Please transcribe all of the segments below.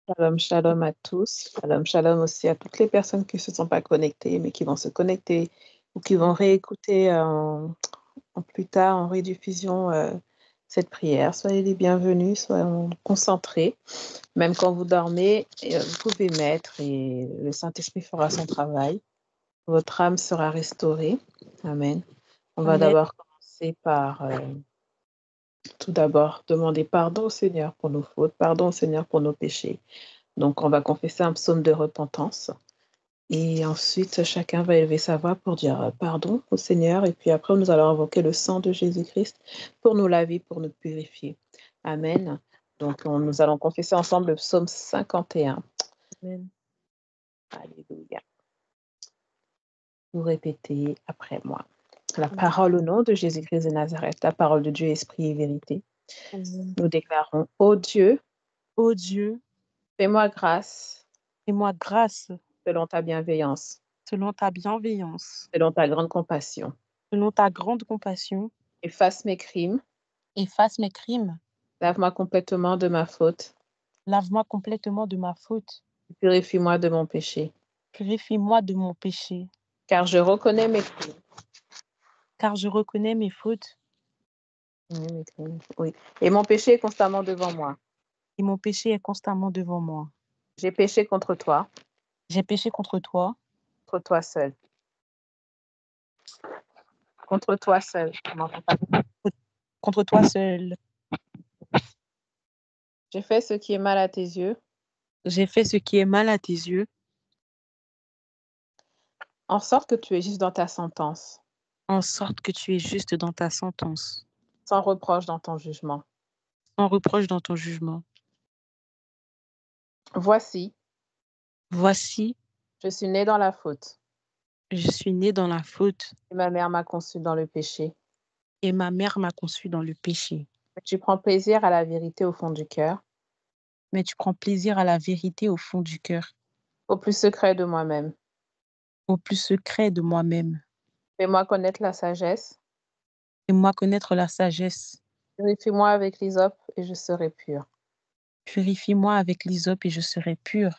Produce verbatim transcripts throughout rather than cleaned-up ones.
Shalom, shalom à tous. Shalom, shalom aussi à toutes les personnes qui ne se sont pas connectées, mais qui vont se connecter ou qui vont réécouter en, en plus tard, en rediffusion, euh, cette prière. Soyez les bienvenus, soyons concentrés. Même quand vous dormez, et, euh, vous pouvez mettre et le Saint-Esprit fera son travail. Votre âme sera restaurée. Amen. On va Amen. d'abord commencer par, euh, tout d'abord, demander pardon au Seigneur pour nos fautes, pardon au Seigneur pour nos péchés. Donc, on va confesser un psaume de repentance. Et ensuite, chacun va élever sa voix pour dire euh, pardon au Seigneur. Et puis après, nous allons invoquer le sang de Jésus-Christ pour nous laver, pour nous purifier. Amen. Donc, on- nous allons confesser ensemble le psaume cinquante et un. Amen. Alléluia. Vous répétez après moi. La Amen. parole au nom de Jésus-Christ de Nazareth, la parole de Dieu, esprit et vérité. Amen. Nous déclarons, ô Dieu, Ô Dieu, fais-moi grâce fais-moi grâce selon ta bienveillance, selon ta bienveillance, selon ta grande compassion. selon ta grande compassion. Efface mes crimes. Efface mes crimes. Lave-moi complètement de ma faute. Lave-moi complètement de ma faute. Purifie-moi de mon péché. Purifie-moi de mon péché, Car je reconnais mes crimes. car je reconnais mes fautes Oui, mes crimes. Oui. Et mon péché est constamment devant moi. et mon péché est constamment devant moi. J'ai péché contre toi, J'ai péché contre toi, contre toi seul. Contre toi seul. Je m'entends pas. contre toi seul. J'ai fait ce qui est mal à tes yeux, J'ai fait ce qui est mal à tes yeux, en sorte que tu es juste dans ta sentence, en sorte que tu es juste dans ta sentence, sans reproche dans ton jugement. sans reproche dans ton jugement. Voici, Voici, je suis né dans la faute, je suis né dans la faute, et ma mère m'a conçu dans le péché. et ma mère m'a conçu dans le péché. Mais tu prends plaisir à la vérité au fond du cœur, Mais tu prends plaisir à la vérité au fond du cœur, au plus secret de moi-même. au plus secret de moi-même. Fais-moi connaître la sagesse. Fais-moi connaître la sagesse. Purifie-moi avec l'hysope et je serai pur. Purifie-moi avec l'hysope et je serai pur.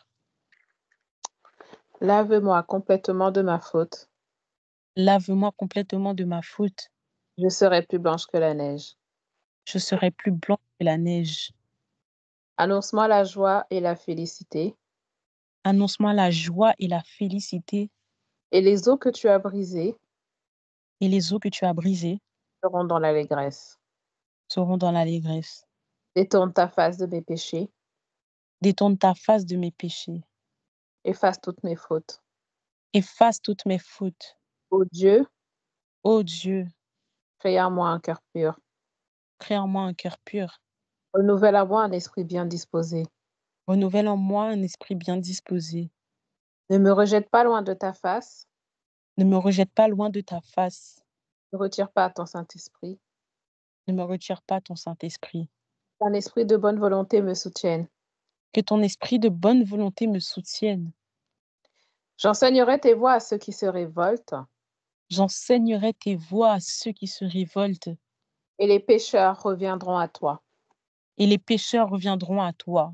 Lave-moi complètement de ma faute. Lave-moi complètement de ma faute. Je serai plus blanche que la neige. Je serai plus blanc que la neige. Annonce-moi la joie et la félicité, Annonce-moi la joie et la félicité, et les eaux que tu as brisées et les eaux que tu as brisées seront dans l'allégresse. seront dans l'allégresse. Détourne ta face de mes péchés, Détourne ta face de mes péchés. efface toutes mes fautes. Efface toutes mes fautes. Ô Dieu, Ô Dieu, crée en moi un cœur pur. crée en moi un cœur pur. Renouvelle en moi un esprit bien disposé. Renouvelle en moi un esprit bien disposé. Ne me rejette pas loin de ta face. Ne me rejette pas loin de ta face. Ne retire pas ton Saint-Esprit. Ne me retire pas ton Saint-Esprit. Qu'un esprit de bonne volonté me soutienne. Que ton esprit de bonne volonté me soutienne. J'enseignerai tes voies à ceux qui se révoltent, J'enseignerai tes voies à ceux qui se révoltent, et les pécheurs reviendront à toi. et les pécheurs reviendront à toi.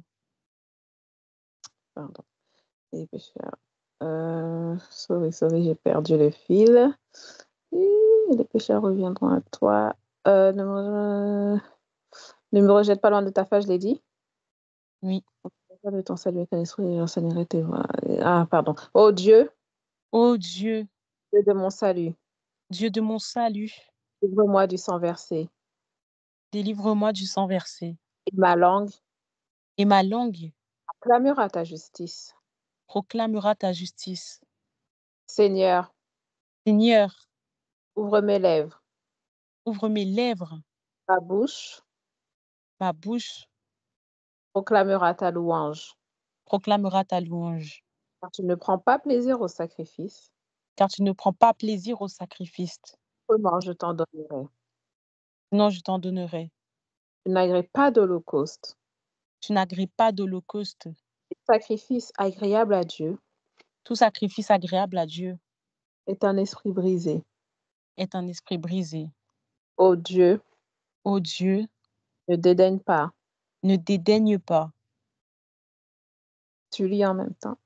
Pardon. Les pécheurs. Euh, sorry, sorry, j'ai perdu le fil. Et les pécheurs reviendront à toi. Euh, ne, me, ne me rejette pas loin de ta face, je l'ai dit. Oui. De ton salut avec un esprit, j'enseignerai tes voies. Ah, pardon. Oh Dieu, Ô Dieu, Dieu de mon salut, Dieu de mon salut, ouvre-moi du sang versé. délivre-moi du sang versé. Et ma langue Et ma langue clamera ta justice. proclamera ta justice. Seigneur, Seigneur, ouvre mes lèvres. ouvre mes lèvres, Ma bouche ma bouche proclamera ta louange. proclamera ta louange. Car tu ne prends pas plaisir au sacrifice. Car tu ne prends pas plaisir au sacrifice. Comment je t'en donnerai? Non, je t'en donnerai. Tu n'aggrées pas d'holocauste. Tu n'aggrées pas d'holocauste. Sacrifice agréable à Dieu Tout sacrifice agréable à Dieu est un esprit brisé. est un esprit brisé. Ô Dieu, Ô Dieu, ne dédaigne pas. ne dédaigne pas Tu lis en même temps?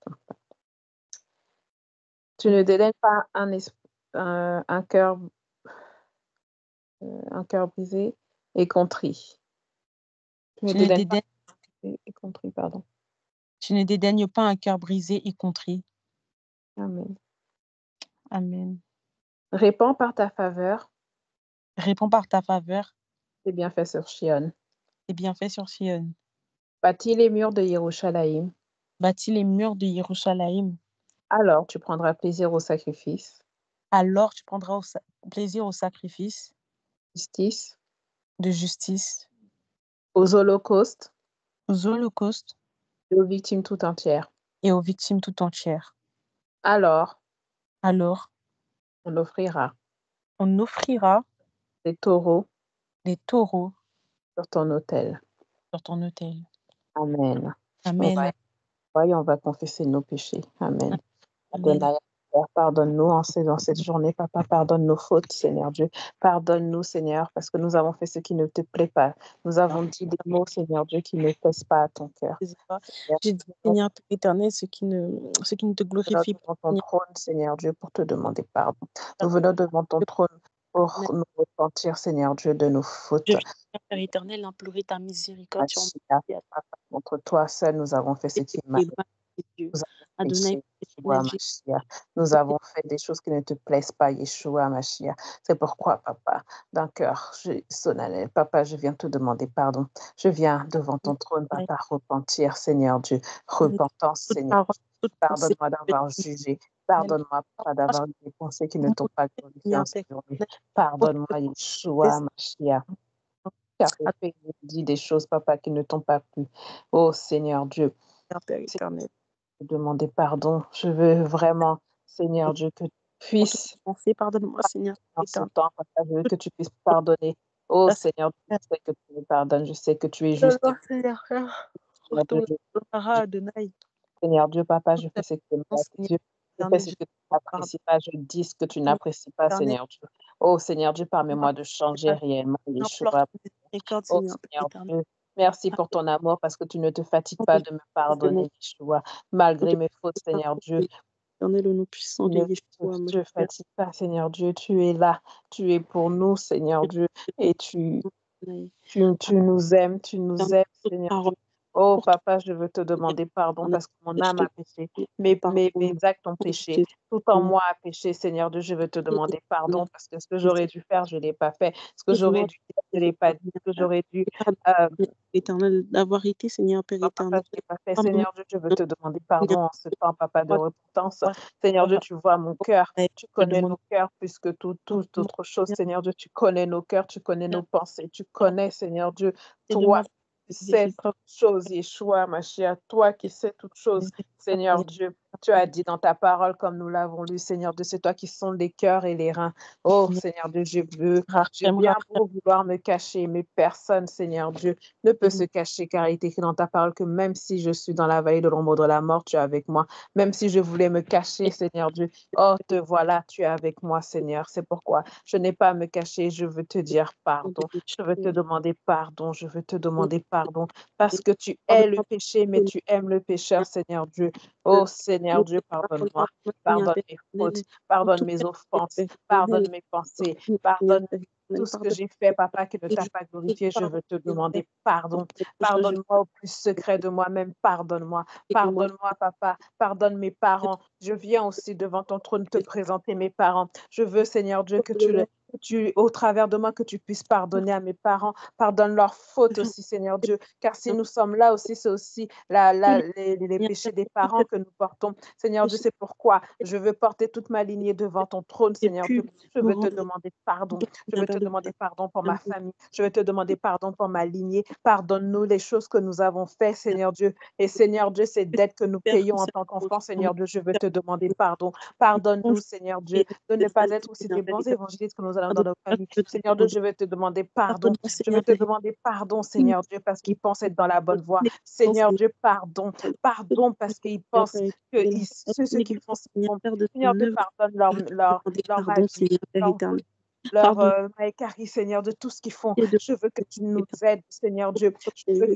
Tu ne dédaignes pas un es un un cœur heu, un cœur brisé et contrit. Tu ne Tu ne dédaignes pas dédaignes et et contrit, pardon. tu ne dédaignes pas un cœur brisé et contrit. Amen. Amen. Répands par ta faveur Répands par ta faveur tes bienfaits sur Sion. tes bienfaits sur Sion. Bâtis les murs de Yerushalayim. Bâtis les murs de Yerushalayim. Alors tu prendras plaisir au sacrifice, Alors tu prendras au sa plaisir au sacrifice justice, de justice, aux holocaustes aux holocaustes et aux victimes tout entières. et aux victimes tout entières. Alors Alors on offrira on offrira des taureaux des taureaux sur ton autel. sur ton autel. Amen. On va Amen. et on va confesser nos péchés. Amen. Amen. Adonai, Père, pardonne-nous en ce dans cette journée. Papa, pardonne nos fautes, Seigneur Dieu. Pardonne-nous, Seigneur, parce que nous avons fait ce qui ne te plaît pas. Nous avons dit des mots, Seigneur Dieu, qui ne plaisent pas à ton cœur. Seigneur, J'ai dit, nous Seigneur Père éternel, ce qui ne, ce qui ne te venons glorifie pas. devant ton Seigneur, trône, Seigneur Dieu, pour te demander pardon. Nous Père venons devant ton trône pour éternel, nous repentir, Seigneur Dieu, de nos je fautes. viens, Père éternel, implorer ta miséricorde sur Machia, moi. Papa, contre toi seul, nous avons fait ce qui est mal. Dieu. Nous avons Adonai, péché, Yeshua éternel, j'ai Mashiach. Nous avons fait des choses qui ne te plaisent pas, Yeshua Mashiach. C'est pourquoi, papa, d'un cœur je- solennel, papa, je viens te demander pardon. Je viens devant ton trône, papa, repentir, Seigneur Dieu. Repentance, toute Seigneur. parole, toute pensée. Pardonne-moi d'avoir jugé. Pardonne-moi, papa, d'avoir eu des pensées qui ne t'ont pas glorifié en Seigneur cette Père journée. éternel, Pardonne-moi, Yeshua Mashiach. Car j'ai fait et dit des choses, papa, qui ne t'ont pas plu. Oh Seigneur Dieu, Seigneur Père éternel, te demander pardon. Je veux vraiment, Seigneur Dieu, que tu pour toute puisses pensée, pardonne-moi, Seigneur dans ce éternel. temps, papa, je veux que tu puisses pardonner. Oh Seigneur, je sais que tu me pardonnes, je sais que tu es juste. Seigneur Père, pour Seigneur Dieu, ton je- Sahara, Adonai, Seigneur Dieu, papa, je fais ce qui est mal à tes Seigneur yeux. Je fais éternel, ce je que tu te pardonne. n'apprécies pas, je dis ce que tu Seigneur n'apprécies pas, éternel, Seigneur Dieu. Oh Seigneur Dieu, permets-moi de changer Seigneur, réellement, j'implore Yeshua. ta miséricorde, Oh Seigneur Père Seigneur éternel. Dieu, merci pour ton amour parce que tu ne te fatigues pas de me De mon pardonner, Yeshua, malgré mes fautes, Seigneur Dieu. éternel, au nom puissant de Ne Yeshua, te fatigue pas, Seigneur Dieu, tu es là, tu es pour nous, Seigneur Dieu, et tu, tu, tu nous aimes, tu nous aimes, Seigneur Dieu. Oh papa, je veux te demander pardon parce que mon âme a péché, mes, mes, mes actes ont péché, tout en moi a péché, Seigneur Dieu, je veux te demander pardon parce que ce que j'aurais dû faire, je ne l'ai pas fait, ce que j'aurais dû dire, je ne l'ai pas dit, ce que j'aurais dû euh, éternel, d'avoir été, Seigneur Père Papa, éternel. je l'ai pas fait. Pardon, Seigneur Dieu, je veux te demander pardon en ce temps, papa, de moi, repentance. moi, Seigneur Dieu, moi, tu vois mon cœur. Tu je connais demande nos cœurs plus que tout, toute pardon, autre chose. Seigneur, Seigneur Dieu, tu connais nos cœurs, tu connais nos pensées. Tu pardon, connais, Seigneur Dieu, je toi demande qui sais vérité, toutes choses, Yeshua, ma chère, toi qui sais toutes choses. Seigneur Seigneur, Dieu, tu as dit dans ta parole, comme nous l'avons lu, Seigneur Dieu, c'est toi qui sondes les cœurs et les reins. Oh, Seigneur Dieu, je veux, je j'aimerais viens pour vouloir me cacher, mais personne, Seigneur Dieu, ne peut se cacher, car il est écrit dans ta parole que même si je suis dans la vallée de l'ombre de la mort, tu es avec moi. Même si je voulais me cacher, Seigneur Dieu, oh, te voilà, tu es avec moi, Seigneur. C'est pourquoi je n'ai pas à me cacher, je veux te dire pardon. Je veux te demander pardon, je veux te demander pardon, parce que tu hais le péché, mais tu aimes le pécheur, Seigneur Dieu. Oh, Seigneur Dieu, pardonne-moi. Pardonne mes fautes, pardonne mes offenses, pardonne mes pensées, pardonne tout ce que j'ai fait, papa, qui ne t'a pas glorifié. Je veux te demander pardon. Pardonne-moi au plus secret de moi-même. Pardonne-moi. Pardonne-moi, papa. Pardonne mes parents. Je viens aussi devant ton trône te présenter mes parents. Je veux, Seigneur Dieu, que tu, le, que tu, au travers de moi, que tu puisses pardonner à mes parents. Pardonne leurs fautes aussi, Seigneur Dieu. Car si nous sommes là aussi, c'est aussi la, la, les, les péchés des parents que nous portons. Seigneur Dieu, c'est pourquoi je veux porter toute ma lignée devant ton trône, Seigneur Dieu. Je veux te demander pardon. Je veux te demander pardon pour ma famille. Je veux te demander pardon pour ma lignée. Pardonne-nous les choses que nous avons faites, Seigneur Dieu. Et Seigneur Dieu, ces dettes que nous payons en tant qu'enfants, Seigneur Dieu, je veux te demander pardon. Pardonne-nous, Seigneur Dieu, de ne pas être aussi des bons évangélistes que nous allons dans nos familles. Seigneur Dieu, je veux te demander pardon. Je veux te demander pardon, Seigneur Dieu, parce qu'ils pensent être dans la bonne voie. Seigneur Dieu, pardon. Pardon parce qu'ils pensent que ils- ceux, ceux qui font ce qu'ils font. Seigneur Dieu, pardonne leur, leur, leur avis, leur leur euh, Maïkari, Seigneur, de tout ce qu'ils font. Je veux que tu nous aides, Seigneur Dieu. Je veux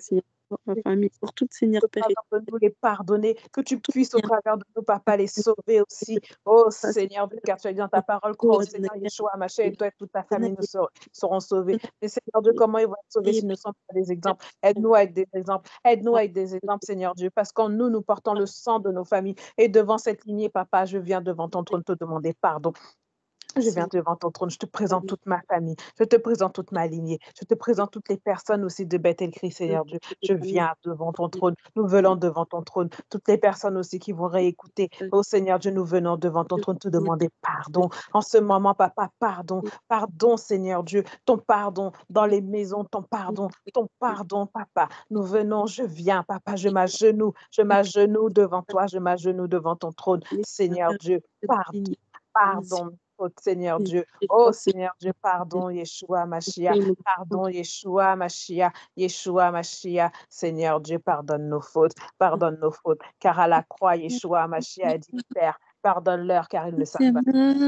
pour ma famille, pour toutes, Seigneur Père Pardon, éternel. de nous les pardonner, que tu Tout, puisses au Seigneur, travers de nous, papa, les sauver aussi. Oh Père, Seigneur, Dieu, car tu as dit dans ta Seigneur, parole, crois au Adonai, Seigneur Yeshua, Machet, et toi et toute ta Adonai, famille nous ser- seront sauvés. Mais Seigneur Dieu, comment ils vont être sauvés s'ils ne sont pas des exemples? Aide-nous à être des exemples. Aide-nous à être des exemples, Seigneur Dieu, parce qu'en nous, nous portons le sang de nos familles. Et devant cette lignée, papa, je viens devant ton trône te demander pardon. Je viens Seigneur, devant ton trône, je te présente toute ma famille, je te présente toute ma lignée, je te présente toutes les personnes aussi de Bethel-Christ, Seigneur Dieu. Je viens devant ton trône, nous venons devant ton trône, toutes les personnes aussi qui vont réécouter. Oh Seigneur Dieu, nous venons devant ton trône te demander pardon. En ce moment, papa, pardon, pardon Seigneur Dieu, ton pardon dans les maisons, ton pardon, ton pardon, papa. Nous venons, je viens, papa, je m'agenouille, je m'agenouille devant toi, je m'agenouille devant ton trône, Seigneur Dieu, pardon. Pardon, oh Seigneur Dieu. Oh Seigneur Dieu, pardon, Yeshua Mashiach. Pardon, Yeshua Mashiach. Yeshua Mashiach. Seigneur Dieu, pardonne nos fautes. Pardonne nos fautes. Car à la croix, Yeshua Mashiach a dit, Père, pardonne-leur car ils ne savent pas.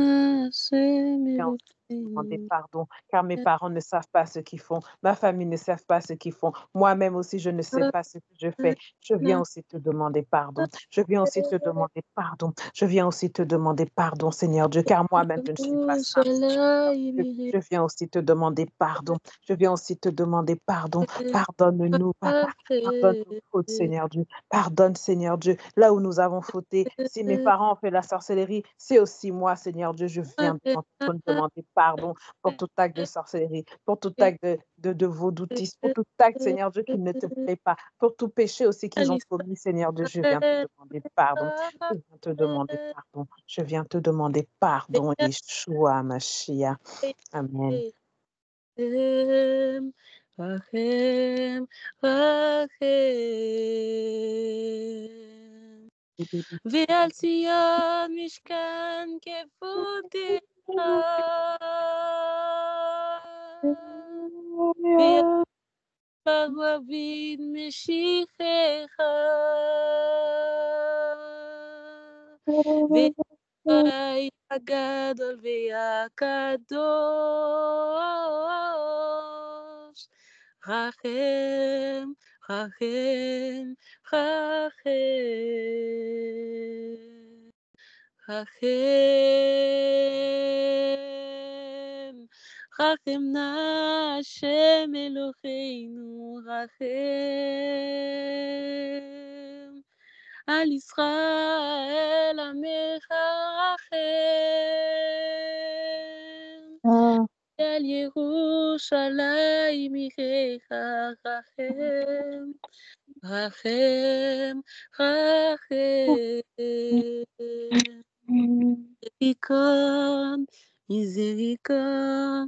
Demander pardon, car mes parents ne savent pas ce qu'ils font, ma famille ne savent pas ce qu'ils font, moi-même aussi je ne sais pas ce que je fais. Je viens aussi te demander pardon, je viens aussi te demander pardon, je viens aussi te demander pardon, Seigneur Dieu, car moi-même je ne suis pas saint. Je viens aussi te demander pardon, je viens aussi te demander pardon, pardonne-nous, papa, pardonne nos fautes, Seigneur Dieu, pardonne, Seigneur Dieu, là où nous avons fauté, si mes parents ont fait la sorcellerie, c'est aussi moi, Seigneur Dieu, je viens devant ton trône demander pardon pour tout acte de sorcellerie, pour tout acte de, de, de vaudoutisme, pour tout acte, Seigneur Dieu, qui ne te plaît pas, pour tout péché aussi qu'ils ont commis, Seigneur Dieu, je viens te demander pardon, je viens te demander pardon, je viens te demander pardon, Yeshua Mashiach. Amen. Rachem, Rachem, Rachem. ועל ציון משכן כבודיך. ועל דוד משיחך. והבית הגדול והקדוש. רחם, רחם, רחם. רחם, רחם נא השם אלוהינו, רחם. על ישראל עמך רחם. על ירושלים עירך רחם. רחם, רחם. Miséricorde,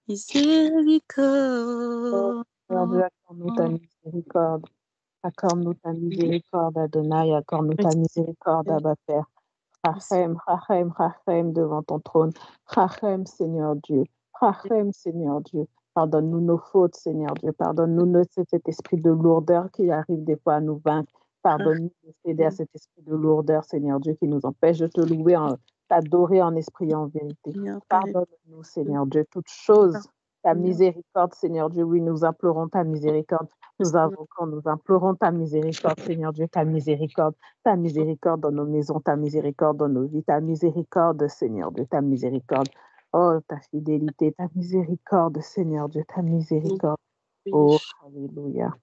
miséricorde, Seigneur Dieu, miséricorde. accorde-nous ta miséricorde. Accorde-nous ta miséricorde, Adonai. Accorde-nous ta miséricorde, Abba Père. Rachem, Rachem, Rachem devant ton trône. Rachem, Seigneur Dieu. Rachem, Seigneur Dieu. Pardonne-nous nos fautes, Seigneur Dieu. Pardonne-nous cet esprit de lourdeur qui arrive des fois à nous vaincre. Pardonne-nous de céder à cet esprit de lourdeur, Seigneur Dieu, qui nous empêche de te louer, en, t'adorer en esprit et en vérité. Pardonne-nous, Seigneur Dieu, toutes choses. Ta miséricorde, Seigneur Dieu, oui, nous implorons ta miséricorde. Nous invoquons, nous implorons ta miséricorde, Seigneur Dieu, ta miséricorde, ta miséricorde dans nos maisons, ta miséricorde dans nos vies, ta miséricorde, Seigneur Dieu, ta miséricorde. Oh, ta fidélité, ta miséricorde, Seigneur Dieu, ta miséricorde. Oh, alléluia.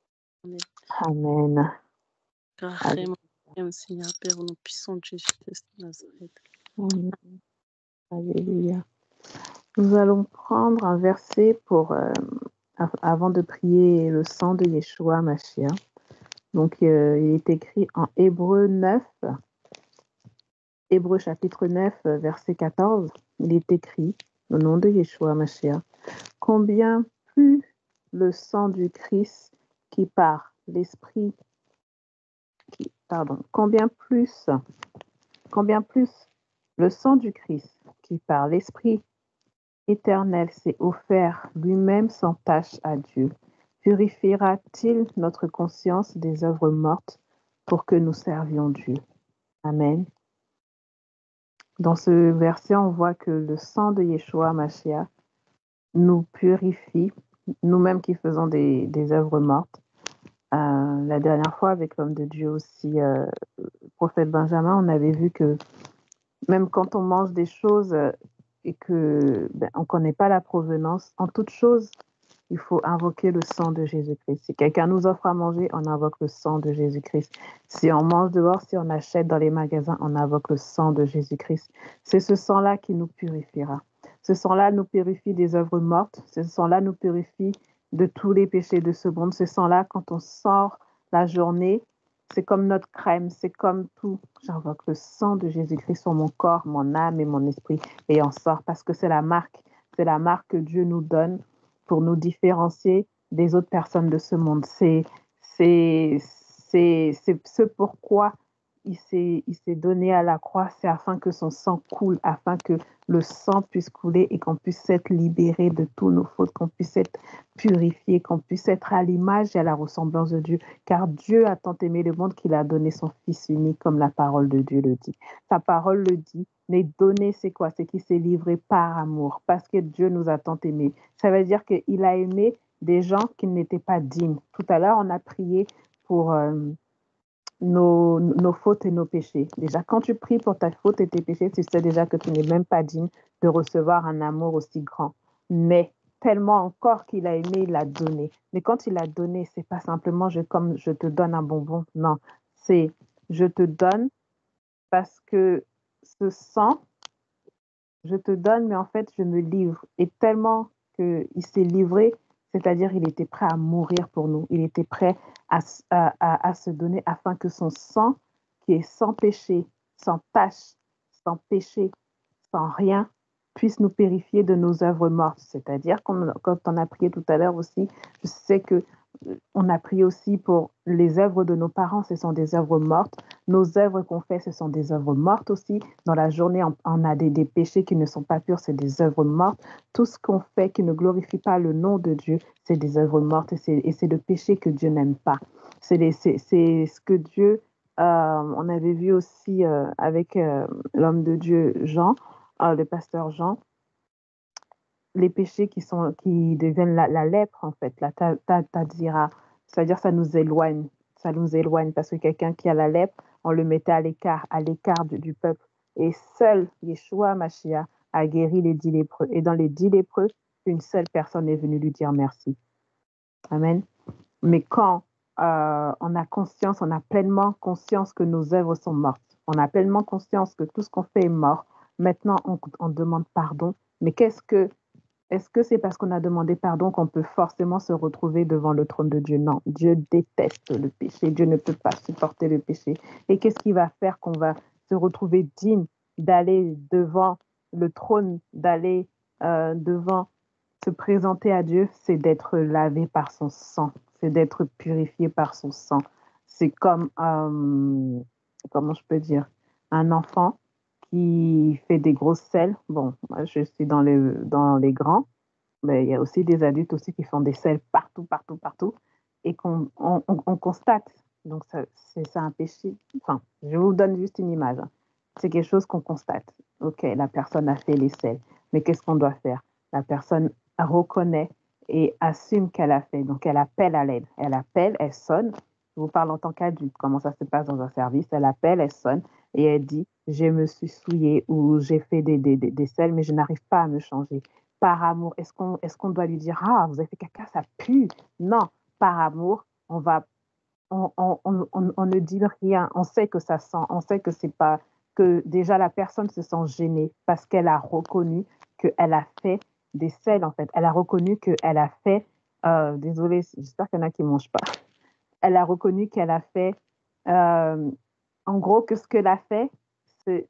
Amen. Rachem, Rachem, Seigneur Père, au nom puissant de Jésus-Christ de Nazareth. Amen. Alléluia. Nous allons prendre un verset pour, euh, avant de prier le sang de Yeshua Mashiach. Donc, euh, il est écrit en Hébreu neuf, Hébreu chapitre neuf, verset quatorze. Il est écrit, au nom de Yeshua Mashiach, combien plus le sang du Christ qui par l'esprit, qui, pardon, combien plus, combien plus le sang du Christ qui par l'esprit éternel s'est offert lui-même sans tache à Dieu, purifiera-t-il notre conscience des œuvres mortes pour que nous servions Dieu? Amen. Dans ce verset, on voit que le sang de Yeshua Mashiach nous purifie, nous-mêmes qui faisons des, des œuvres mortes, Euh, la dernière fois, avec l'homme de Dieu aussi, euh, le prophète Benjamin, on avait vu que même quand on mange des choses euh, et que ben, on ne connaît pas la provenance, en toute chose, il faut invoquer le sang de Jésus-Christ. Si quelqu'un nous offre à manger, on invoque le sang de Jésus-Christ. Si on mange dehors, si on achète dans les magasins, on invoque le sang de Jésus-Christ. C'est ce sang-là qui nous purifiera. Ce sang-là nous purifie des œuvres mortes. Ce sang-là nous purifie de tous les péchés de ce monde. Ce sang-là, quand on sort la journée, c'est comme notre crème, c'est comme tout. J'invoque le sang de Jésus-Christ sur mon corps, mon âme et mon esprit et on sort parce que c'est la marque, c'est la marque que Dieu nous donne pour nous différencier des autres personnes de ce monde. C'est, c'est, c'est, c'est ce pourquoi il s'est, il s'est donné à la croix, c'est afin que son sang coule, afin que le sang puisse couler et qu'on puisse être libéré de tous nos fautes, qu'on puisse être purifié, qu'on puisse être à l'image et à la ressemblance de Dieu. Car Dieu a tant aimé le monde qu'il a donné son Fils unique, comme la parole de Dieu le dit. Sa parole le dit, mais donner, c'est quoi? C'est qu'il s'est livré par amour, parce que Dieu nous a tant aimés. Ça veut dire qu'il a aimé des gens qui n'étaient pas dignes. Tout à l'heure, on a prié pour euh, nos, nos fautes et nos péchés. Déjà, quand tu pries pour ta faute et tes péchés, tu sais déjà que tu n'es même pas digne de recevoir un amour aussi grand. Mais tellement encore qu'il a aimé, il l'a donné. Mais quand il a donné, c'est pas simplement je, comme je te donne un bonbon. Non, c'est je te donne parce que ce sang, je te donne, mais en fait, je me livre. Et tellement qu'il s'est livré, c'est-à-dire il était prêt à mourir pour nous. Il était prêt à, à, à, à se donner afin que son sang, qui est sans péché, sans tache, sans péché, sans rien, puisse nous purifier de nos œuvres mortes. C'est-à-dire, comme, comme on a prié tout à l'heure aussi, je sais que on a prié aussi pour les œuvres de nos parents, ce sont des œuvres mortes. Nos œuvres qu'on fait, ce sont des œuvres mortes aussi. Dans la journée, on, on a des, des péchés qui ne sont pas purs, c'est des œuvres mortes. Tout ce qu'on fait qui ne glorifie pas le nom de Dieu, c'est des œuvres mortes et c'est, et c'est le péché que Dieu n'aime pas. C'est, les, c'est, c'est ce que Dieu, euh, on avait vu aussi euh, avec euh, l'homme de Dieu Jean, euh, le pasteur Jean, les péchés qui, sont, qui deviennent la, la lèpre, en fait, la ta, ta, tadira. C'est-à-dire ça nous éloigne. Ça nous éloigne parce que quelqu'un qui a la lèpre, on le mettait à l'écart, à l'écart du, du peuple. Et seul Yeshua Mashiach a guéri les dix lépreux. Et dans les dix lépreux, une seule personne est venue lui dire merci. Amen. Mais quand euh, on a conscience, on a pleinement conscience que nos œuvres sont mortes, on a pleinement conscience que tout ce qu'on fait est mort, maintenant on, on demande pardon. Mais qu'est-ce que est-ce que c'est parce qu'on a demandé pardon qu'on peut forcément se retrouver devant le trône de Dieu? Non, Dieu déteste le péché. Dieu ne peut pas supporter le péché. Et qu'est-ce qui va faire qu'on va se retrouver digne d'aller devant le trône, d'aller euh, devant, se présenter à Dieu? C'est d'être lavé par son sang. C'est d'être purifié par son sang. C'est comme, euh, comment je peux dire, un enfant qui fait des grosses selles. Bon, moi, je suis dans les, dans les grands, mais il y a aussi des adultes aussi qui font des selles partout, partout, partout, et qu'on on, on, on constate. Donc, ça, c'est, c'est un péché. Enfin, je vous donne juste une image. Hein. C'est quelque chose qu'on constate. OK, la personne a fait les selles, mais qu'est-ce qu'on doit faire? La personne reconnaît et assume qu'elle a fait. Donc, elle appelle à l'aide. Elle appelle, elle sonne. Je vous parle en tant qu'adulte, comment ça se passe dans un service. Elle appelle, elle sonne et elle dit, je me suis souillée ou j'ai fait des, des, des, des selles, mais je n'arrive pas à me changer. Par amour, est-ce qu'on, est-ce qu'on doit lui dire, ah, vous avez fait caca, ça pue? Non, par amour, on va, on, on, on, on, on ne dit rien. On sait que ça sent, on sait que c'est pas, que déjà la personne se sent gênée parce qu'elle a reconnu qu'elle a fait des selles, en fait. Elle a reconnu qu'elle a fait, euh, désolée, j'espère qu'il y en a qui ne mangent pas. Elle a reconnu qu'elle a fait, euh, en gros, que ce qu'elle a fait, c'est,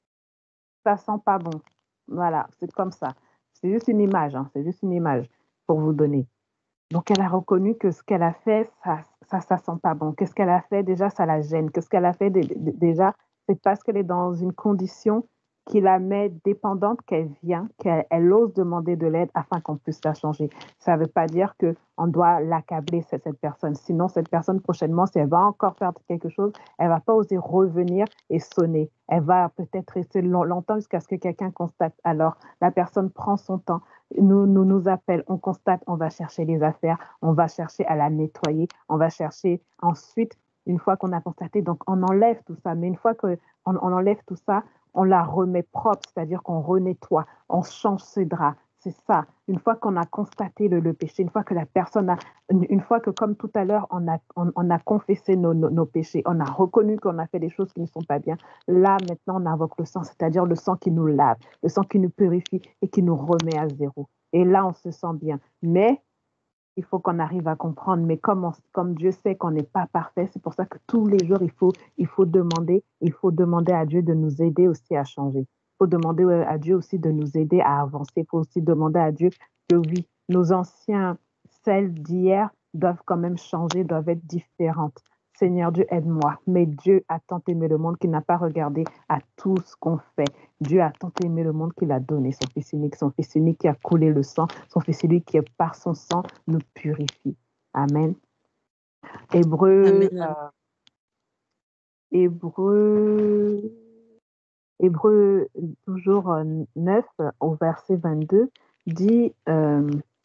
ça sent pas bon. Voilà, c'est comme ça. C'est juste une image, hein, c'est juste une image pour vous donner. Donc, elle a reconnu que ce qu'elle a fait, ça, ça, ça sent pas bon. Qu'est-ce qu'elle a fait? Déjà, ça la gêne. Qu'est-ce qu'elle a fait? Déjà, c'est parce qu'elle est dans une condition qui la met dépendante, qu'elle vient, qu'elle elle ose demander de l'aide afin qu'on puisse la changer. Ça ne veut pas dire qu'on doit l'accabler, cette, cette personne. Sinon, cette personne, prochainement, si elle va encore faire quelque chose, elle ne va pas oser revenir et sonner. Elle va peut-être rester long- longtemps jusqu'à ce que quelqu'un constate. Alors, la personne prend son temps, nous, nous nous appelle, on constate, on va chercher les affaires, on va chercher à la nettoyer, on va chercher ensuite, une fois qu'on a constaté, donc on enlève tout ça. Mais une fois qu'on on enlève tout ça, on la remet propre, c'est-à-dire qu'on renettoie, on change ses draps. C'est ça. Une fois qu'on a constaté le, le péché, une fois que la personne a, une, une fois que, comme tout à l'heure, on a, on, on a confessé nos, nos, nos péchés, on a reconnu qu'on a fait des choses qui ne sont pas bien, là, maintenant, on invoque le sang, c'est-à-dire le sang qui nous lave, le sang qui nous purifie et qui nous remet à zéro. Et là, on se sent bien. Mais il faut qu'on arrive à comprendre. Mais comme, on, comme Dieu sait qu'on n'est pas parfait, c'est pour ça que tous les jours, il faut, il faut demander, il faut demander à Dieu de nous aider aussi à changer. Il faut demander à Dieu aussi de nous aider à avancer. Il faut aussi demander à Dieu que oui, nos anciens celles d'hier doivent quand même changer, doivent être différentes. Seigneur Dieu, aide-moi. Mais Dieu a tant aimé le monde qu'il n'a pas regardé à tout ce qu'on fait. Dieu a tant aimé le monde qu'il a donné son Fils unique, son Fils unique qui a coulé le sang, son Fils unique qui, par son sang, nous purifie. Amen. Hébreu, Amen. euh, Hébreu, Hébreu, toujours euh, neuf, au verset vingt-deux, dit, euh,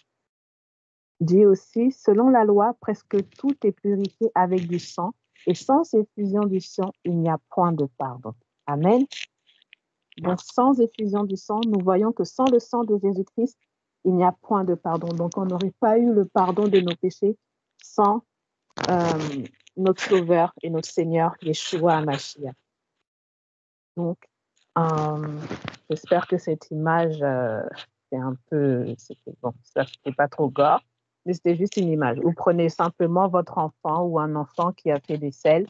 dit aussi, selon la loi, presque tout est purifié avec du sang, et sans effusion du sang, il n'y a point de pardon. Amen. Donc, sans effusion du sang, nous voyons que sans le sang de Jésus-Christ, il n'y a point de pardon. Donc, on n'aurait pas eu le pardon de nos péchés sans euh, notre Sauveur et notre Seigneur, Yeshua HaMashiach. Donc, euh, j'espère que cette image, euh, c'est un peu, c'était bon, ça c'était pas trop gore, mais c'était juste une image. Vous prenez simplement votre enfant ou un enfant qui a fait des selles,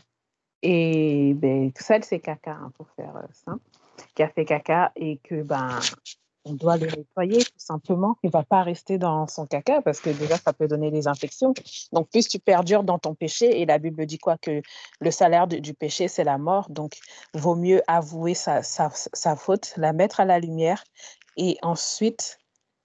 et ben, selles c'est caca, hein, pour faire euh, simple, qui a fait caca et que ben on doit le nettoyer tout simplement. Il ne va pas rester dans son caca parce que déjà, ça peut donner des infections. Donc, plus tu perdures dans ton péché, et la Bible dit quoi? Que le salaire de, du péché, c'est la mort. Donc, vaut mieux avouer sa, sa, sa faute, la mettre à la lumière et ensuite,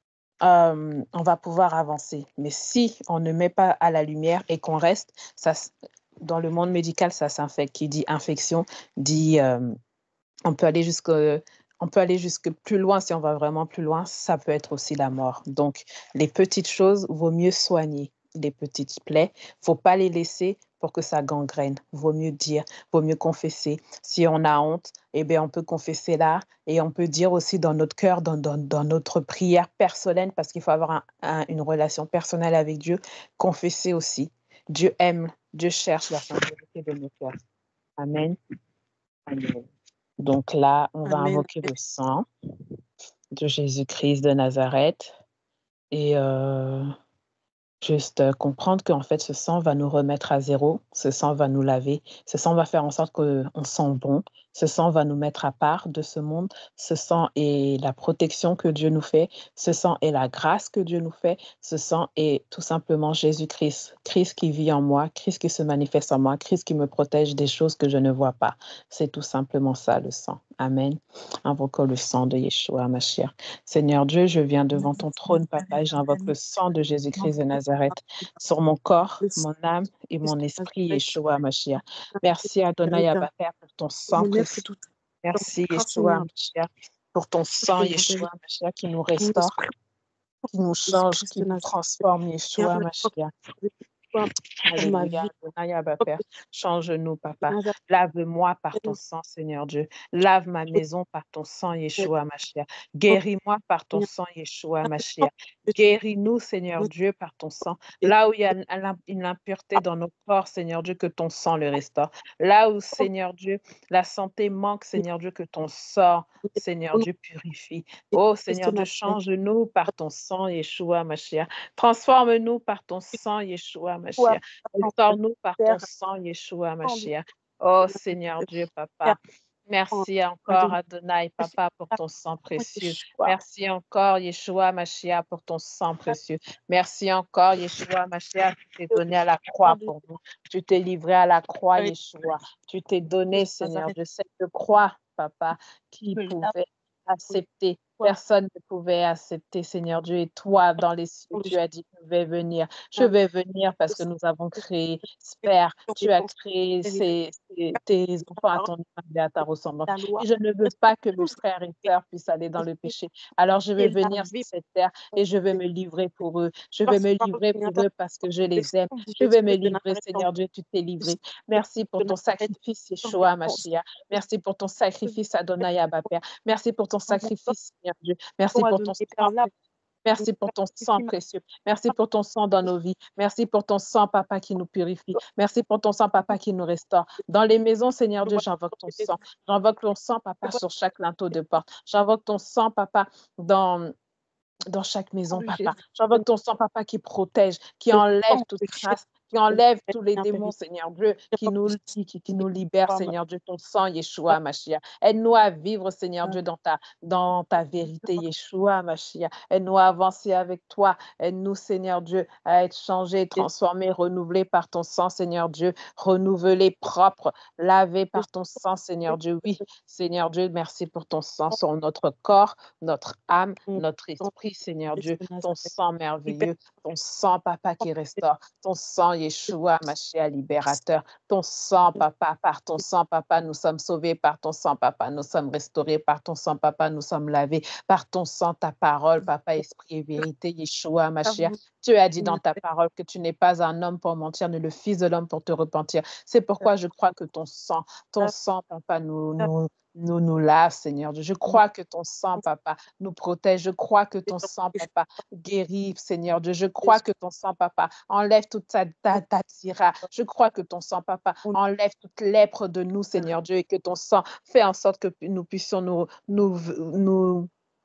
euh, on va pouvoir avancer. Mais si on ne met pas à la lumière et qu'on reste, ça, dans le monde médical, ça s'infecte. Qui dit infection, dit... Euh, on peut aller jusque, on peut aller jusque plus loin si on va vraiment plus loin. Ça peut être aussi la mort. Donc, les petites choses, vaut mieux soigner. Les petites plaies, faut pas les laisser pour que ça gangrène. Vaut mieux dire, vaut mieux confesser. Si on a honte, eh bien, on peut confesser là et on peut dire aussi dans notre cœur, dans, dans, dans notre prière personnelle, parce qu'il faut avoir un, un, une relation personnelle avec Dieu, confesser aussi. Dieu aime, Dieu cherche la sincérité de nos cœurs. Amen. Amen. Donc là, on va Amen. invoquer le sang de Jésus-Christ de Nazareth et euh, juste euh, comprendre qu'en fait, ce sang va nous remettre à zéro, ce sang va nous laver, ce sang va faire en sorte qu'on sent bon, ce sang va nous mettre à part de ce monde, ce sang est la protection que Dieu nous fait, ce sang est la grâce que Dieu nous fait, ce sang est tout simplement Jésus-Christ, Christ qui vit en moi, Christ qui se manifeste en moi, Christ qui me protège des choses que je ne vois pas. C'est tout simplement ça, le sang. Amen. Invoquons le sang de Yeshua Mashiach. Seigneur Dieu, je viens devant ton trône, Papa, et j'invoque le sang de Jésus-Christ de Nazareth sur mon corps, mon âme et mon esprit, Yeshua Mashiach. Merci Adonai Abba Père pour ton sang précieux. Merci Yeshua Mashiach pour ton sang, Yeshua Mashiach, qui nous restaure, qui nous change, qui nous transforme, Yeshua Mashiach. Alléluia, Adonai Abba Père, change-nous, Papa. Lave-moi par ton sang, Seigneur Dieu. Lave ma maison par ton sang, Yeshua Mashiach. Guéris-moi par ton sang, Yeshua Mashiach. Guéris-nous, Seigneur Dieu, par ton sang. Là où il y a une impureté dans nos corps, Seigneur Dieu, que ton sang le restaure. Là où, Seigneur Dieu, la santé manque, Seigneur Dieu, que ton sang, Seigneur Dieu, purifie. Oh, Seigneur Dieu, change-nous par ton sang, Yeshua Mashiach. Transforme-nous par ton sang, Yeshua Mashiach. Restaure-nous par ton sang, Yeshua Mashiach. Oh, Seigneur Dieu, Papa. Merci encore, Adonai, Papa, pour ton sang précieux. Merci encore, Yeshua Mashiach, pour ton sang précieux. Merci encore, Yeshua Mashiach, tu t'es donné à la croix pour nous. Tu t'es livré à la croix, Yeshua. Tu t'es donné, Seigneur Dieu, cette croix, papa, qui que là, pouvait oui, accepter. toi, Personne ne pouvait accepter, Seigneur Dieu. Et toi, dans les cieux, pour le tu as dit, je vais venir. Je chemin, vais venir parce que aussi, nous avons que créé, tu Père, des tu as pensées, créé des réflexions, ces, ces- tes ta enfants à parole, ton image et à ta ressemblance. la loi, Et je ne veux parce que pas que mes tout ce frères et qui sœurs puissent aller dans est le fait, péché. Alors je vais et la venir sur vie, cette terre et je vais me livrer pour eux. Je vais parce me que parole, livrer Seigneur, pour ta eux parce que je le les aime. sang de Je vais me Jésus-Christ de livrer, Nazareth, ton Seigneur Dieu, tu t'es le livré. sang Merci pour de ton Nazareth, sacrifice, ton Yeshua réponse, Mashiach. Merci pour ton sacrifice, Adonai Abba Père. Merci pour ton mon corps, sacrifice, Seigneur Dieu. Merci ton pour ton Adonai, sang Père, là, précieux. Merci pour ton sang sacrifie ma précieux. Merci pour ton sang dans nos vies. Merci pour ton sang, Papa, qui nous purifie. Merci pour ton sang, Papa, qui nous restaure. Dans les maisons, Seigneur Dieu, j'invoque ton sang. J'invoque ton sang, Papa, sur chaque linteau de porte. J'invoque ton sang, Papa, dans dans chaque maison, de papa. Jésus, J'invoque ton sang, papa, qui protège, qui le enlève sang toute de trace, qui Jésus de enlève Nazareth, tous les Seigneur, démons, périlleux. Seigneur Dieu, qui J'invoque nous, le qui, qui- qui sang de nous libère, femme, Seigneur Dieu, ton sang, Yeshua, Mashiach. Aide-nous à vivre, Seigneur Dieu, dans ta, dans ta vérité, Yeshua, Mashiach. Aide-nous à avancer avec toi. Aide-nous, Seigneur Dieu, à être changés, transformés, renouvelés par ton sang, Seigneur Dieu, renouvelés, propres, lavés par ton sang, Seigneur Dieu. Oui, Seigneur Dieu, merci pour ton sang sur notre corps, notre âme, notre esprit, Seigneur Dieu, ton sang merveilleux, ton sang, papa, qui restaure, ton sang, Yeshua, Mashiach, libérateur, ton sang, papa, par ton sang, papa, nous sommes sauvés, par ton sang, papa, nous sommes restaurés, par ton sang, papa, nous sommes lavés, par ton sang, ta parole, papa, esprit et vérité, Yeshua, Mashiach. Tu as dit dans ta parole que tu n'es pas un homme pour mentir, ni le fils de l'homme pour te repentir. C'est pourquoi je crois que ton sang, ton sang, papa, nous, nous, nous, nous lave, Seigneur Dieu. Je crois que ton sang, papa, nous protège. Je crois que ton sang, papa, guérit, Seigneur Dieu. Je crois que ton sang, papa, enlève toute ta, ta, ta tira. Je crois que ton sang, papa, enlève toute lèpre de nous, Seigneur Dieu, et que ton sang fait en sorte que nous puissions nous, nous, nous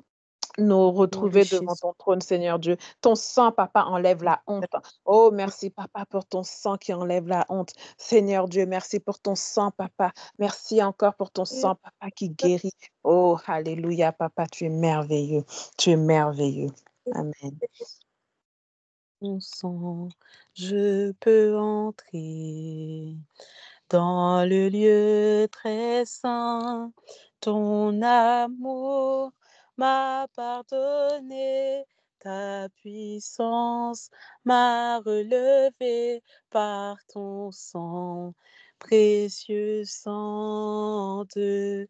nous retrouver devant ton trône, Seigneur Dieu. Ton sang, papa, enlève la honte. Oh, merci, papa, pour ton sang qui enlève la honte. Seigneur Dieu, merci pour ton sang, papa. Merci encore pour ton sang, papa, qui guérit. Oh, alléluia, papa, tu es merveilleux. Tu es merveilleux. Amen. Ton sang, je peux entrer dans le lieu très saint. Ton amour m'a pardonné, ta puissance m'a relevé par ton sang, précieux sang de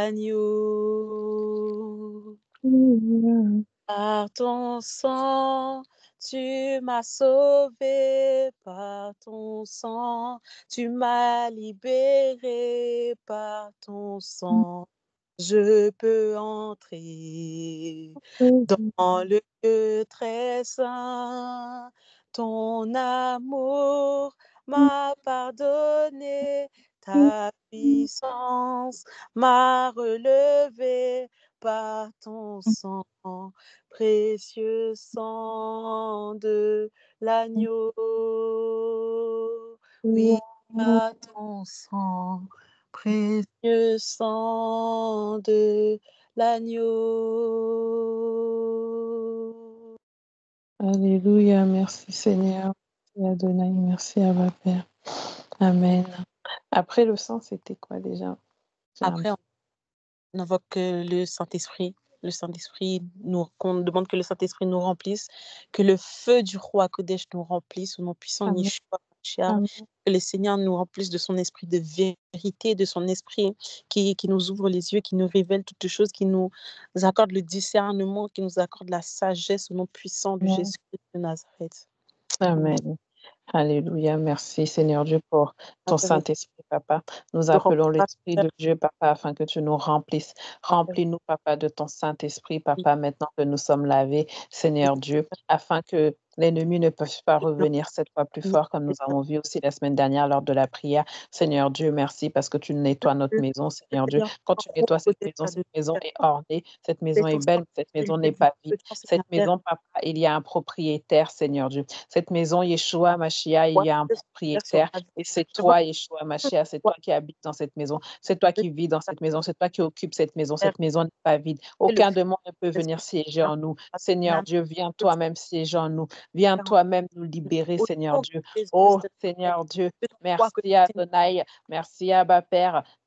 l'agneau. Par ton sang, tu m'as sauvé, par ton sang, tu m'as libéré, par ton sang. Je peux entrer dans le lieu très saint. Ton amour m'a pardonné, ta puissance m'a relevé par ton sang, précieux sang de l'agneau. Oui, par ton sang, précieux sang de l'agneau. Alléluia, merci Seigneur. Merci Adonai, merci Abba Père. Amen. Après le sang, c'était quoi déjà? Après, on invoque le Saint-Esprit. Le Saint-Esprit nous, qu'on demande que le Saint-Esprit nous remplisse, que le feu du roi Kodesh nous remplisse, au nom puissant de Amen. Yeshua Mashiach, Amen. que le Seigneur nous remplisse de son esprit de vérité, de son esprit qui, qui nous ouvre les yeux, qui nous révèle toutes choses, qui nous accorde le discernement, qui nous accorde la sagesse au nom puissant de Jésus-Christ de Nazareth. Amen. Alléluia. Merci Seigneur Dieu pour ton Amen. Saint-Esprit, Papa. Nous De appelons remplir l'Esprit de Dieu, Papa, afin que tu nous remplisses. Remplis-nous, Papa, de ton Saint-Esprit, Papa, maintenant que nous sommes lavés, Seigneur Dieu, afin que l'ennemi ne puisse pas revenir cette fois plus fort, comme nous avons vu aussi la semaine dernière lors de la prière. Seigneur Dieu, merci parce que tu nettoies notre maison, Seigneur Dieu. Quand tu nettoies cette maison, cette maison est ornée, cette maison est belle, mais cette maison n'est pas vide. Cette maison, Papa, il y a un propriétaire, Seigneur Dieu. Cette maison, Yeshua, Mashiach, il y a un propriétaire et c'est toi, Yeshua, Mashiach, c'est toi qui habites dans cette maison, c'est toi qui vis dans cette maison, c'est toi qui occupes cette maison. Cette maison n'est pas vide. Aucun démon ne peut venir siéger en nous. Seigneur Dieu, viens toi-même siéger en nous. Viens toi-même nous libérer, Seigneur Dieu. Oh, Seigneur Dieu, merci Adonai, merci Abba Père.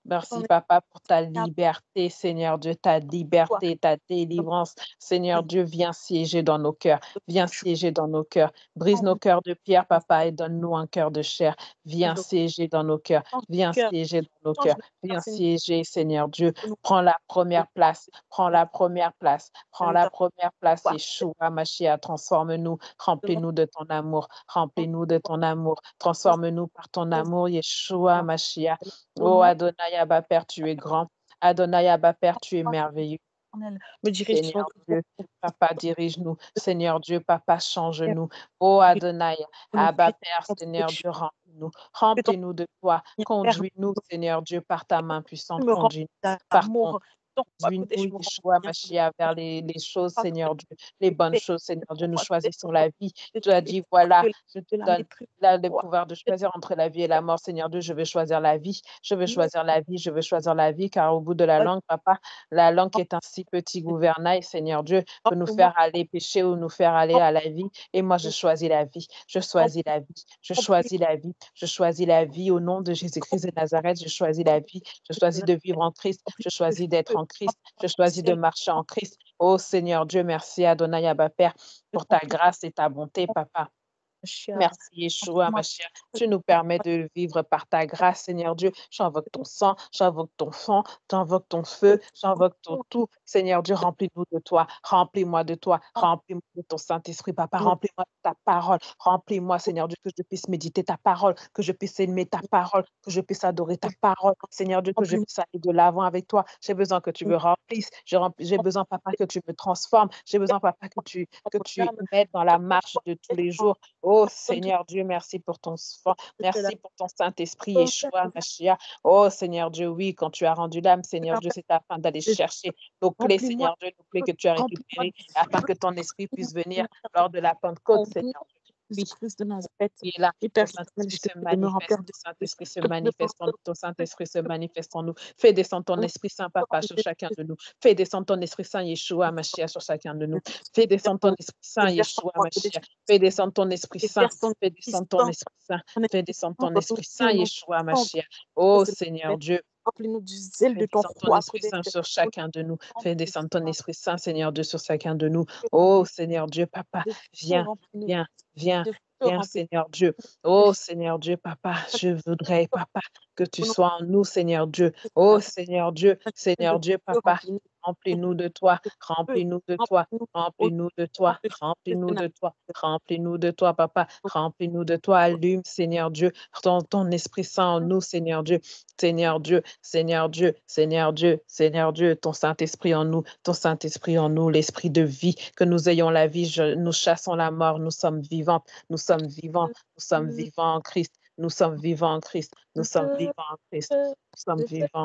Merci, Papa, pour ta Ton liberté, Seigneur Dieu, ta liberté, ta délivrance. Seigneur Dieu, viens siéger dans nos cœurs. Viens siéger dans nos cœurs. Brise nos cœurs de pierre, Papa, et donne-nous un cœur de chair. Viens siéger dans nos cœurs. Viens cœur, siéger dans nos change cœurs. le cœur, Viens Seigneur, siéger, Seigneur Dieu. de nous Prends la première place. Prends faire la première place. Prends la ta première place. foi, Yeshua, Mashiach, transforme-nous. de notre Remplis-nous de ton amour. Remplis-nous de foi, ton amour. change Transforme-nous par ton le amour, Yeshua, cœur. Mashiach. Au Oh nom Adonai Abba Père, tu es grand. Adonai Abba Père, tu es merveilleux. éternel, me dirige Seigneur sur notre Dieu, Papa, dirige-nous. Seigneur Dieu, Papa, terre, change-nous. Oh que Adonai, nous Abba puissions Père, Seigneur être Dieu, remplis-nous. que ton Remplis-nous de toi. Père, Conduis-nous, Seigneur Dieu, par ta main tu puissante. me rends Conduis-nous par ton. d'amour, ton roi Conduis-nous, côté, je me rends Yeshua, bien de Mashiach, vers les, les choses, toi, Seigneur Dieu, les bonnes de choses, Seigneur Dieu. Nous roi côté, choisissons la vie. de Tu as tu es dit, fort voilà, de la je te de la donne maîtrise là le de toi. pouvoir de choisir entre la vie et la mort, Seigneur Dieu. Je vais choisir la vie. Je vais Nous, choisir la vie. Je vais choisir la vie, car au bout de la roi, langue, Papa, la langue est un si petit gouvernail, Seigneur Dieu, peut nous remplis-moi, faire aller pécher ou nous faire aller à la vie. Et moi, je choisis la vie. Je choisis remplis, la vie. Je remplis choisis la vie. Je choisis la vie au nom de Jésus-Christ de Nazareth. Je choisis la vie. Je choisis de vivre en Christ. remplis Je de choisis d'être feu, en Christ. Je remplis du choisis de ciel, marcher en Christ. Oh Seigneur Dieu, merci Adonai Abba Père pour ta remplis grâce et ta bonté, Papa. de chair, Merci Yeshua, remplis-moi Mashiach. Tu nous permets de vivre par ta grâce, Seigneur Dieu. J'invoque ton sang, j'invoque ton sang, j'invoque ton feu, j'invoque ton tout. Seigneur Dieu, remplis-nous de toi, remplis-moi de toi, remplis-moi de ton Saint-Esprit, Papa, remplis-moi de ta parole, remplis-moi, Seigneur Dieu, que je puisse méditer ta parole, que je puisse aimer ta parole, que je puisse adorer ta parole, Seigneur Dieu, que je remplis-moi puisse aller de l'avant avec toi. J'ai besoin que tu me remplisses, j'ai rempli- j'ai besoin, Papa, que tu me transformes, j'ai besoin, Papa, que tu, que tu m'aides dans la marche de tous les jours. Oh Seigneur Dieu, merci pour ton sang, merci pour ton Saint-Esprit, Yeshua, Mashiach. Oh Seigneur Dieu, oui, quand tu as rendu l'âme, Seigneur Dieu, c'est afin d'aller chercher nos clés, Remplis-moi, Seigneur Dieu, nos clés que tu as remplis-moi récupérées, du afin que ton Esprit puisse venir lors de la Pentecôte, au nom Seigneur de Dieu. Oui, Jésus-Christ de Nazareth. qui est là. Et Ton Père éternel, Saint-Esprit je te se prie de me manifeste, remplir de ton Saint-Esprit se que tu me manifeste en nous, pardonnes. ton Saint-Esprit se manifeste en nous. Fais descendre ton Esprit Saint, Papa, sur chacun de nous. Fais descendre ton Esprit Saint, Yeshua, Mashiach, sur chacun de nous. Fais descendre ton Esprit Saint, Yeshua, Mashiach. Fais descendre ton Esprit Et Saint. verse ton Fais descendre ton puissance, Esprit Saint. ton Fais Esprit descendre Saint ton dans nos Esprit vies, Saint, au nom Yeshua, puissant de Mashiach. Oh Jésus de Seigneur Nazareth. Dieu. Remplis-nous du zèle Fais de ton descendre ton roi, Esprit Kodesh. Saint sur Au chacun de nous. Fais nom descendre ton puissant Esprit Saint, Seigneur Dieu, sur chacun de nous. de Oh Seigneur Dieu, Papa, de feu, viens, remplis-nous. viens, viens, De feu, viens, remplis-nous. Seigneur Dieu. De Oh feu, Seigneur Dieu, Papa, je voudrais, Papa, que tu au nom sois en nous, Seigneur Dieu. de Oh Nazareth. Seigneur Dieu, De Seigneur Dieu, feu, Papa, remplis-nous. remplis-nous de toi, De feu, remplis-nous de toi. remplis-nous. Au Remplis-nous de nom toi, de Jésus de remplis-nous de toi, Nazareth. remplis-nous de toi, Papa, remplis-nous de toi, allume, Seigneur Dieu, ton, ton Esprit Saint en nous, Seigneur Dieu, Seigneur Dieu, Seigneur Dieu, Seigneur Dieu, Seigneur Dieu, ton Saint-Esprit en nous, ton Saint-Esprit en nous, l'Esprit de vie, que nous ayons la vie, je- nous chassons la mort, nous sommes vivants, nous sommes vivants, nous sommes vivants en Christ, nous sommes vivants en Christ, nous Le sommes feu, vivants en Christ, le nous sommes feu, vivants.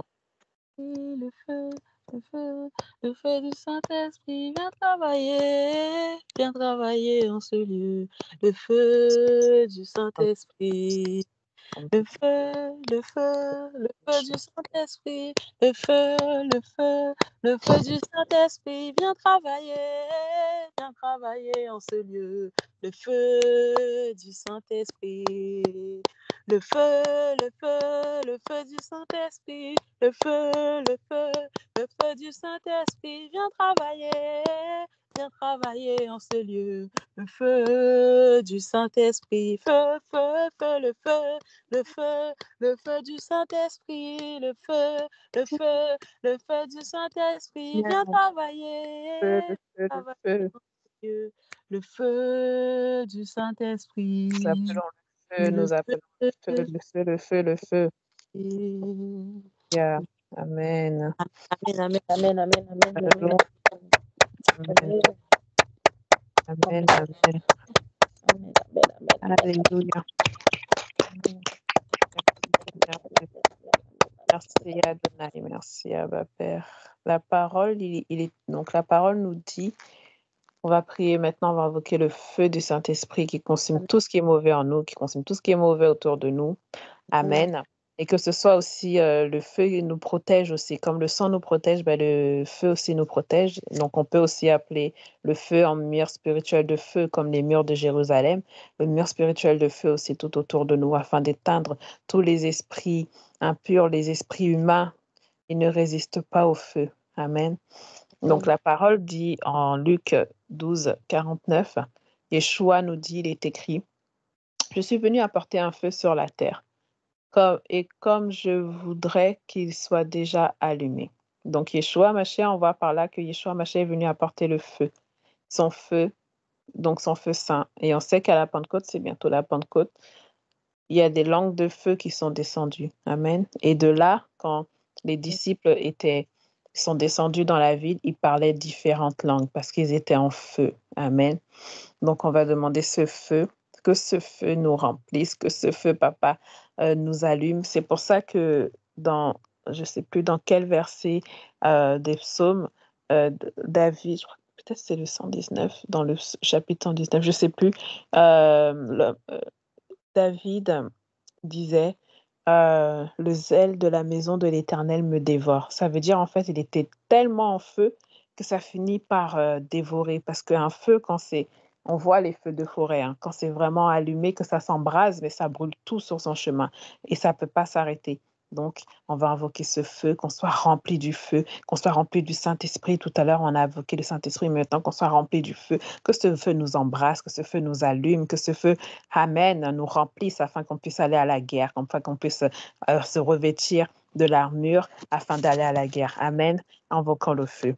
le feu, le feu, le feu du Saint-Esprit, viens travailler, viens travailler en ce lieu. Le feu du Saint-Esprit, le feu, le feu, le feu du Saint-Esprit, le feu, le feu, le feu du Saint-Esprit, viens travailler, viens travailler en ce lieu. Le feu du Saint-Esprit, le feu, le feu, le feu du Saint-Esprit, le feu, le feu, le feu du Saint-Esprit, viens travailler, viens travailler en ce lieu. Le feu du Saint-Esprit, feu, feu, feu, le feu, le feu, le feu du Saint-Esprit, le feu, le feu, le feu du Saint-Esprit, viens Feu, travailler, le feu, le travailler feu. en ce lieu. Le feu du Saint-Esprit, Nous appelons le feu, le nous appelons feu. le feu, le feu, le feu, le feu. Amen, Yeah. Amen. amen, amen, amen, amen, amen, Allons. Amen. amen, Amen. Amen. amen, amen, amen. Alléluia. Merci, merci Adonai, merci Abba Père. La parole, il, il est donc la parole nous dit, on va prier maintenant, on va invoquer le feu du Saint-Esprit qui consume tout ce qui est mauvais en nous, qui consume tout ce qui est mauvais autour de nous. Amen. Et que ce soit aussi euh, le feu qui nous protège aussi. Comme le sang nous protège, ben, le feu aussi nous protège. Donc on peut aussi appeler le feu en mur spirituel de feu, comme les murs de Jérusalem. Le mur spirituel de feu aussi tout autour de nous, afin d'éteindre tous les esprits impurs, les esprits humains. Ils ne résistent pas au feu. Amen. Donc Mm. la parole dit en Luc douze, quarante-neuf, Yeshua nous dit, il est écrit, je suis venu apporter un feu sur la terre comme, et comme je voudrais qu'il soit déjà allumé. Donc, Yeshua Mashiach, on voit par là que Yeshua Mashiach est venu apporter le feu, son feu, donc son feu saint. Et on sait qu'à la Pentecôte, c'est bientôt la Pentecôte, il y a des langues de feu qui sont descendues. Amen. Et de là, quand les disciples étaient, sont descendus dans la ville, ils parlaient différentes langues parce qu'ils étaient en feu. Amen. Donc, on va demander ce feu, que ce feu nous remplisse, que ce feu, papa, euh, nous allume. C'est pour ça que dans, je ne sais plus dans quel verset euh, des psaumes, euh, David, je crois que peut-être c'est le cent dix-neuf, dans le chapitre cent dix-neuf, je ne sais plus, euh, le, euh, David disait, euh, le zèle de la maison de l'Éternel me dévore. Ça veut dire, en fait, il était tellement en feu que ça finit par euh, dévorer. Parce qu'un feu, quand c'est, on voit les feux de forêt, hein, quand c'est vraiment allumé, que ça s'embrase, mais ça brûle tout sur son chemin. Et ça ne peut pas s'arrêter. Donc, on va invoquer ce feu, qu'on soit rempli du feu, qu'on soit rempli du Saint-Esprit. Tout à l'heure, on a invoqué le Saint-Esprit, mais maintenant qu'on soit rempli du feu, que ce feu nous embrasse, que ce feu nous allume, que ce feu, amen, nous remplisse afin qu'on puisse aller à la guerre, afin qu'on puisse euh, se revêtir de l'armure afin d'aller à la guerre. Amen. Invoquons le feu.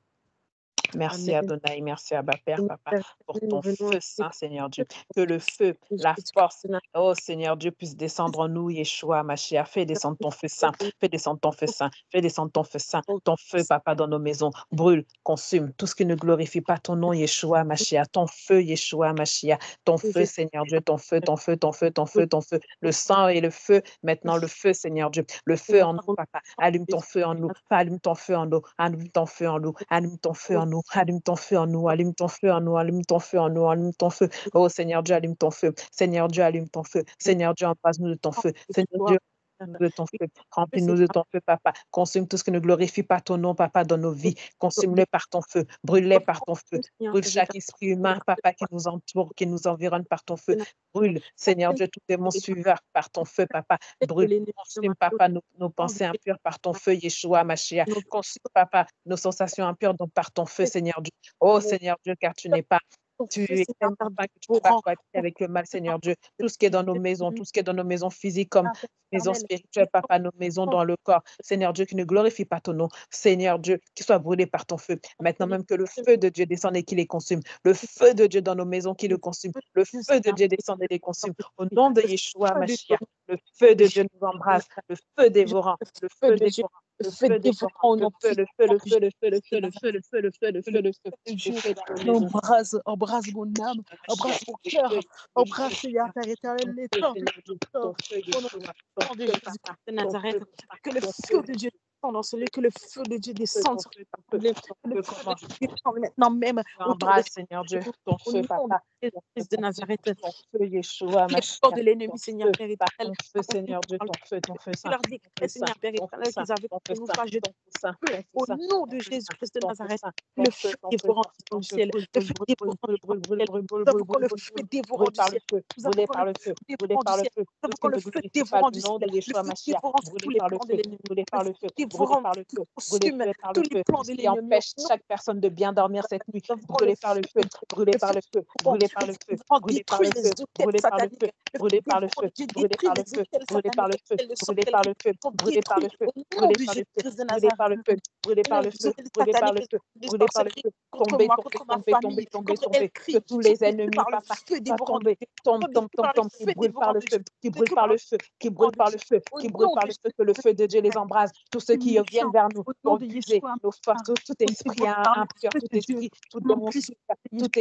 Merci Amen. Adonai, merci Abba Père, Nous Papa, pour ton nous venons feu à saint, Seigneur Dieu. Que le feu, la force, oh Seigneur Dieu, puisse descendre en nous, Yeshua, Mashiach. Fais descendre ton feu saint, fais descendre ton feu saint, fais descendre ton feu saint, ton feu, Papa, dans nos maisons. Brûle, consume tout ce qui ne glorifie pas ton nom, Yeshua, Mashiach. Ton feu, Yeshua, Mashiach. Ton feu, Seigneur Dieu, ton feu, ton feu, ton feu, ton feu, ton feu. Le sang et le feu, maintenant le feu, Seigneur Dieu. Le feu en nous, Papa. Allume ton feu en nous, allume ton feu en nous, allume ton feu en nous, allume ton feu en nous, allume ton feu en nous, allume ton feu en nous, allume ton feu en nous, allume ton feu. Oh Seigneur Dieu, allume ton feu. Seigneur Dieu, allume ton feu. Seigneur Dieu, embrasse-nous de ton feu. Seigneur Dieu, de ton feu. Remplis-nous de ton feu, Papa. Consume tout ce qui ne glorifie pas ton nom, Papa, dans nos vies. Consume-le par ton feu. Brûle-les par ton feu. Brûle chaque esprit humain, Papa, qui nous entoure, qui nous environne par ton feu. Brûle, Seigneur Dieu, tout démon suiveur par ton feu, Papa. Brûle, consume, Papa, nos, nos pensées impures par ton feu, Yeshua, Mashiach. Consume, Papa, nos sensations impures donc par ton feu, Seigneur Dieu. Oh, Seigneur Dieu, car tu n'es pas tu es tellement pas que tu ne peux pas cohabiter avec le mal, Seigneur Dieu. Tout ce qui est dans nos maisons, tout ce qui est dans nos maisons physiques comme maisons spirituelles, Papa, nos maisons dans le corps. Seigneur Dieu, qui ne glorifie pas ton nom. Seigneur Dieu, qui soit brûlé par ton feu. Maintenant même que le feu de Dieu descende et qui les consume. Le feu de Dieu dans nos maisons qui le consume. Le feu de Dieu descend et les consume. Au nom de Yeshua, Mashiach, le feu de Dieu nous embrasse. Le feu dévorant. Le feu dévorant. Le feu dévorant. Le feu, le feu, le feu, le feu, le feu, le feu, le feu, le feu, le feu, le feu, le feu dans nos maisons. Embrase, embrase mon âme, embrase mon cœur, embrase, Seigneur, Père éternel, les temps, au nom de Jésus-Christ de Nazareth, que le feu de Dieu descende dans ce lieu, que le feu de Dieu descende sur l'assemblée, que le feu de Dieu descende maintenant même autour de Seigneur Dieu, ton feu, Papa, Jésus-Christ de Nazareth, ton feu, Yeshua, les portes de l'ennemi, Seigneur, Père éternel, ton feu, Seigneur Dieu, ton feu, ton feu, tu leur décrets, Seigneur, Père éternel, qu'ils avaient que nous pas jeter au nom de Jésus-Christ de Nazareth, le feu dévorant du ciel, le feu dévorant du ciel, nous avons que le feu dévorant du ciel, nous avons que le feu dévorant du ciel, nous avons que le feu dévorant du ciel, le feu dévorant tous les plans de l'ennemi, brûlé par le feu, dévorant par le feu, consume tous les plans de l'ennemi, empêche chaque personne de bien dormir cette nuit, brûlé par le feu, brûlé par le feu, brûlé par le feu, brûlé par le feu, brûlé par le feu, brûlé par le feu, brûlé par le feu, brûlé par le feu, brûlé par le feu, brûlé par le feu, brûlé par le feu, brûlé par le feu, brûlé par le feu, brûlé par le feu, brûlé par le feu, tomber, tomber, tomber, tomber, tomber, que tous les ennemis, papa, soient tombés, tombe, tombe, tombe, tombe, qui brûlent par le feu, qui brûlent par le feu, qui brûlent par le feu, qui brûlent par le feu, que le feu de Dieu les embrase, tous ceux qui viennent vers nous pour puiser nos forces, tout esprit impur, tout esprit, tout démon, tout esprit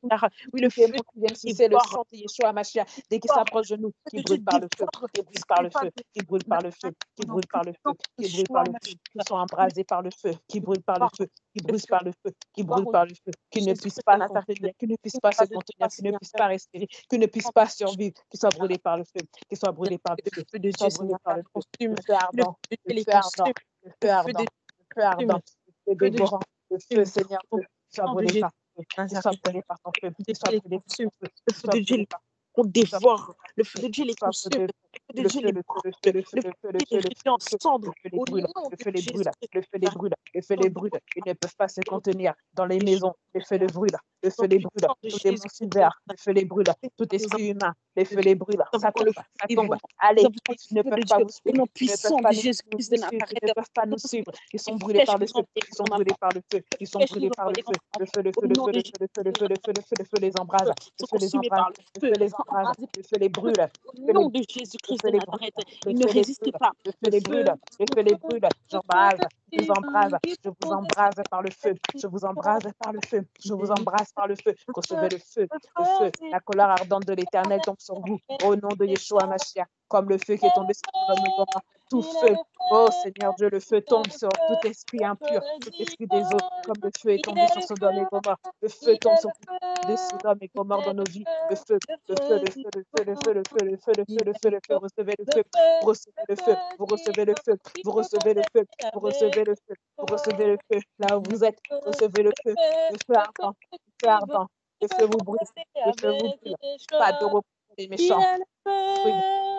Oui, le feu c'est le sang de Yeshua Mashiach. Dès qu'il s'approche de nous, qui brûle par le feu, qui brûle par le feu, qui brûle par le feu, qui brûle par le feu, qui brûle par le feu, qui sont embrasés par le feu, qui brûle par le feu, qui brûle par le feu, qui brûle par le feu, qui ne puisse pas contenir, qui ne puisse pas se contenir, qui ne puisse pas respirer, qui ne puisse pas survivre, qui soit brûlé par le feu, qui soit brûlé par le feu, de qui soit Dieu, brûlé par le feu, le feu le ardent, feu le de feu ardent, le feu ardent, le feu ardent, le feu dévorant, le feu Seigneur Dieu, qui soit brûlé par le feu, qui soit brûlé par ton feu, qui soit brûlé par ton feu, le feu de Dieu, on dévore, le feu de Dieu les consume, le feu de Dieu les brûle, le feu les réduit en cendres, au nom le feu les de brûle, Jésus. le feu les brûle, le feu les brûle, ils ne peuvent pas se contenir dans les maisons, le feu les brûle, le feu les brûle, tout démon vert, le feu les brûle, tout esprit humain, le feu les brûle, ça tombe, ça tombe, allez, ils ne peuvent pas vous suivre, ils ne peuvent pas nous suivre, ils ne peuvent pas nous suivre, ils sont brûlés par le feu, ils sont brûlés par le feu, ils sont brûlés par le feu, le feu, le feu, le feu, le feu, le feu, le feu, le feu, le feu, le feu les embrase, le feu les embrase, le feu les embrase, le feu les brûle, Au nom de Jésus-Christ de Nazareth, il ne résiste pas. le feu les brûle, le feu les brûle, j'embrase, je vous embrase, je vous embrase par le feu, je vous embrase par le feu, je vous embrase par le feu, recevez le feu, le feu, la colère ardente de l'Éternel tombe sur vous, au nom de Yeshua Mashiach, comme le feu qui est tombé sur Sodome et Gomorrhe, tout feu, oh Seigneur Dieu, le feu tombe sur tout esprit impur, tout esprit des eaux, comme le feu est tombé sur Sodome et Gomorrhe, le feu tombe sur tout de Sodome et Gomorrhe dans nos vies, le feu, le feu, le feu, le feu, le feu, le feu, le feu, le feu, le feu, le feu, recevez le feu, vous recevez le feu, vous recevez le feu, vous recevez le feu, vous recevez le feu, vous recevez le feu, là où vous êtes, recevez le feu, le feu ardent, le feu ardent, le feu vous brûle, le feu vous brûle, pas de repos pour les méchants. Oui.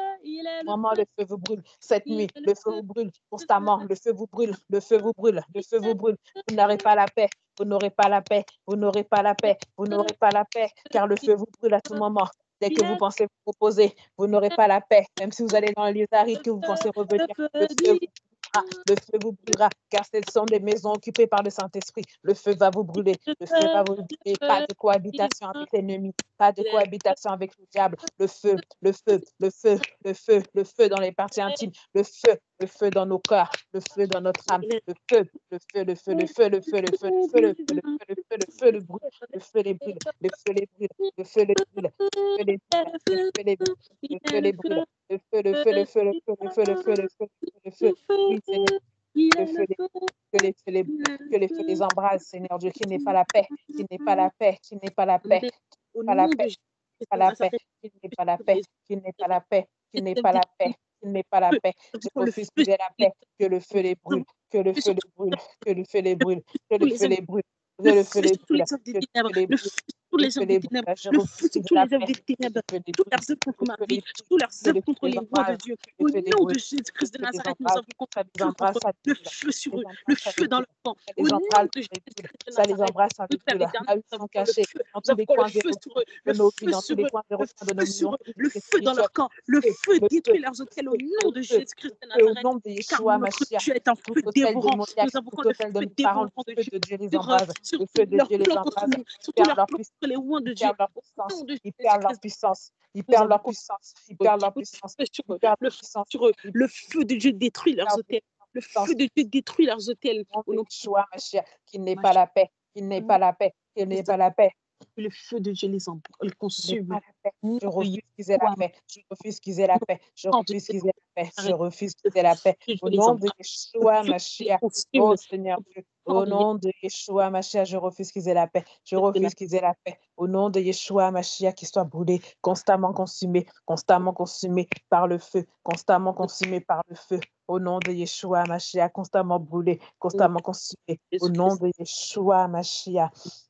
Maman, le feu vous brûle. Cette nuit, le feu vous brûle constamment. Le feu vous brûle. Le feu vous brûle. Le feu vous brûle. Vous n'aurez pas la paix. Vous n'aurez pas la paix. Vous n'aurez pas la paix. Vous n'aurez pas la paix. Car le feu vous brûle à tout moment. Dès que vous pensez vous reposer, vous n'aurez pas la paix. Même si vous allez dans les arides, que vous pensez revenir, le feu vous brûlera. Le feu vous brûlera. Car ce sont des maisons occupées par le Saint-Esprit. Le feu va vous brûler. Le feu va vous brûler. Pas de cohabitation avec l'ennemi. Pas de cohabitation avec le diable. Le feu, le feu, le feu, le feu, le feu dans les parties intimes. Le feu, le feu dans nos cœurs. Le feu dans notre âme. Le feu, le feu, le feu, le feu, le feu, le feu, le feu, le feu, le feu, le feu, le feu, le brûle. Le feu les brûle. Le feu les brûle. Le feu les brûle. Le feu les brûle. Le feu les brûle. Le feu les brûle. Le feu, le feu, le feu, le feu, le feu, le feu, le feu, le feu. Oui, Seigneur. Le feu les que les feux les que les feux les embrase, Seigneur Dieu, qui n'est pas la paix, qui n'est pas la paix, qui n'est pas la paix, qui n'est pas la paix, pas la paix, qui n'est pas la paix, qui n'est pas la paix, qui n'est pas la paix, qui n'est pas la paix. Je refuse qu'il y ait la paix, que le feu les brûle, que le feu les brûle, que le feu les brûle, que le feu les brûle, que le feu les brûle, que le feu les brûle. Tous les œuvres des ténèbres, le feu sur tous les œuvres des ténèbres, toutes leurs œuvres contre ma vie, toutes leurs œuvres contre les rois de Dieu. Au nom de Jésus-Christ de Nazareth, nous avons contre le feu sur eux, le feu dans le camp. Au nom de Jésus-Christ de ça les embrasse, ça les brûle. Là où ils sont cachés, dans tous les coins de nos vies, dans tous les coins de nos maisons, le feu dans leur camp, le feu détruit leurs hôtels au nom de Jésus-Christ de Nazareth. Au nom de Car Yeshua notre Mashiach, Dieu est un feu dévorant. Nous avons tout hôtel de nos parents, le feu de Dieu les embrase, le feu de Dieu les embrase, ils perdent leur puissance, les rois de ils Dieu. perdent leur puissance, ils perdent leur puissance, ils perdent leur puissance, ils perdent leur puissance, ils perdent leur puissance. Le feu de Dieu détruit leurs hôtels. Le feu de Dieu détruit leurs hôtels. Au nom de Yeshua Mashiach, qu'il n'est pas la paix, qu'il n'est pas la paix, qu'il n'est pas la paix. Le feu de Dieu les, les consume. Je refuse qu'ils aient la paix. Je refuse qu'ils aient la paix. Je refuse qu'ils aient la paix. Je refuse qu'ils aient la paix. Au nom de Yeshua Mashiach. Oh Seigneur Dieu. Au nom de Yeshua Mashiach, je refuse qu'ils aient la paix. Je refuse qu'ils aient la paix. Au nom de Yeshua Mashiach, qu'ils soient brûlés, constamment consumés, constamment consumés par le feu, constamment consumés par le feu. Au nom de Yeshua Mashiach, constamment brûlés, constamment consumés. Au nom de Yeshua Mashiach.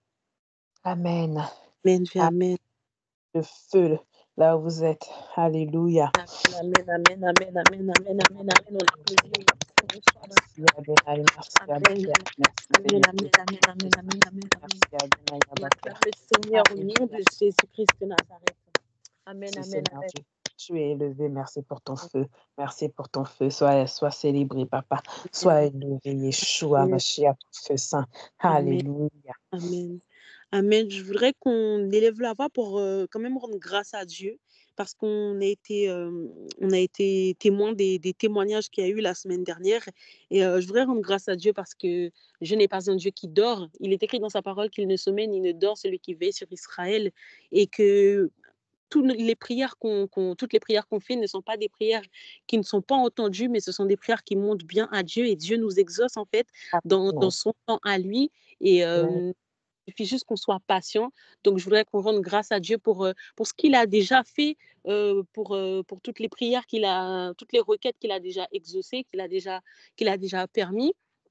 Amen. Amen. Amen. Le feu, là où vous êtes. Alléluia. Amen, amen, amen, amen, amen, amen, amen. On applaudit. Merci, Adonai. Merci, Adonai. Amen, amen, amen, amen, amen, amen. Merci, Adonai. On acclame le Seigneur au nom de Jésus-Christ de Nazareth. Amen, amen, amen. Tu es élevé. Merci pour ton feu. Merci pour ton feu. Sois, sois célébré, Papa. Sois élevé, Yeshua, Mashiach, feu saint. Alléluia. Amen. Amen. Je voudrais qu'on élève la voix pour euh, quand même rendre grâce à Dieu. parce qu'on a été, euh, on a été témoin des, des témoignages qu'il y a eu la semaine dernière. Et euh, je voudrais rendre grâce à Dieu parce que je n'ai pas un Dieu qui dort. Il est écrit dans sa parole qu'il ne sommeille ni ne dort celui qui veille sur Israël. Et que toutes les prières qu'on, qu'on- toutes les prières qu'on fait ne sont pas des prières qui ne sont pas entendues, mais ce sont des prières qui montent bien à Dieu et Dieu nous exauce en fait dans, dans Amen. son temps à lui. Et Amen. euh, il suffit juste qu'on soit patient. Donc, je voudrais qu'on rende grâce à Dieu pour, euh, pour ce qu'il a déjà fait, euh, pour, euh, pour toutes les prières qu'il a, toutes les requêtes qu'il a déjà exaucées, qu'il a déjà, qu'il a déjà permis.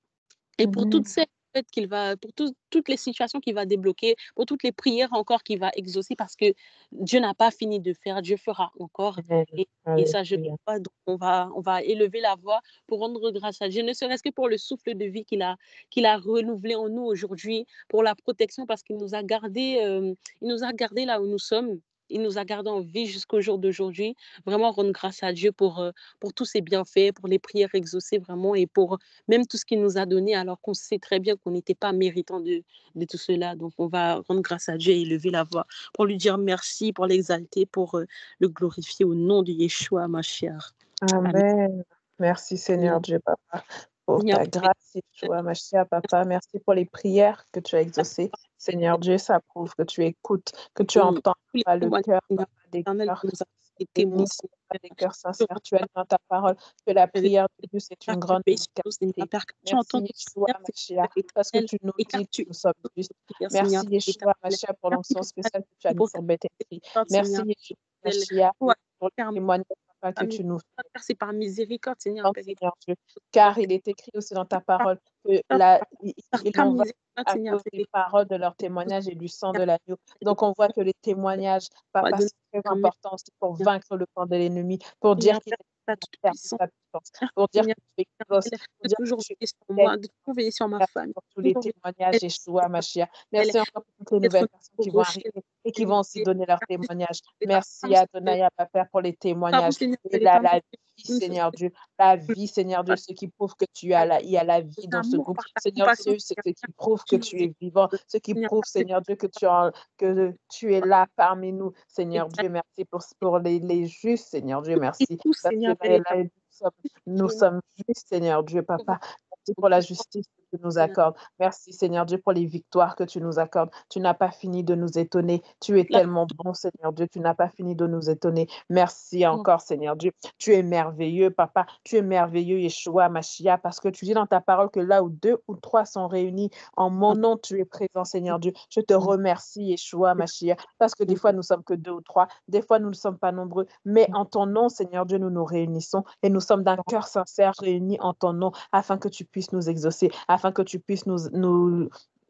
Et pour toutes Amen. celles en fait, qu'il va, pour tout- toutes les situations qu'il va débloquer, pour toutes les prières encore qu'il va exaucer, parce que Dieu n'a pas fini de faire, Dieu fera encore. Amen. Et, et ça, je ne Alléluia. sais pas. Donc, on va, on va élever la voix pour rendre grâce à Dieu, ne serait-ce que pour le souffle de vie qu'il a, qu'il a renouvelé en nous aujourd'hui, pour la protection, parce qu'il nous a gardés, euh, il nous a gardés là où nous sommes. Il nous a gardés en vie jusqu'au jour d'aujourd'hui. Vraiment rendre grâce à Dieu pour, euh, pour tous ses bienfaits, pour les prières exaucées vraiment et pour même tout ce qu'il nous a donné, alors qu'on sait très bien qu'on n'était pas méritant de, de tout cela. Donc, on va rendre grâce à Dieu et élever la voix pour lui dire merci, pour l'exalter, pour euh, le glorifier au nom de Yeshua, ma chère. Amen. Amen. Merci Seigneur Dieu, Papa, pour Seigneur, ta grâce, Yeshua, Mashiach, Papa. Merci pour les prières que tu as exaucées. Seigneur Dieu, ça prouve que tu écoutes, que tu tous entends, les pas le témoignages, cœur, Seigneur, Papa, des éternel, cœurs qui nous a été témoins, bénis, Papa, des cœurs sincères. Tu as dit dans ta parole que la Seigneur. prière de Dieu, c'est Père, une tu grande payes sur nous, Seigneur. efficacité. Père, car tu entends Merci nos Yeshua, prières, Seigneur Mashiach, parce que éternel, tu nous et car dis que tu nous sommes écoutes justes. nos prières, Seigneur Merci Yeshua, éternel. Mashiach, pour Merci l'onction pour ta spéciale que tu as mis pour sur Bethany. ta Merci Seigneur Yeshua, éternel. Mashiach, Pour pour les faire témoignages, Papa, que famille. tu nous fais. C'est par miséricorde, Seigneur Non, Père éternel. Seigneur Dieu, car il est écrit aussi dans ta parole que la, ils Par ils ta l'ont vaincu miséricorde, à Seigneur cause Père des éternel. paroles de leur témoignage et du sang de l'agneau. Donc, on voit que les témoignages, On va papa, donner sont très un merci, importants aussi pour vaincre le camp de l'ennemi, pour dire Seigneur qu'il Père, est ta toute terme de puissance. ta puissance, Merci, pour dire Seigneur que tu es exauces, éternel, pour de dire que toujours tu es veiller sur fidèle. moi, de toujours veiller sur ma Merci famille, pour tous de les toujours veiller sur témoignages, elle, Yeshua, Mashiach. elle, Merci encore pour toutes les d'être nouvelles personnes qui notre vont rocher, arriver et qui vont aussi vérité, donner leur témoignage. de ta Merci femme, Adonai, Abba Père, pour les Pardon, témoignages Seigneur et Père la, éternel, la vie, une chose, Seigneur Dieu, la vie, Seigneur Dieu, ce qui prouve que tu as la, il y a la vie dans ce l'amour groupe. par ta Seigneur compassion, Dieu, c'est Seigneur ce qui Père, prouve que tu nous tu dis, es vivant, ce qui Seigneur prouve, Père, Seigneur Dieu, que tu, as, que tu es là parmi nous. Seigneur éternel, Dieu, merci pour, pour les, les justes, Seigneur Dieu, et merci. tout, Parce que Seigneur Père là, là, éternel, nous sommes, nous je sommes justes, Seigneur Dieu, nous Papa. Merci pour la justice que tu nous Seigneur. accordes. Merci, Seigneur Dieu, pour les victoires que tu nous accordes. Tu n'as pas fini de nous étonner. Tu es La tellement bon, Seigneur Dieu. Tu n'as pas fini de nous étonner. Merci foi, encore, Seigneur Dieu. Tu es merveilleux, Papa. Tu es merveilleux, Yeshua, Mashiach, parce que tu dis dans ta parole que là où deux ou trois sont réunis, en mon nom, tu es présent, Seigneur Dieu. Je te remercie, Yeshua, Mashiach, parce que des fois, nous sommes que deux ou trois. Des fois, nous ne sommes pas nombreux. Mais en ton nom, Seigneur Dieu, nous nous réunissons et nous sommes d'un cœur sincère réunis en ton nom afin que tu puisses nous exaucer, afin que tu puisses nous, nous,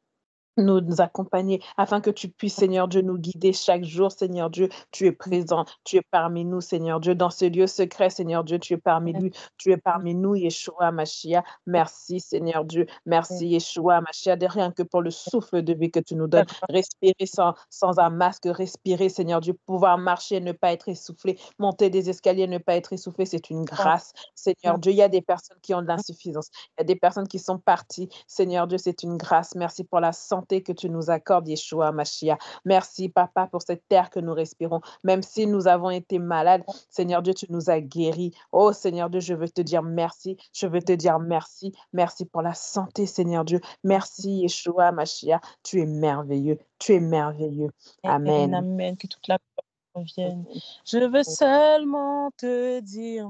nous accompagner, afin que tu puisses, Seigneur Dieu, nous guider chaque jour, Seigneur Dieu. Tu es présent, tu es parmi nous, Seigneur Dieu. Dans ce lieu secret, Seigneur Dieu, tu es parmi nous, tu es parmi nous, Yeshua, Mashiach. Merci, Seigneur Dieu. Merci, Yeshua, Mashiach, de rien que pour le souffle de vie que tu nous donnes. Respirer sans, sans un masque, respirer, Seigneur Dieu, pouvoir marcher, ne pas être essoufflé, monter des escaliers, ne pas être essoufflé, c'est une grâce, Seigneur Dieu. Il y a des personnes qui ont de l'insuffisance, il y a des personnes qui sont parties, Seigneur Dieu, c'est une grâce. Merci pour la santé que tu nous accordes, Yeshua Mashiach. Merci, Papa, pour cette terre que nous respirons. Même si nous avons été malades, Seigneur Dieu, tu nous as guéris. Oh, Seigneur Dieu, je veux te dire merci. Je veux te dire merci. Merci pour la santé, Seigneur Dieu. Merci, Yeshua Mashiach. Tu es merveilleux. Tu es merveilleux. Amen, Amen. amen, que toute la gloire revienne. Je veux seulement te dire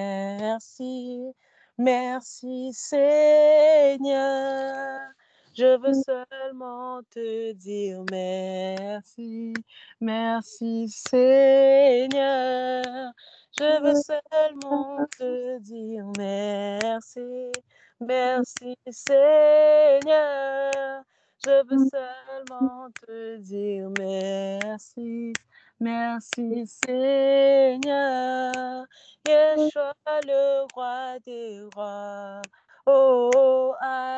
merci, merci Seigneur. Je veux seulement te dire merci, merci Seigneur. Je veux seulement te dire merci, merci Seigneur. Je veux seulement te dire merci, merci Seigneur. Yeshua le roi des rois. Oh,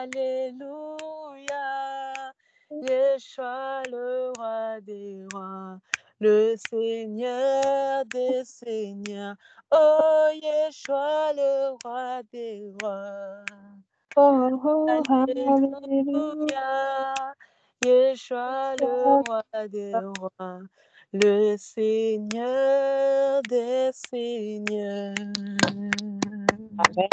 alléluia. Yeshua le roi des rois, le Seigneur des seigneurs. Oh, Yeshua le roi des rois. Oh, oh, hallelujah. Alléluia, Yeshua le roi des rois, le Seigneur des Seigneurs. Amen.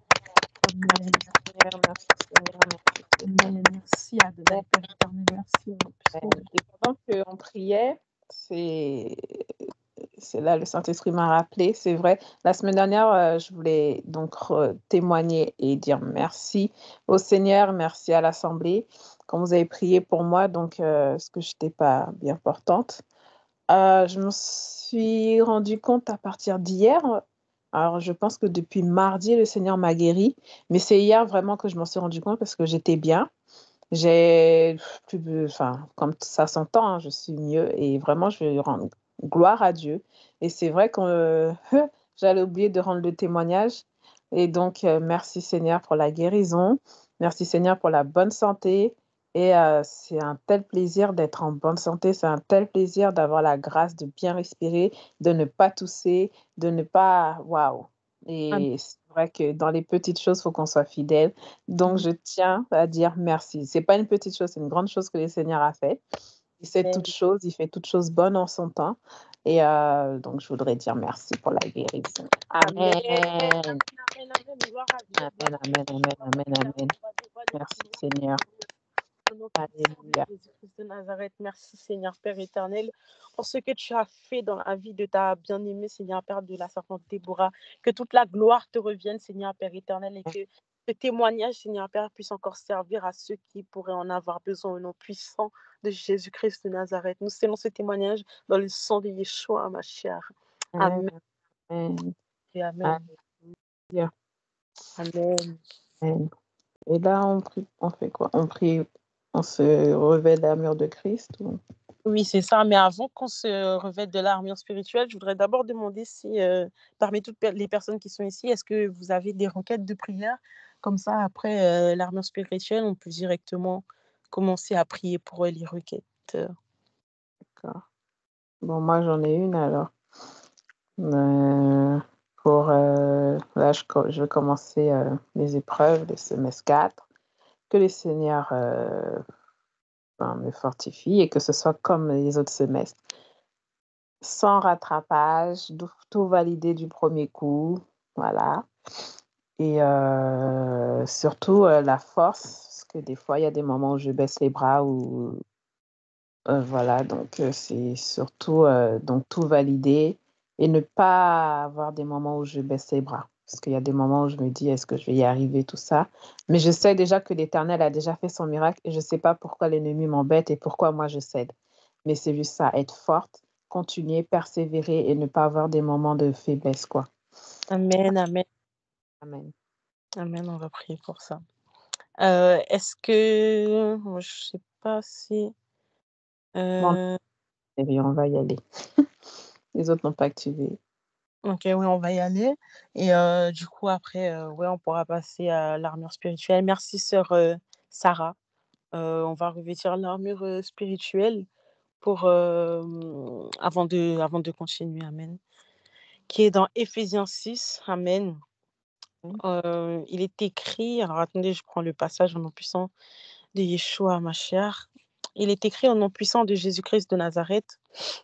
Amen. Seigneur, merci Seigneur, merci Seigneur. Amen. Merci Adonai, Père éternel, merci au nom puissant de Amen. Et pendant qu'on priait, c'est c'est là le Saint-Esprit m'a rappelé, c'est vrai. La semaine dernière, euh, je voulais donc re- témoigner et dire merci au Seigneur, merci à l'Assemblée, quand vous avez prié pour moi, donc euh, parce que je n'étais pas bien portante. Euh, je me suis rendu compte à partir d'hier. Alors, je pense que depuis mardi, le Seigneur m'a guéri, mais c'est hier vraiment que je m'en suis rendu compte parce que j'étais bien. J'ai plus de enfin, comme ça s'entend, hein, je suis mieux et vraiment je vais rendre gloire à Dieu et c'est vrai que, heu, j'allais oublier de rendre le témoignage et donc heu, merci Seigneur pour la guérison. Merci Seigneur pour la bonne santé et heu, c'est un tel plaisir d'être en bonne santé, c'est un tel plaisir d'avoir la grâce de bien respirer, de ne pas tousser, de ne pas waouh Amen. et c'est vrai que dans les petites choses, il faut qu'on soit fidèle donc je tiens à dire merci. C'est pas une petite chose, c'est une grande chose que le Seigneur a fait. Il sait Amen. toutes choses, il fait toutes choses bonnes en son temps et heu, donc je voudrais dire merci pour la guérison. Amen. Amen. Amen. Amen. Gloire à Dieu. Gloire Amen, à amen, Dieu. amen, Gloire à amen, l'éternel. amen. On va dévoiler Merci ton nom, Seigneur. au nom puissant de Alléluia. Jésus-Christ de Nazareth. Merci Seigneur Père éternel pour ce que tu as fait dans la vie de ta bien-aimée Seigneur Père de la servante Déborah. Que toute la gloire te revienne Seigneur Père éternel et que ce témoignage Seigneur Père puisse encore servir à ceux qui pourraient en avoir besoin au nom puissant de Jésus-Christ de Nazareth. Nous scellons ce témoignage dans le sang de Yeshua ma chère. Amen, Amen amen. et Amen. Alléluia. Amen. Amen. Et là, on prie on fait quoi? On prie on se revêt de l'armure de Christ ou? Oui, c'est ça. Mais avant qu'on se revête de l'armure spirituelle, je voudrais d'abord demander si, euh, parmi toutes per- les personnes qui sont ici, est-ce que vous avez des requêtes de prière? Comme ça, après euh, l'armure spirituelle, on peut directement commencer à prier pour euh, les requêtes. Euh, D'accord. Bon, moi, j'en ai une alors. Heu, pour, heu, là, je co je vais commencer, heu, les épreuves de semestre quatre. Que le Seigneur, heu, ben, me fortifie et que ce soit comme les autres semestres. Sans rattrapage, dou tout valider du premier coup, voilà et heu, surtout, heu, la force, parce que des fois, il y a des moments où je baisse les bras ou Heu, voilà, donc heu, c'est surtout, heu, donc tout valider et ne pas avoir des moments où je baisse les bras. Parce qu'il y a des moments où je me dis: «Est-ce que je vais y arriver?» tout ça. Mais je sais déjà que l'Éternel a déjà fait son miracle et je sais pas pourquoi l'ennemi m'embête et pourquoi moi je cède. Mais c'est juste ça, être forte, continuer, persévérer et ne pas avoir des moments de faiblesse, quoi. Amen, amen, Amen. amen. On va prier pour ça. Euh, est-ce que, moi, je sais pas si, Bon, euh, eh bien, on va y aller. Les autres n'ont pas activé. ok, oui, on va y aller. Et euh, du coup, après, euh, ouais, on pourra passer à l'armure spirituelle. Merci, sœur euh, Sarah. Euh, on va revêtir l'armure euh, spirituelle pour, euh, avant de, avant de continuer. Amen. Qui est dans Éphésiens six. Amen. Mmh. Euh, il est écrit, alors attendez, je prends le passage au nom puissant de Yeshua, ma chère. Il est écrit au nom puissant de Jésus-Christ de Nazareth.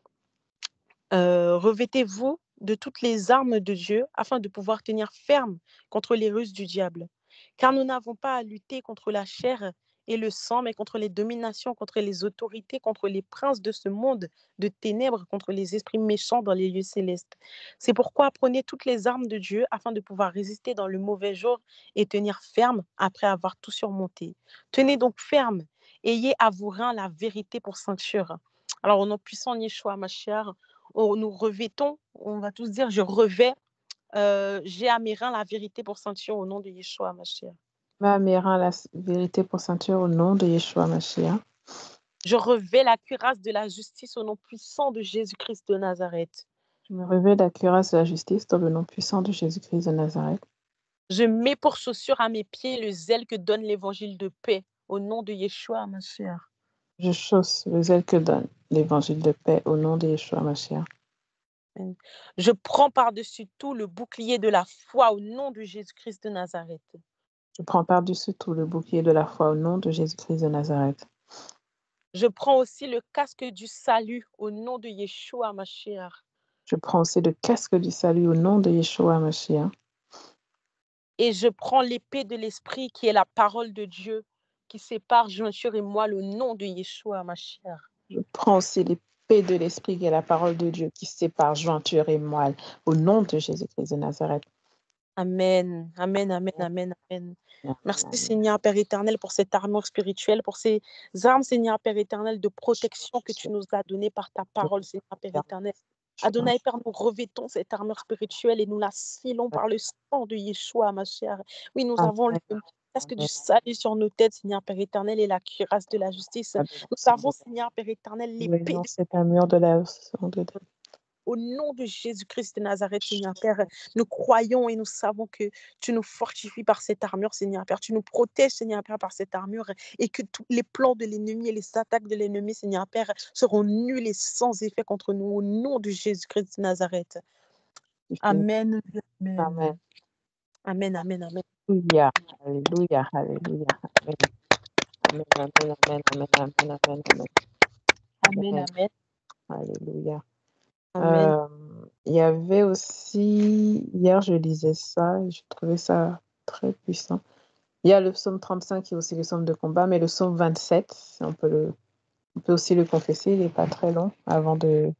Euh, revêtez-vous de toutes les armes de Dieu afin de pouvoir tenir ferme contre les ruses du diable. Car nous n'avons pas à lutter contre la chair et le sang, mais contre les dominations, contre les autorités, contre les princes de ce monde de ténèbres, contre les esprits méchants dans les lieux célestes. C'est pourquoi prenez toutes les armes de Dieu afin de pouvoir résister dans le mauvais jour et tenir ferme après avoir tout surmonté. Tenez donc ferme, ayez à vos reins la vérité pour ceinture. Alors, au nom puissant de Yeshua, ma chère, oh, nous revêtons, on va tous dire, je revais, euh, j'ai à mes reins la vérité pour ceinture au nom de Yeshua, ma chère. Mets à mes reins la s vérité pour ceinture au nom de Yeshua Mashiach. Je revais la cuirasse de la justice au nom puissant de Jésus-Christ de Nazareth. Je me revêts de la cuirasse de la justice dans le nom puissant de Jésus-Christ de Nazareth. Je mets pour chaussure à mes pieds le zèle que donne l'évangile de paix au nom de Yeshua, ma chère. Je chausse le zèle que donne l'évangile de paix au nom de Yeshua Mashiach. Je prends par-dessus tout le bouclier de la foi au nom de Jésus-Christ de Nazareth. Je prends par-dessus tout le bouclier de la foi au nom de Jésus-Christ de Nazareth. Je prends aussi le casque du salut au nom de Yeshua Mashiach. Je prends aussi le casque du salut au nom de Yeshua Mashiach. Et je prends l'épée de l'esprit qui est la parole de Dieu qui sépare jointure et moelle au nom de Yeshua Mashiach. Je prends aussi l'épée de l'esprit qui est la parole de Dieu qui sépare jointure et moelle au nom de Jésus-Christ de Nazareth. Amen, amen, amen, amen, amen. Amen, Merci amen. Seigneur Père éternel pour cette armure spirituelle, pour ces armes Seigneur Père éternel de protection que tu nous as données par ta parole Seigneur Père éternel. Adonai Père, nous revêtons cette armure spirituelle et nous la scellons par le sang de Yeshua Mashiach. Oui, nous avons le casque du salut sur nos têtes Seigneur Père éternel et la cuirasse de la justice. Nous avons Seigneur Père éternel l'épée de C'est un mur de la de au nom de Jésus-Christ de Nazareth, Seigneur Père, nous croyons et nous savons que tu nous fortifies par cette armure, Seigneur Père. Tu nous protèges, Seigneur Père, par cette armure et que tous les plans de l'ennemi et les attaques de l'ennemi, Seigneur Père, seront nuls et sans effet contre nous au nom de Jésus-Christ de Nazareth. Amen. Amen. Amen, amen, amen. Alléluia, alléluia, alléluia. Amen, amen, amen, amen, amen, amen, amen. Amen, amen. Alléluia. Amen. Euh, il y avait aussi, hier je lisais ça et je trouvais ça très puissant. Il y a le psaume trente-cinq qui est aussi le psaume de combat, mais le psaume vingt-sept, on peut, le, on peut aussi le confesser, il n'est pas très long avant de...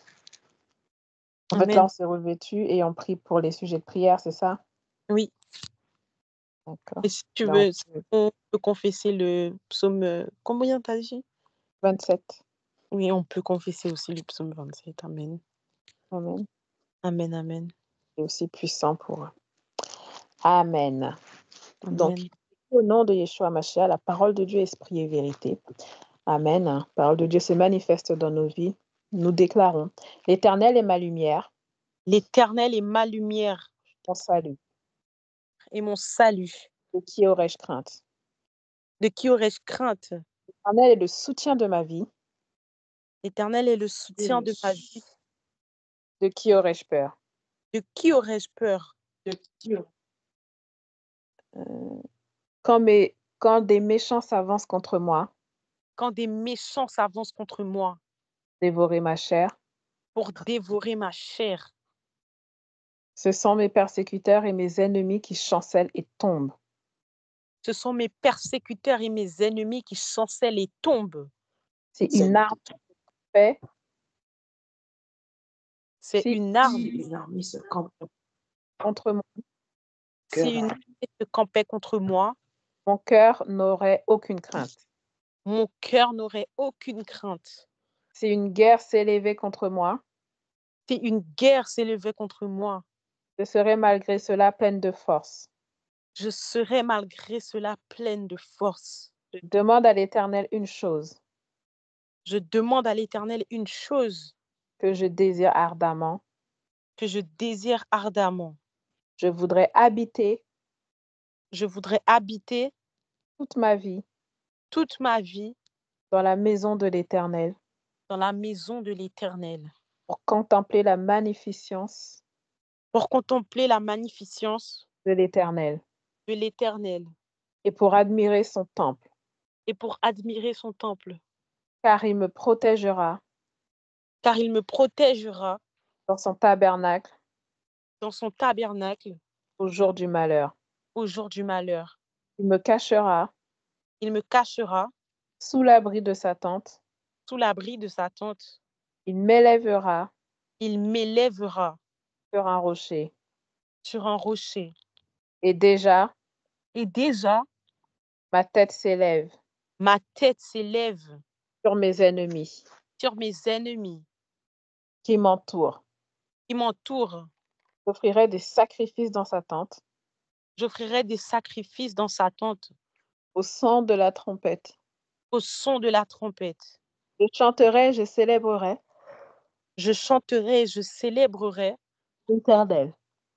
En fait, là, on s'est revêtu et on prie pour les sujets de prière, c'est ça? Oui. D'accord. Et si tu Là, veux, on peut... on peut confesser le psaume, euh, combien t'as dit? vingt-sept. Oui, on peut confesser aussi le psaume vingt-sept. Amen. Amen. Amen, amen. C'est aussi puissant pour eux. Amen. Amen. Donc, au nom de Yeshua Mashiach, la parole de Dieu, esprit et vérité. Amen. La parole de Dieu se manifeste dans nos vies. Nous déclarons, l'Éternel est ma lumière. L'Éternel est ma lumière. Mon salut. Et mon salut. De qui aurais-je crainte? De qui aurais-je crainte? L'Éternel est le soutien de ma vie. L'Éternel est le soutien de ma vie. De qui aurais-je peur? De qui aurais-je peur? De qui euh, quand, mes, quand des méchants s'avancent contre moi, quand des méchants s'avancent contre moi, dévorer ma chair, pour dévorer ma chair, ce sont mes persécuteurs et mes ennemis qui chancellent et tombent. Ce sont mes persécuteurs et mes ennemis qui chancellent et tombent. C'est une arme de paix. C'est si une arme contre moi. Si une armée se campait contre moi, mon cœur n'aurait aucune crainte. Mon cœur n'aurait aucune crainte. Si une guerre s'élevait contre moi, si une guerre s'élevait contre moi, je serais malgré cela pleine de force. Je serais malgré cela pleine de force. Je demande à l'Éternel une chose. Je demande à l'Éternel une chose. Que je désire ardemment. Que je désire ardemment. Je voudrais habiter. Je voudrais habiter. Toute ma vie. Toute ma vie. Dans la maison de l'Éternel. Dans la maison de l'Éternel. Pour contempler la magnificence. Pour contempler la magnificence. De l'Éternel. De l'Éternel. Et pour admirer son temple. Et pour admirer son temple. Car il me protégera. Car il me protégera. Dans son tabernacle. Dans son tabernacle. Au jour du malheur. Au jour du malheur. Il me cachera. Il me cachera. Sous l'abri de sa tente. Sous l'abri de sa tente. Il m'élèvera. Il m'élèvera. Sur un rocher. Sur un rocher. Et déjà. Et déjà. Ma tête s'élève. Ma tête s'élève. Sur mes ennemis. Sur mes ennemis. Qui m'entourent. Qui m'entourent. J'offrirai des sacrifices dans sa tente. J'offrirai des sacrifices dans sa tente. Au son de la trompette. Au son de la trompette. Je chanterai, je célébrerai. Je chanterai, je célébrerai. L'Éternel.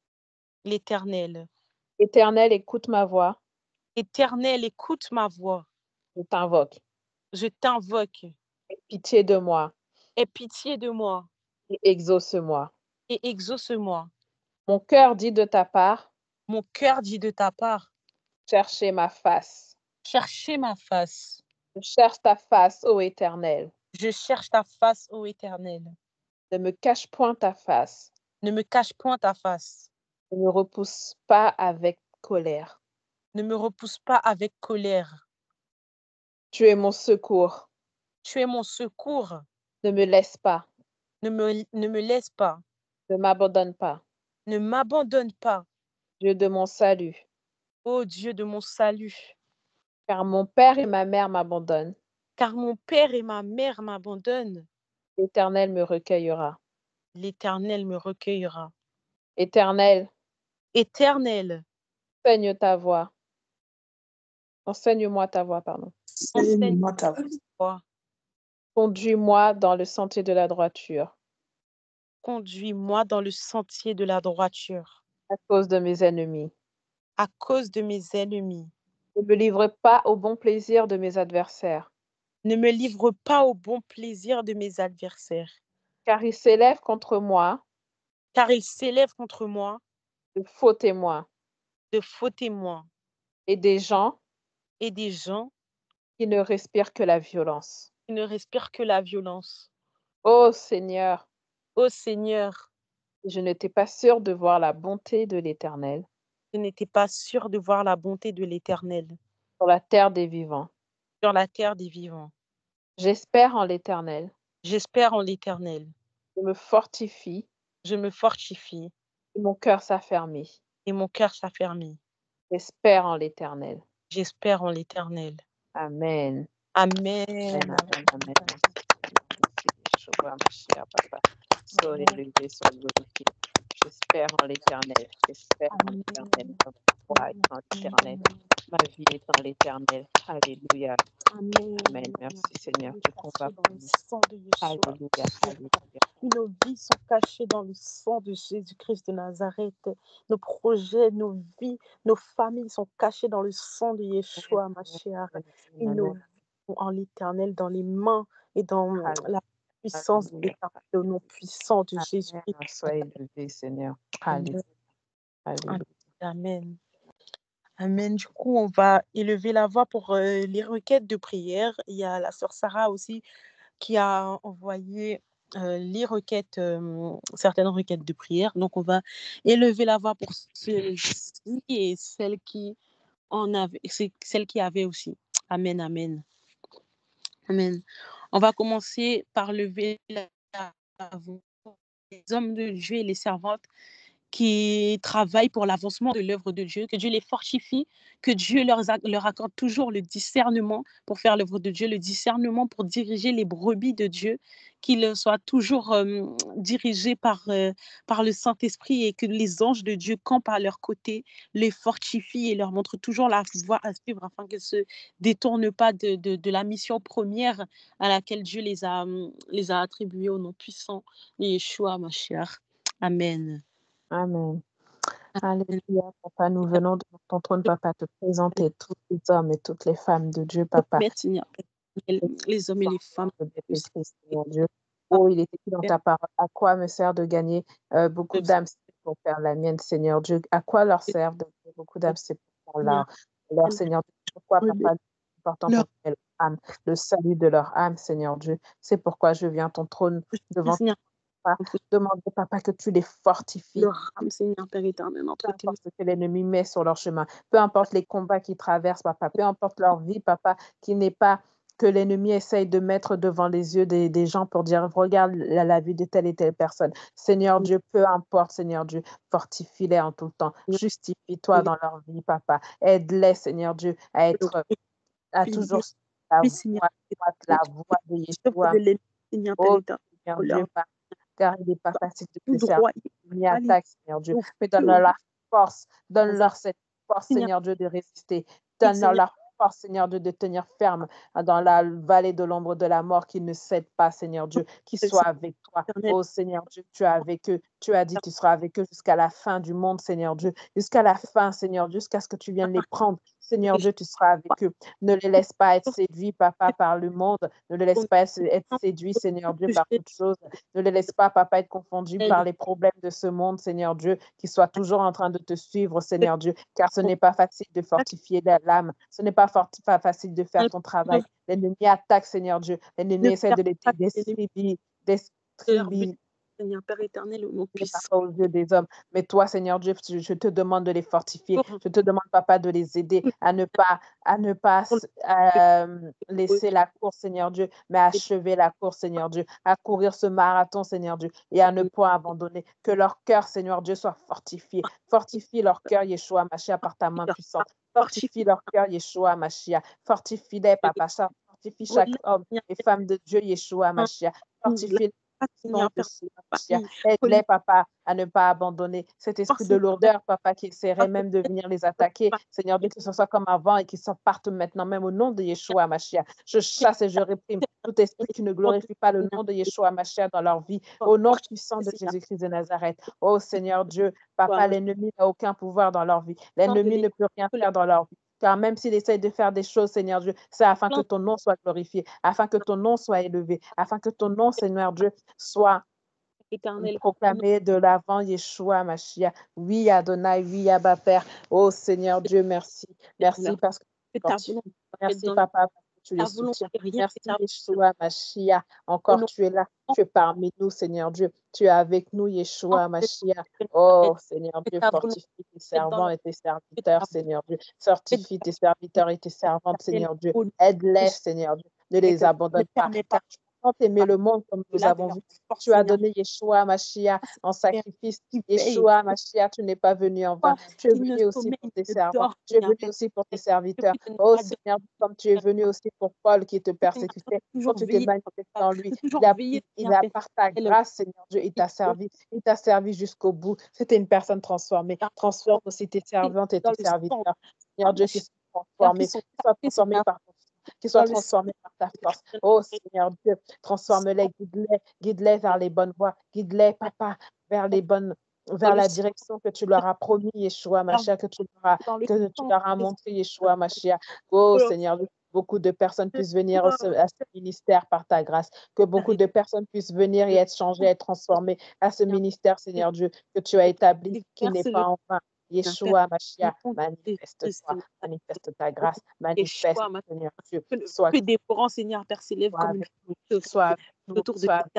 L'Éternel. Éternel, écoute ma voix. Éternel, écoute ma voix. Je t'invoque. Je t'invoque. Aie pitié de moi. Aie pitié de moi. Et exauce-moi. Et exauce-moi. Mon cœur dit de ta part. Mon cœur dit de ta part. Cherchez ma face. Cherchez ma face. Je cherche ta face, ô Éternel. Je cherche ta face, ô Éternel. Ne me cache point ta face. Ne me cache point ta face. Ne me repousse pas avec colère. Ne me repousse pas avec colère. Tu es mon secours. Tu es mon secours. Ne me laisse pas. Ne me, ne me laisse pas. Ne m'abandonne pas. Ne m'abandonne pas. Dieu de mon salut. Ô Dieu de mon salut. Car mon père et ma mère m'abandonnent. Car mon père et ma mère m'abandonnent. L'Éternel me recueillera. L'Éternel me recueillera. Éternel, Éternel, enseigne ta voix. Enseigne-moi ta voix, pardon. enseigne-moi ta voix. Conduis-moi dans le sentier de la droiture. Conduis-moi dans le sentier de la droiture. À cause de mes ennemis. À cause de mes ennemis. Ne me livre pas au bon plaisir de mes adversaires. Ne me livre pas au bon plaisir de mes adversaires. Car ils s'élèvent contre moi. Car ils s'élèvent contre moi. De faux témoins. De faux témoins. Et des gens. Et des gens. Qui ne respirent que la violence. Qui ne respirent que la violence. Ô Seigneur. Ô Seigneur. Je n'étais pas sûre de voir la bonté de l'Éternel. Je n'étais pas sûre de voir la bonté de l'Éternel. Sur la terre des vivants. Sur la terre des vivants. J'espère en l'Éternel. J'espère en l'Éternel. Je me fortifie. Je me fortifie. Et mon cœur s'affermit. Et mon cœur s'affermit. J'espère en l'Éternel. J'espère en l'Éternel. Amen. Amen. Amen. Amen. Amen. Sois élevé, sois glorifié. J'espère en l'Éternel. J'espère en l'Éternel. Ma foi est en l'Éternel. Ma vie est en l'Éternel. Alléluia. Amen. Amen. Merci Seigneur. Tu combats Dans pour le nous. sang de Yeshua. Alléluia. Alléluia. Nos vies sont cachées dans le sang de Jésus-Christ de Nazareth. Nos projets, nos vies, nos familles sont cachées dans le sang de Yeshua, ma chère. Et nos vies sont en l'Éternel, dans les mains et dans la puissance de l'Éternel, au nom puissant de Jésus-Christ. Sois élevé, Seigneur. Alléluia. Alléluia. Amen. Amen. Du coup, on va élever la voix pour euh, les requêtes de prière. Il y a la sœur Sarah aussi qui a envoyé euh, les requêtes, euh, certaines requêtes de prière. Donc, on va élever la voix pour celles-ci et celles qui en avaient, celles qui avaient aussi. Amen, amen. Amen. On va commencer par lever la voix pour les hommes de Dieu et les servantes qui travaillent pour l'avancement de l'œuvre de Dieu, que Dieu les fortifie, que Dieu leur, leur accorde toujours le discernement pour faire l'œuvre de Dieu, le discernement pour diriger les brebis de Dieu, qu'ils soient toujours euh, dirigés par, euh, par le Saint-Esprit et que les anges de Dieu campent à leur côté, les fortifient et leur montrent toujours la voie à suivre afin qu'ils ne se détournent pas de, de, de la mission première à laquelle Dieu les a, les a attribués au nom puissant de Yeshua, ma chère. Amen. Amen. Alléluia, Papa, nous venons de ton trône, Papa, te présenter tous les hommes et toutes les femmes de Dieu, Papa. Merci, les hommes et les femmes. Seigneur Dieu. Oh, il est écrit dans ta parole, à quoi me sert de gagner euh, beaucoup d'âmes pour faire la mienne, Seigneur Dieu? À quoi leur sert de gagner beaucoup d'âmes? C'est pour faire leur, leur Seigneur Dieu. Pourquoi, Papa, c'est important pour leur âme, le salut de leur âme, Seigneur Dieu. C'est pourquoi je viens à ton trône devant toi. Demander, Papa, que tu les fortifies. Leur âme, Seigneur Père éternel, entre peu importe ce que l'ennemi met sur leur chemin, peu importe les combats qu'ils traversent, Papa, peu importe leur vie, Papa, qui n'est pas que l'ennemi essaye de mettre devant les yeux des, des gens pour dire, regarde la, la vie de telle et telle personne. Seigneur Dieu, peu importe, Seigneur Dieu, fortifie-les en tout le temps. Justifie-toi dans leur vie, Papa. Aide-les, Seigneur Dieu, à être, à toujours la voix, la voix de Yeshua. Oh, Seigneur Dieu, car il n'est pas facile de te servir. Ni attaque, Seigneur Dieu. Mais donne-leur la force. Donne-leur cette force, Seigneur Dieu, de résister. Donne-leur la force, Seigneur Dieu, de tenir ferme dans la vallée de l'ombre de la mort, qu'ils ne cèdent pas, Seigneur Dieu, qu'ils soient avec toi. Oh, Seigneur Dieu, tu es avec eux. Tu as dit, tu seras avec eux jusqu'à la fin du monde, Seigneur Dieu. Jusqu'à la fin, Seigneur Dieu, jusqu'à ce que tu viennes les prendre. Seigneur Dieu, tu seras avec eux. Ne les laisse pas être séduits, papa, par le monde. Ne les laisse pas être séduits, Seigneur Dieu, par toutes choses. Ne les laisse pas, papa, être confondus par les problèmes de ce monde, Seigneur Dieu, qui soient toujours en train de te suivre, Seigneur Dieu, car ce n'est pas facile de fortifier l'âme. Ce n'est pas, fort, pas facile de faire ton travail. L'ennemi attaque, Seigneur Dieu. L'ennemi essaie de les distribuer. Seigneur Père éternel, au nom puissant. Aux yeux des hommes. Mais toi, Seigneur Dieu, je te demande de les fortifier. Je te demande, papa, de les aider à ne pas, à ne pas euh, laisser la course, Seigneur Dieu, mais à achever la course, Seigneur Dieu, à courir ce marathon, Seigneur Dieu, et à ne pas abandonner. Que leur cœur, Seigneur Dieu, soit fortifié. Fortifie leur cœur, Yeshua, Machia, par ta main puissante. Fortifie leur cœur, Yeshua, Machia. Fortifie-les, papa. Fortifie chaque homme et femme de Dieu, Yeshua, Machia. Fortifie aide-les, papa, à ne pas abandonner cet esprit de lourdeur, papa, qui essaierait même de venir les attaquer. Seigneur Dieu, que ce soit comme avant et qu'ils s'en partent maintenant, même au nom de Yeshua Mashiach. Je chasse et je réprime tout esprit qui ne glorifie pas le nom de Yeshua Mashiach dans leur vie, au nom puissant de Jésus-Christ de Nazareth. Oh Seigneur Dieu, papa, l'ennemi n'a aucun pouvoir dans leur vie. L'ennemi ne peut rien faire dans leur vie. Car même s'il essaye de faire des choses, Seigneur Dieu, c'est afin que ton nom soit glorifié, afin que ton nom soit élevé, afin que ton nom, Seigneur Dieu, soit éternel, proclamer de l'avant Yeshua Mashiach. Oui, Adonai, oui, Abba Père. Oh Seigneur Dieu, merci. Merci parce que tu Merci, papa, parce que tu les soutiens. Merci, Yeshua Mashiach. Encore, tu es là. Tu es parmi nous, Seigneur Dieu. Tu es avec nous, Yeshua Mashiach. Oh, Seigneur Dieu, fortifie tes servants et tes serviteurs, Seigneur Dieu. Fortifie tes serviteurs et tes servantes, Seigneur Dieu. Aide-les, Seigneur Dieu. Ne les abandonne pas. Car tu as aimé le monde comme nous avons vu. Tu as donné Yeshua Mashiach en sacrifice. Yeshua Mashiach, tu n'es pas venu en vain. Tu es venu aussi pour tes servants. Tu es venu aussi pour tes serviteurs. Oh Seigneur, comme tu es venu aussi pour Paul qui te persécutait, quand tu t'es manifesté en lui, il a, il a par ta grâce, Seigneur Dieu, il t'a servi. Il t'a servi jusqu'au bout. C'était une personne transformée. Transforme aussi tes servantes et tes serviteurs. Seigneur Dieu, qui sont transformés, qui soient transformés par ton qui soient transformés par ta force. Oh Seigneur Dieu, transforme-les, guide-les, guide-les vers les bonnes voies, guide-les, papa, vers les bonnes, vers la direction que tu leur as promis, Yeshua Mashiach, que tu leur as, que tu leur as montré, Yeshua Mashiach. Oh Seigneur Dieu, beaucoup de personnes puissent venir à ce, à ce ministère par ta grâce, que beaucoup de personnes puissent venir et être changées, être transformées à ce ministère, Seigneur Dieu, que tu as établi, qui n'est pas en vain. Yeshua Mashiach, manifeste-toi, manifeste ta grâce, manifeste, Seigneur Dieu. Sois dévorant, Seigneur Père, s'élève comme une soit autour de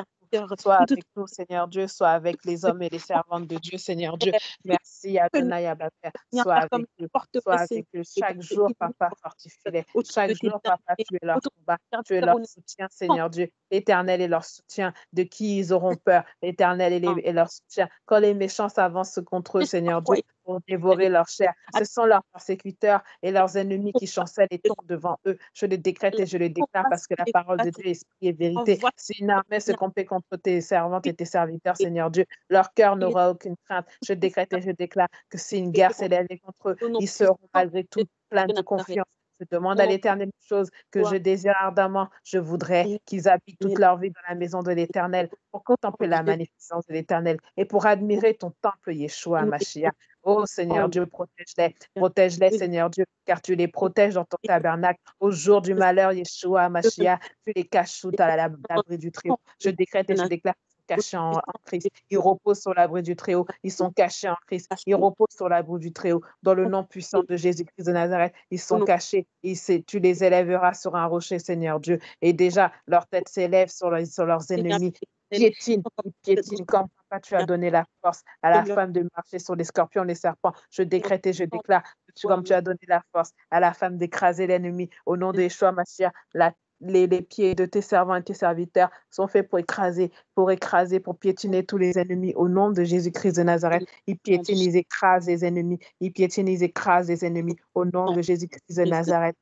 Sois avec nous, Seigneur Dieu, sois avec les hommes et les servantes de Dieu, Seigneur Dieu. Merci, Adonai Abba Père. Sois avec eux, sois avec eux. Chaque jour, papa, fortifie-les. Chaque jour, papa, tu es leur combat, tu es leur soutien, Seigneur Dieu. L'Éternel est leur soutien. De qui ils auront peur? L'Éternel est leur soutien. Quand les méchants s'avancent contre eux, Seigneur Dieu, pour dévorer leur chair, ce sont leurs persécuteurs et leurs ennemis qui chancellent et tournent devant eux. Je le décrète et je le déclare parce que la parole de Dieu est esprit et vérité. Si une armée se campait contre tes servantes et tes serviteurs, Seigneur Dieu, leur cœur n'aura aucune crainte. Je décrète et je déclare que si une guerre s'élève contre eux, ils seront malgré tout pleins de confiance. Je demande à l'Éternel une chose que je désire ardemment. Je voudrais qu'ils habitent toute leur vie dans la maison de l'Éternel pour contempler la magnificence de l'Éternel et pour admirer ton temple, Yeshua, Mashiach. Oh Seigneur Dieu, protège-les, protège-les, Seigneur Dieu, car tu les protèges dans ton tabernacle. Au jour du malheur, Yeshua, Mashiach, tu les caches sous l'abri du Très-Haut. Je décrète et je déclare cachés en, en Christ. Ils reposent sur l'abri du Très-Haut. Ils sont cachés en Christ. Ils reposent sur l'abri du Très-Haut. Dans le nom puissant de Jésus-Christ de Nazareth, ils sont cachés. Et tu les élèveras sur un rocher, Seigneur Dieu. Et déjà, leur tête s'élève sur, leur, sur leurs ennemis. Piétine, piétine comme papa, tu as donné la force à la femme de marcher sur les scorpions, les serpents. Je décrète et je déclare, tu, comme tu as donné la force à la femme d'écraser l'ennemi. Au nom de Yeshua Mashiach, la Les, les pieds de tes servants et tes serviteurs sont faits pour écraser, pour écraser, pour piétiner tous les ennemis. Au nom de Jésus-Christ de Nazareth, ils piétinent, ils écrasent les ennemis. Ils piétinent, ils écrasent les ennemis. Au nom de Jésus-Christ de Nazareth.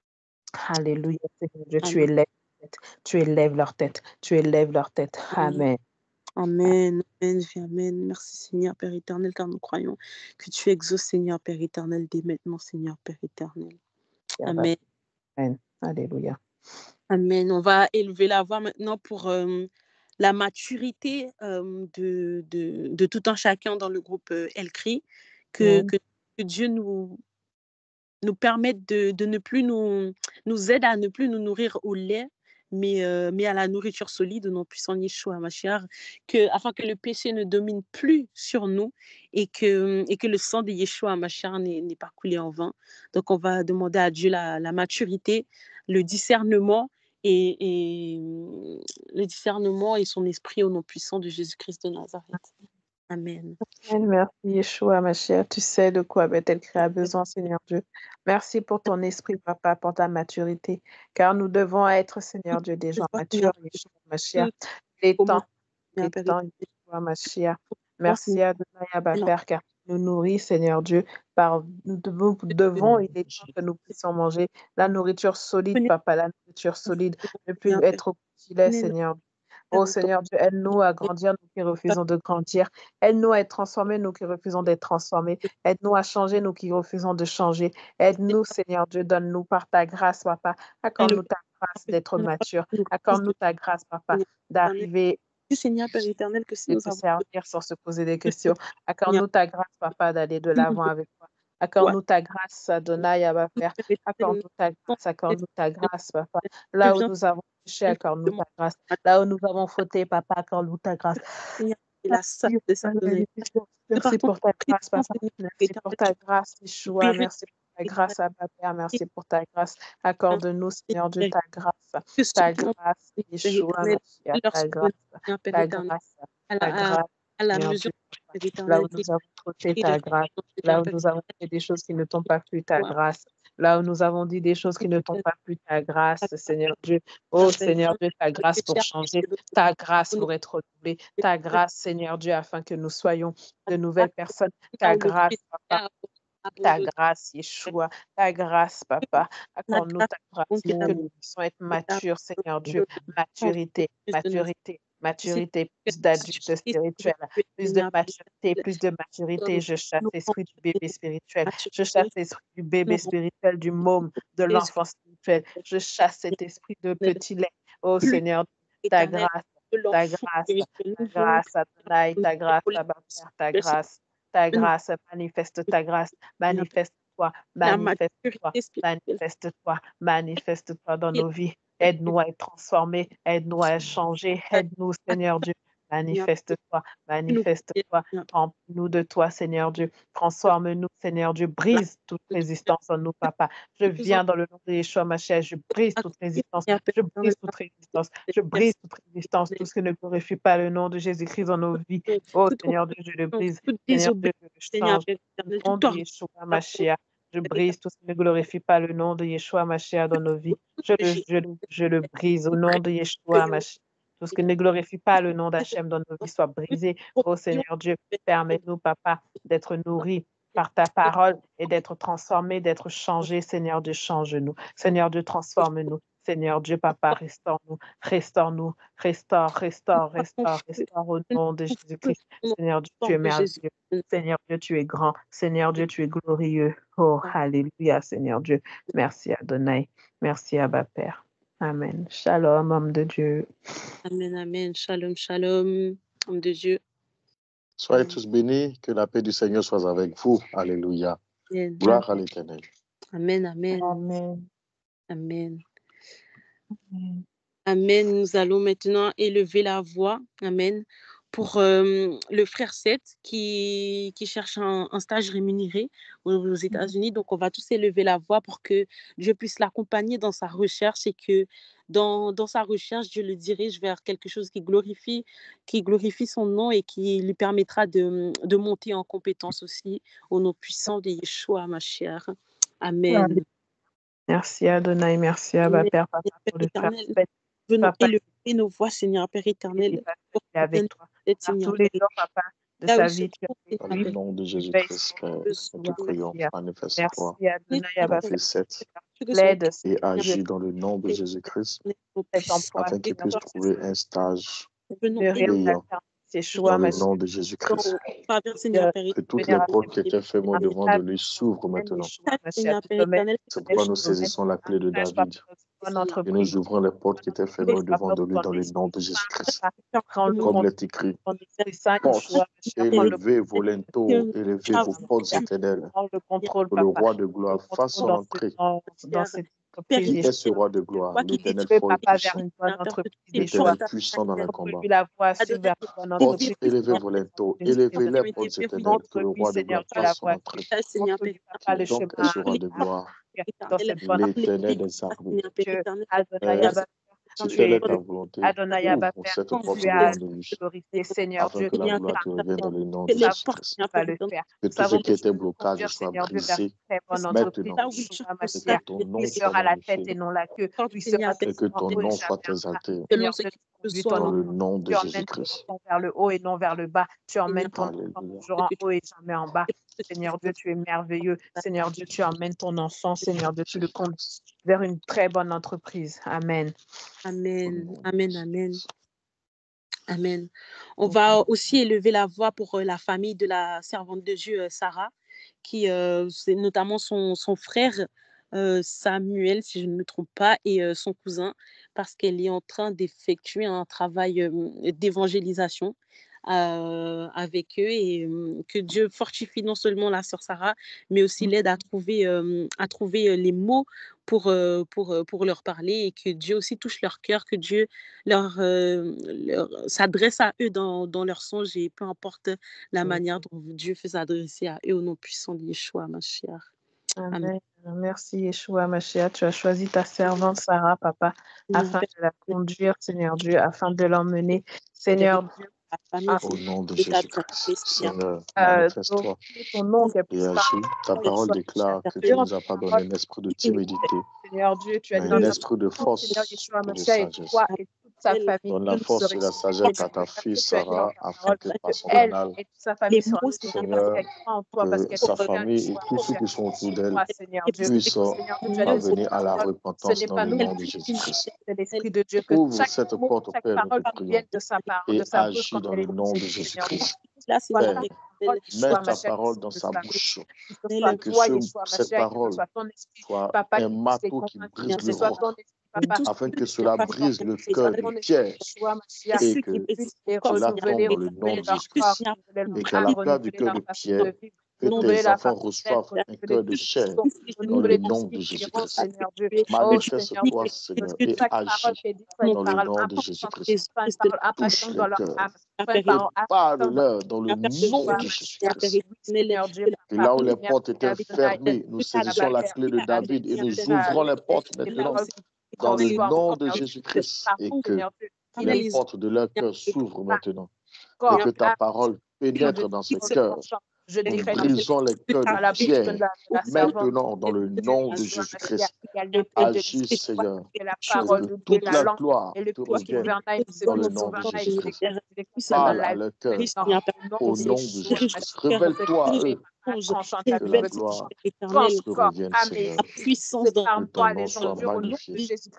Alléluia, Seigneur Dieu, tu élèves, tu élèves leur tête. Tu élèves leur tête. Amen. Amen, amen, amen. Merci Seigneur Père éternel, car nous croyons que tu exauces Seigneur Père éternel dès maintenant, Seigneur Père éternel. Amen. Amen. Alléluia. Amen. On va élever la voix maintenant pour euh, la maturité euh, de, de, de tout un chacun dans le groupe euh, El-Cri, que, Amen. que, que Dieu nous, nous permette de, de ne plus nous, nous aide à ne plus nous nourrir au lait, mais, euh, mais à la nourriture solide de notre puissant Yeshua Mashiach, que, afin que le péché ne domine plus sur nous et que, et que le sang de Yeshua Mashiach n'est, n'est pas coulé en vain. Donc, on va demander à Dieu la, la maturité, le discernement et, et le discernement et son esprit au nom puissant de Jésus-Christ de Nazareth. Amen. Amen. Merci Yeshua, ma chère. Tu sais de quoi Bethel-Cri a besoin, Seigneur Dieu. Merci pour ton esprit, Papa, pour ta maturité. Car nous devons être, Seigneur Dieu, des gens matures, Yeshua, ma chère. Il est temps, il est temps, Yeshua, ma chère. Merci à Adonai, Père, car tu nous nourris, Seigneur Dieu. Par, nous devons, devons, il est temps que nous puissions manger la nourriture solide, Papa, la nourriture solide. Ne plus être au petit lait, Seigneur Dieu. Oh Seigneur Dieu, aide-nous à grandir, nous qui refusons de grandir. Aide-nous à être transformés, nous qui refusons d'être transformés. Aide-nous à changer, nous qui refusons de changer. Aide-nous, Seigneur Dieu, donne-nous par ta grâce, Papa. Accorde-nous ta grâce d'être mature. Accorde-nous ta grâce, Papa, d'arriver Seigneur Père éternel, que si et nous te avons servir sans se poser des questions. Accorde-nous ta grâce, Papa, d'aller de l'avant avec toi. Accorde-nous ta grâce, Adonai, Abba Père. Accorde-nous ta grâce, accorde-nous ta grâce, Papa. Là où nous avons péché, accorde-nous ta grâce. Là où nous avons fauté, Papa, accorde-nous ta grâce. Merci, merci pour ta grâce, Papa. Merci pour ta grâce, Yeshua. Merci pour ta grâce, Abba Père. Merci pour ta grâce. Accorde-nous, Seigneur Dieu, ta grâce. Ta grâce, Yeshua, merci à ta grâce. Ta grâce, ta grâce, Seigneur Dieu. Là où nous avons fauté, ta grâce. Là où nous avons fait des choses qui ne t'ont pas plu, ta grâce. Là où nous avons dit des choses qui ne t'ont pas plu, ta grâce, Seigneur Dieu. Oh, Seigneur Dieu, ta grâce pour changer, ta grâce pour être renouvelée, ta grâce, Seigneur Dieu, afin que nous soyons de nouvelles personnes. Ta grâce, Papa. Ta grâce, Yeshua, ta grâce, Papa. Accorde-nous ta grâce, que nous puissions être matures, Seigneur Dieu. Maturité, maturité, maturité, plus d'adulte spirituel, plus de maturité, plus de maturité. Je chasse l'esprit du bébé spirituel. Je chasse l'esprit du bébé spirituel, du môme, de l'enfant spirituel. Je chasse cet esprit de petit lait. Oh Seigneur, ta grâce, ta grâce, ta grâce, Adonai, ta grâce, Abba Père, ta grâce. Ta grâce, manifeste ta grâce, manifeste-toi, manifeste-toi, manifeste-toi, manifeste-toi dans nos vies. Aide-nous à être transformés, aide-nous à changer, aide-nous, Seigneur Dieu. Manifeste-toi, manifeste-toi, remplis-nous de toi, Seigneur Dieu. Transforme-nous, Seigneur Dieu. Brise toute résistance en nous, Papa. Je viens dans le nom de Yeshua, ma chère. Je brise toute résistance. Je brise toute résistance. Je brise toute résistance. Tout ce qui ne glorifie pas le nom de Jésus-Christ dans nos vies. Oh, Seigneur Dieu, je le brise. Seigneur Dieu, je le change. Le nom de Yeshua, ma chère. Je brise tout ce qui ne glorifie pas le nom de Yeshua, ma chère, dans nos vies. Je le, je, le, je le brise au nom de Yeshua, ma chère. Tout ce qui ne glorifie pas le nom d'Hachem dans nos vies soit brisé. Oh Seigneur Dieu, permets-nous, Papa, d'être nourris par ta parole et d'être transformés, d'être changés. Seigneur Dieu, change-nous. Seigneur Dieu, transforme-nous. Seigneur Dieu, Papa, restaure-nous, restaure-nous, restaure, restaure, restaure, restaure au nom de Jésus-Christ. Seigneur Dieu, tu es merveilleux. Seigneur Dieu, tu es grand. Seigneur Dieu, tu es glorieux. Oh, alléluia, Seigneur Dieu. Merci Adonai. Merci Abba Père. Amen. Shalom, homme de Dieu. Amen, amen. Shalom, shalom, homme de Dieu. Soyez tous bénis, que la paix du Seigneur soit avec vous. Alléluia. Amen. Gloire à l'Éternel. Amen, amen. Amen. Amen. Amen. Amen. Nous allons maintenant élever la voix. Amen. Pour euh, le frère Seth qui, qui cherche un, un stage rémunéré aux, aux États-Unis. Donc, on va tous élever la voix pour que Dieu puisse l'accompagner dans sa recherche et que dans, dans sa recherche, Dieu le dirige vers quelque chose qui glorifie, qui glorifie son nom et qui lui permettra de, de monter en compétence aussi au nom puissant de Yeshua, ma chère. Amen. Amen. Merci Adonai, merci Abba Père, Papa, pour le frère Seth. Venons élever nos voix, Seigneur Père éternel. Il est avec toi. Par tous les jours, Papa, de sa vie, tu es Dans le nom de Jésus-Christ, Père, nous te prions, manifeste-toi dans tes sept et agis dans le nom de Jésus-Christ afin qu'il puisse trouver un stage payant dans le nom de Jésus-Christ. Que toutes les portes qui étaient fermées devant de lui s'ouvrent maintenant. C'est pourquoi nous saisissons la clé de David Et nous ouvrons les portes qui étaient fermées au devant de lui dans le nom de Jésus-Christ. Comme il est écrit, portes élevées, volento, élevez vos portes éternelles, que le roi de gloire fasse son entrée. Qui est ce roi de gloire? L'Éternel fort et puissant. L'Éternel puissant dans les combats. Portes élevées, volento, élevez les portes éternelles, que le roi de gloire fasse son entrée. Qui donc est ce roi de gloire? L'Éternel des armées. Si telle est ta volonté, ouvre cette porte devant nous, afin que la gloire te revienne dans le nom de Jésus-Christ. Que tout ce qui était blocage soit brisé maintenant, et que ton nom soit magnifié, et que ton nom soit exalté dans le nom de Jésus-Christ. Vers le haut et non vers le bas. Tu emmènes ton enfant toujours en haut et jamais en bas. Seigneur Dieu, tu es merveilleux. Seigneur Dieu, tu emmènes ton enfant. Seigneur Dieu, tu le conduis vers une très bonne entreprise. Amen. Amen. Amen. Amen. Amen. On va aussi élever la voix pour la famille de la servante de Dieu, Sarah, qui euh, c'est notamment son, son frère euh, Samuel, si je ne me trompe pas, et euh, son cousin, parce qu'elle est en train d'effectuer un travail euh, d'évangélisation euh, avec eux, et euh, que Dieu fortifie non seulement la sœur Sarah, mais aussi l'aide à trouver, euh, à trouver les mots pour, euh, pour, pour leur parler, et que Dieu aussi touche leur cœur, que Dieu leur, euh, leur s'adresse à eux dans, dans leurs songes, et peu importe la manière dont Dieu fait s'adresser à eux, au nom puissant de Yeshua, Mashiach. Amen. Amen. Merci Yeshua Mashiach. Tu as choisi ta servante Sarah, papa, afin de la conduire, Seigneur Dieu, afin de l'emmener, Seigneur Dieu. Au nom de Jésus-Christ, Seigneur, manifeste-toi et agis. Ta parole déclare que tu ne nous as pas donné un esprit de timidité, mais un esprit de force et de sagesse. Donne la force et la sagesse à ta fille Sarah, afin que par son canal, Seigneur, que sa famille et tous ceux qui sont autour d'elle puissent parvenir à la repentance dans le nom de Jésus-Christ. Ouvre cette porte, Père, nous te prions, et agis dans le nom de Jésus-Christ. Père, mets ta parole dans sa bouche, et que ce, cette parole soit un marteau qui brise le roc, afin que cela brise le cœur de Pierre, et que cela tombe dans le nom de Jésus-Christ, et qu'à la place du cœur de Pierre, que tes enfants reçoivent un cœur de chair dans le nom de Jésus-Christ. Manifeste-toi, Seigneur, et agis dans le nom de Jésus-Christ. Touche le cœur et parle-leur dans le nom de Jésus-Christ. Et là où les portes étaient fermées, nous saisissons la clé de David et nous ouvrons les portes maintenant dans le nom de Jésus-Christ, et que les portes de leur cœur s'ouvrent maintenant, et que ta parole pénètre dans ce cœur. Nous brisons les cœurs de Pierre maintenant dans le nom de Jésus-Christ. Agis, Seigneur, que toute la gloire te revienne dans le nom de Jésus-Christ. Parle à leur cœur au nom de Jésus-Christ. Révèle-toi à eux. Que la gloire te revienne, Seigneur. Que ton nom soit magnifié.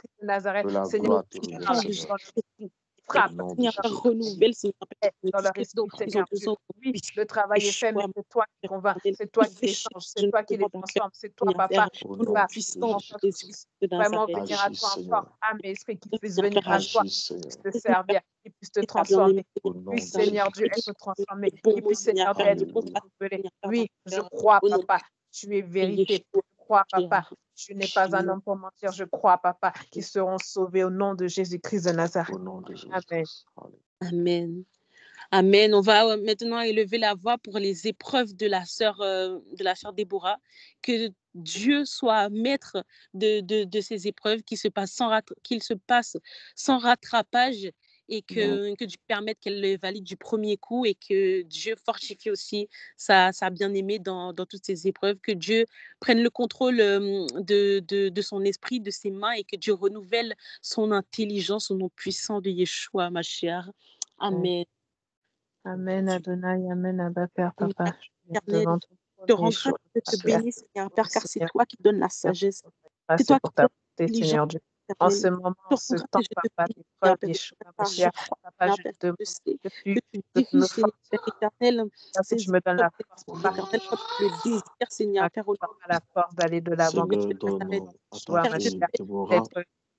Que la gloire te revienne, Seigneur. Frappe, renouvelle, dans le resto, Seigneur Dieu. Oui, le travail est fait, mais c'est toi qui convainc, c'est toi qui les change, c'est toi qui les transforme, c'est toi, papa, qui va vraiment venir à toi encore, âme et esprit, qui puisse venir à toi, qui puisse te servir, qui puisse te transformer. Oui, Seigneur Dieu, être transformé, qui puisse, Seigneur Dieu, être renouvelé. Oui, je crois, papa, tu es vérité. Je crois, papa. Tu n'es pas un homme pour mentir, je crois, papa, qu'ils seront sauvés au nom de Jésus-Christ de Nazareth. Amen. Amen. Amen. On va maintenant élever la voix pour les épreuves de la sœur euh, de la sœur Déborah. Que Dieu soit maître de, de, de ces épreuves, qu'il se passe sans, qu'il se passe sans rattrapage, et que, que Dieu permette qu'elle le valide du premier coup, et que Dieu fortifie aussi sa, sa bien-aimée dans, dans toutes ces épreuves, que Dieu prenne le contrôle de, de, de son esprit, de ses mains, et que Dieu renouvelle son intelligence au nom puissant de Yeshua, Mashiach. Amen. Amen, Adonai, Amen, Abba, Père, Papa. Je te rends grâce, je te bénis, Seigneur, Père, car c'est toi qui donnes la sagesse. C'est toi qui donnes l'intelligence, Seigneur Dieu. En ce moment, en ce temps, papa, d'épreuve, Yeshua, Mashiach, papa, je te demande que tu me forces, je me donne la force pour parler, le désir, Seigneur, Père, à la force d'aller de l'avant, Seigneur, donne à ta fille Déborah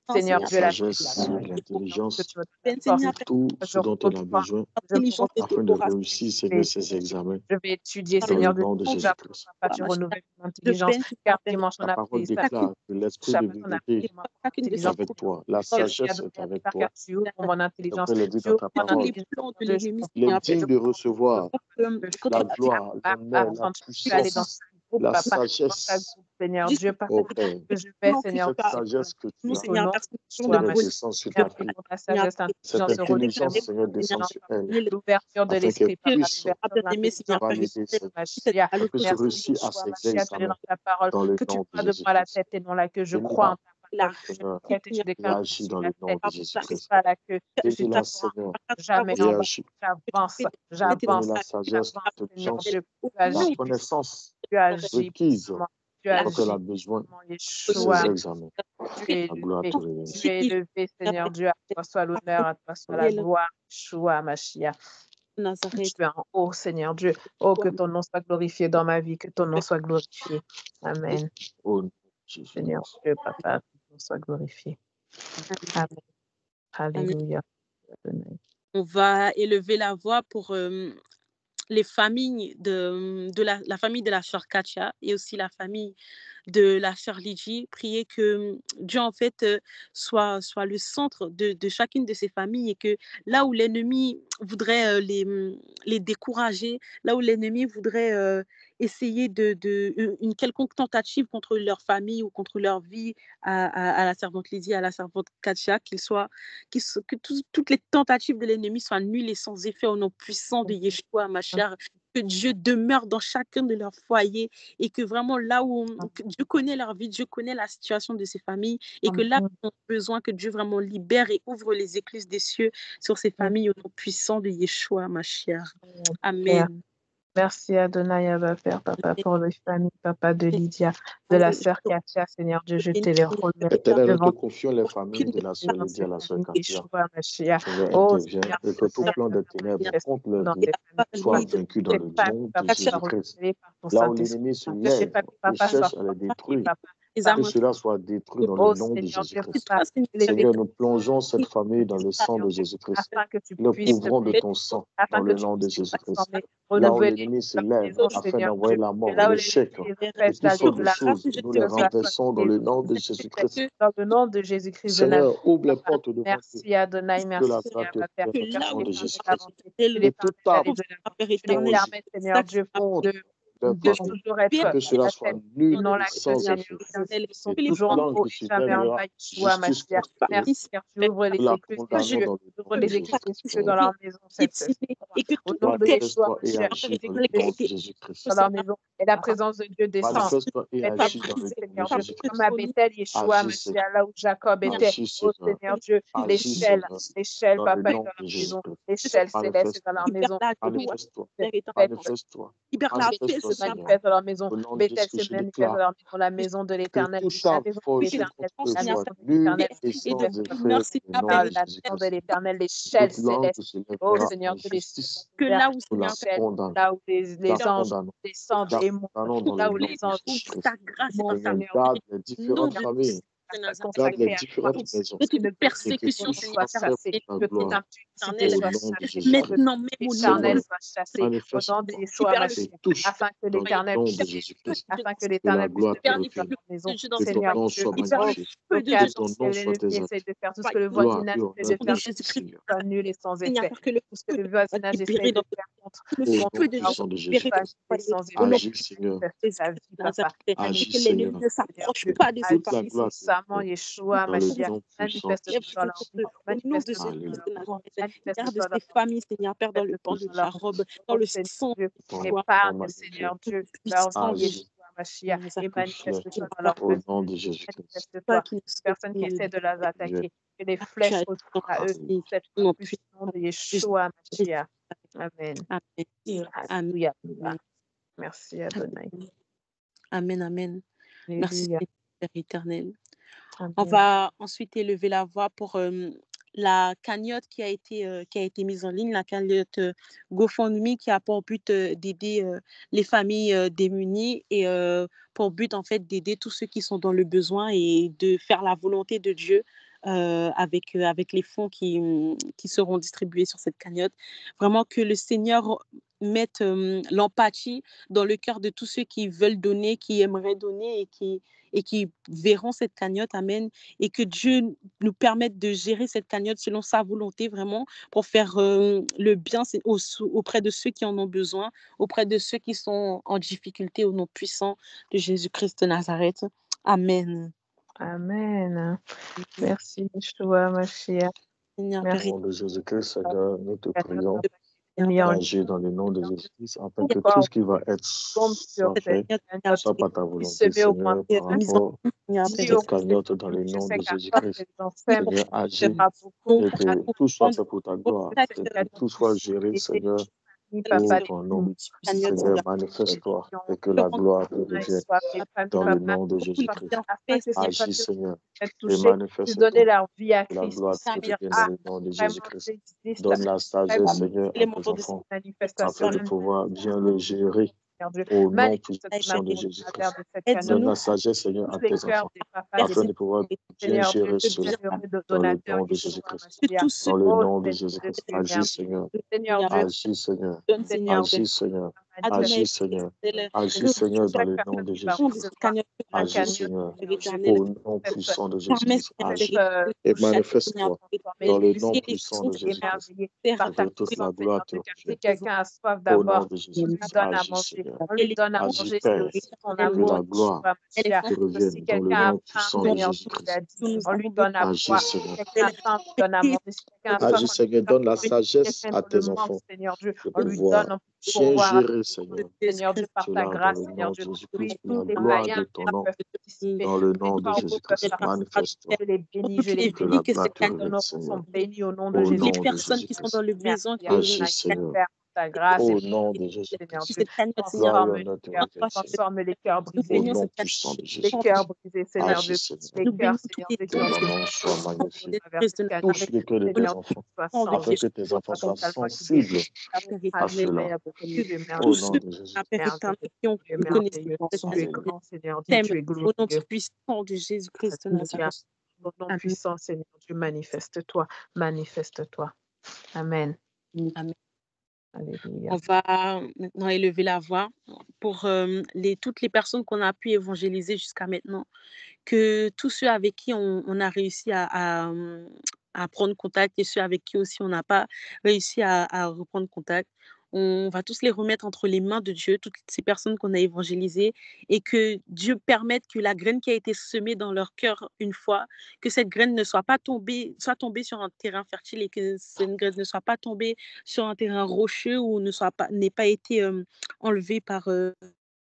Seigneur la Dieu, la sagesse et que l'intelligence tu me donnes la force, pour tout je ce dont elle a reçois, besoin je me reçois, afin de réussir, je Seigneur, vais, ses examens je vais étudier, dans Seigneur le Dieu, nom de j'apprends, Jésus-Christ. papa, tu renouvelles mon intelligence, car dimanche on La a parole pris déclare que l'esprit de chapeau, on a vérité pris mon est intelligence. avec toi. La Merci à sagesse Dieu, est avec car toi. tu ouvres mon intelligence, Après, il est dit tu dans ouvres ta mon parole, intelligence, de Dieu, je l'ennemi, il est comprends, je digne de recevoir comprends, la gloire, l'honneur, la apprendre, je vais aller dans puissance, ce groupe, la papa, dans chaque sagesse. groupe, Seigneur juste Dieu, papa, Oh Père, que je vais, Seigneur cette Dieu, sagesse que tu nous, as, au Seigneur, nom personne de de Yeshua, Seigneur, Mashiach. descend sur Je ta prie vie. pour la Seigneur, sagesse, Cette l'intelligence, intelligence, Seigneur, redétermination, descend sur elle, l'ouverture de afin qu'elle l'esprit, papa, puisse l'ouverture de bien-aimé, Seigneur, l'intelligence, valider, Seigneur, Mashiach. qu'elle puisse Merci, réussir à Yeshua, ses Mashiach, tu dis dans examens ta parole dans le que tu nom de crois de moi la Jésus-Christ. tête et non la queue. Je Bénis-la, crois en ta la parole. Je Seigneur, tête et je et déclare que je agis suis dans la le nom tête. de Je ne suis Jésus-Christ. pas la queue. Je suis Bénis-la, pas Seigneur, jamais et en bas. agis. J'avance, Donne j'avance, la sagesse, j'avance, Seigneur l'intelligence, Dieu. Tu la agis, connaissance tu agis requise puissamment. Tu dont elle a agis besoin puissamment. pour ses Yeshua, examens. tu es La gloire élevé. te revient. Tu es élevé, Seigneur Dieu. À toi soit l'honneur, à toi soit la gloire. Yeshua, Mashiach. Nazareth. Tu es en haut, Seigneur Dieu. Oh, que ton nom soit glorifié dans ma vie, que ton nom soit glorifié. Amen. Au nom de Jésus. Seigneur Dieu, Papa, que ton nom soit glorifié. Amen. Alléluia. Amen. On va élever la voix pour euh, les familles de, de la, la famille de la sœur Katia et aussi la famille de la sœur Lydie. Prier que Dieu, en fait, euh, soit, soit le centre de, de chacune de ces familles et que là où l'ennemi voudrait euh, les, les décourager, là où l'ennemi voudrait euh, essayer de, de une quelconque tentative contre leur famille ou contre leur vie à, à, à la servante Lydie, à la servante Katia, qu'il soit, qu'il so- que tout- toutes les tentatives de l'ennemi soient nulles et sans effet au nom puissant de Yeshua, ma chère. Que Dieu demeure dans chacun de leurs foyers et que vraiment là où que Dieu connaît leur vie, Dieu connaît la situation de ces familles et que là où ils ont besoin que Dieu vraiment libère et ouvre les écluses des cieux sur ces familles au nom puissant de Yeshua, ma chère. Amen. Merci Adonai, Abba Père, Papa, pour les familles, Papa, de Lydia, de la sœur Katia, Seigneur Dieu, je te les remets. Éternel, nous te devant confions les familles de la sœur Lydia, la sœur Katia. Seigneur, Oh, intervient et que tout plan des ténèbres contre leur vie soit vaincu dans le nom de Jésus-Christ. Là où l'ennemi se lève et cherche à les détruire, que cela soit détruit dans le nom de Jésus-Christ. Seigneur, nous plongeons cette famille dans le sang de Jésus-Christ. Nous couvrons de ton sang dans le nom de Jésus-Christ. Là où l'ennemi se lève afin d'envoyer la mort, l'échec et toutes sortes de choses, nous les renversons dans le nom de Jésus-Christ. Dans le nom de Jésus-Christ de Nazareth. Seigneur, ouvre les portes devant Dieu. Merci Adonai, merci la grâce te Père. fait au nom de Jésus-Christ. Tu les Et toute arme permets, Seigneur Dieu, de leur de famille, toujours être que cela la soit tête nul et non et la queue, sans Seigneur. effet. Ils sont Et toute toujours en langue haut qui et jamais en s'élèvera, bas, Yeshua, justice Mashiach. contre eux, Merci, Père, tu ouvres les nous la écluses des condamnons cieux, dans le ouvre nom de les écluses des Jésus-Christ. cieux dans leur maison, cette ce soir. Au nom de Yeshua, Manifeste-toi et Mashiach, agis les dans le écluses nom des de cieux Jésus-Christ. dans leur maison. Et la présence de Dieu descend. Manifeste-toi et Faites agis dans partie, le nom de Seigneur Dieu, Jésus-Christ. comme à Bethel, Yeshua, Agis, Seigneur. Mashiach, là où Jacob était. Agis, Oh Seigneur. Seigneur Dieu, Agis, l'échelle, Seigneur. l'échelle, Dans le papa, est nom dans de leur maison. Jésus-Christ. L'échelle céleste est dans leur maison. Manifeste-toi. Bethel Manifeste-toi. se Manifeste-toi, Seigneur. manifeste dans leur maison. Au nom de Bethel Jésus, se je manifeste dans déclare leur maison, la maison de que l'Éternel. toute La arme maison de forgée l'Éternel, contre eux la maison soit de nulle l'Éternel, et ils sans demeurent effet au nom dans de la maison de Jésus-Christ. l'Éternel, l'échelle Toute langue céleste. se Oh lèvera Seigneur en Dieu, les justice. Que là où Nous la l'échelle, condamnons. là où les, La les anges condamnons. descendent La et montent, condamnons dans là le où nom les de anges Jésus-Christ. ta grâce et montent, Seigneur, Seigneur garde Dieu, les différentes de familles, garde les consacré à toi, différentes maisons que toute que et que persécution tout le soit soit soit fait chassé, pour que ta toute gloire. impunité Au soit nom de chassée, Jésus-Christ. maintenant même au nom l'éternel Seigneur, soit chassé, au nom de manifeste-toi Yeshua libère le Mashiach, et touche afin que dans le l'éternel nom puisse de Jésus-Christ. afin que Que la l'éternel puisse gloire te te dernier dans revienne. la maison. Dieu dans Que ses ton Seigneur nom Dieu, soit libère le magnifié. feu de Que Dieu l'occasion ton que nom soit l'ennemi essaie exalté. de faire, tout ce que le Gloire voisinage et essaie honneur de te faire, soit, Seigneur. soit nul et sans Seigneur, effet. parce que le Tout ce que feu le voisinage essaie libéré de dans faire contre le Au contre nom feu de ta Dieu puissant de libéré dans Jésus-Christ. et sans au nom effet. Agis, Seigneur. Manifeste ta vie, papa. Agis, que l'ennemi Seigneur. ne s'approche Que pas de ce toute la Agis gloire te puissamment, revienne. Yeshua, Dans le Mashiach. nom puissant de Manifeste-toi dans leur vie. Jésus-Christ. au nom de Manifeste-toi Jésus Alléluia. de Nazareth. Garde Manifeste-toi dans ces familles, Seigneur Père, dans le pan de Manifeste-toi dans ta leur robe, dans Oh le Seigneur sang Dieu. Ton Épargne, nom magnifié. Seigneur Dieu, leur puissant vie, de Agis. Yeshua, Mashiach. Et Touche-les. manifeste-toi dans leur Au besoin. nom de Jésus-Christ. Manifeste-toi. qui ne Les personnes qui essaient de les Viens. attaquer, que les tu flèches as retournent à eux. Alléluia. Cette non puissance de Yeshua, Mashiach. Amen. Amen. Alléluia. Amen. Merci, Adonai. Amen. Amen. Merci, Alléluia. Père éternel. Amen. On va ensuite élever la voix pour euh, la cagnotte qui a été euh, qui a été mise en ligne, la cagnotte euh, GoFundMe qui a pour but euh, d'aider euh, les familles euh, démunies et euh, pour but en fait d'aider tous ceux qui sont dans le besoin et de faire la volonté de Dieu euh, avec, euh, avec les fonds qui, qui seront distribués sur cette cagnotte. Vraiment que le Seigneur mette euh, l'empathie dans le cœur de tous ceux qui veulent donner, qui aimeraient donner et qui, et qui verront cette cagnotte. Amen. Et que Dieu nous permette de gérer cette cagnotte selon sa volonté, vraiment, pour faire euh, le bien au, auprès de ceux qui en ont besoin, auprès de ceux qui sont en difficulté au nom puissant de Jésus-Christ de Nazareth. Amen. Amen. Merci, Yeshua Mashiach. Au nom de Jésus-Christ, Seigneur, nous te prions. Agir dans le nom de Jésus-Christ, afin que tout ce qui va être fait soit par ta volonté, Seigneur, par rapport à cette cagnotte dans le nom de Jésus-Christ. Seigneur, agis et que tout soit fait pour ta gloire, que tout soit géré, Seigneur, pour ton nom. Seigneur, manifeste-toi et que la gloire te revienne dans le nom de Jésus-Christ. Agis, Seigneur, et manifeste-toi. Que la gloire te revienne dans le nom de Jésus-Christ. Donne la sagesse, Seigneur, à tes enfants, afin de pouvoir bien le gérer. Au nom puissant de Jésus-Christ. Donne la sagesse, Seigneur, à tes enfants, afin de pouvoir bien gérer cela dans le nom de Jésus-Christ. Dans le nom de Jésus-Christ. Agis, Seigneur. Agis, Seigneur. Agis, Seigneur. Agis, Seigneur. Agis, Seigneur, dans le nom de Jésus-Christ. Agis, Seigneur, au nom puissant de Jésus-Christ. Agis et manifeste-toi dans le nom puissant de Jésus-Christ. Que toute la gloire te revienne. Au nom de Jésus-Christ. Agis, Seigneur. Agis, Père, que la gloire te revienne dans le nom puissant de Jésus-Christ. Agis, Seigneur. Agis, Seigneur, donne la sagesse à tes enfants de pouvoir bien gérer, Seigneur, cela dans le nom de Jésus-Christ, pour la gloire de ton nom, dans le nom de Jésus-Christ. Manifeste-toi. Que la gloire te revienne, Seigneur. Au nom de Jésus-Christ. Agis, Seigneur. Au nom de Jésus-Christ. Gloire et honneur te reviennent, Transforme les cœurs brisés. Au nom puissant de Les cœurs brisés, Seigneur. Agis, Seigneur. Les cœurs, Seigneur, de Que ton nom soit magnifié. Touche le cœur de tes enfants, afin que tes enfants soient sensibles à cela. Au nom de Jésus. Tu es grand, Seigneur. Tu es glorieux. Au nom puissant de Jésus-Christ. Au nom puissant, Seigneur, Dieu, manifeste-toi. Manifeste-toi. Amen. Amen. Alléluia. On va maintenant élever la voix pour euh, les, toutes les personnes qu'on a pu évangéliser jusqu'à maintenant, que tous ceux avec qui on, on a réussi à, à, à prendre contact et ceux avec qui aussi on n'a pas réussi à, à reprendre contact, on va tous les remettre entre les mains de Dieu, toutes ces personnes qu'on a évangélisées, et que Dieu permette que la graine qui a été semée dans leur cœur une fois, que cette graine ne soit pas tombée, soit tombée sur un terrain fertile, et que cette graine ne soit pas tombée sur un terrain rocheux ou ne soit pas, n'ait pas été euh, enlevée par, euh,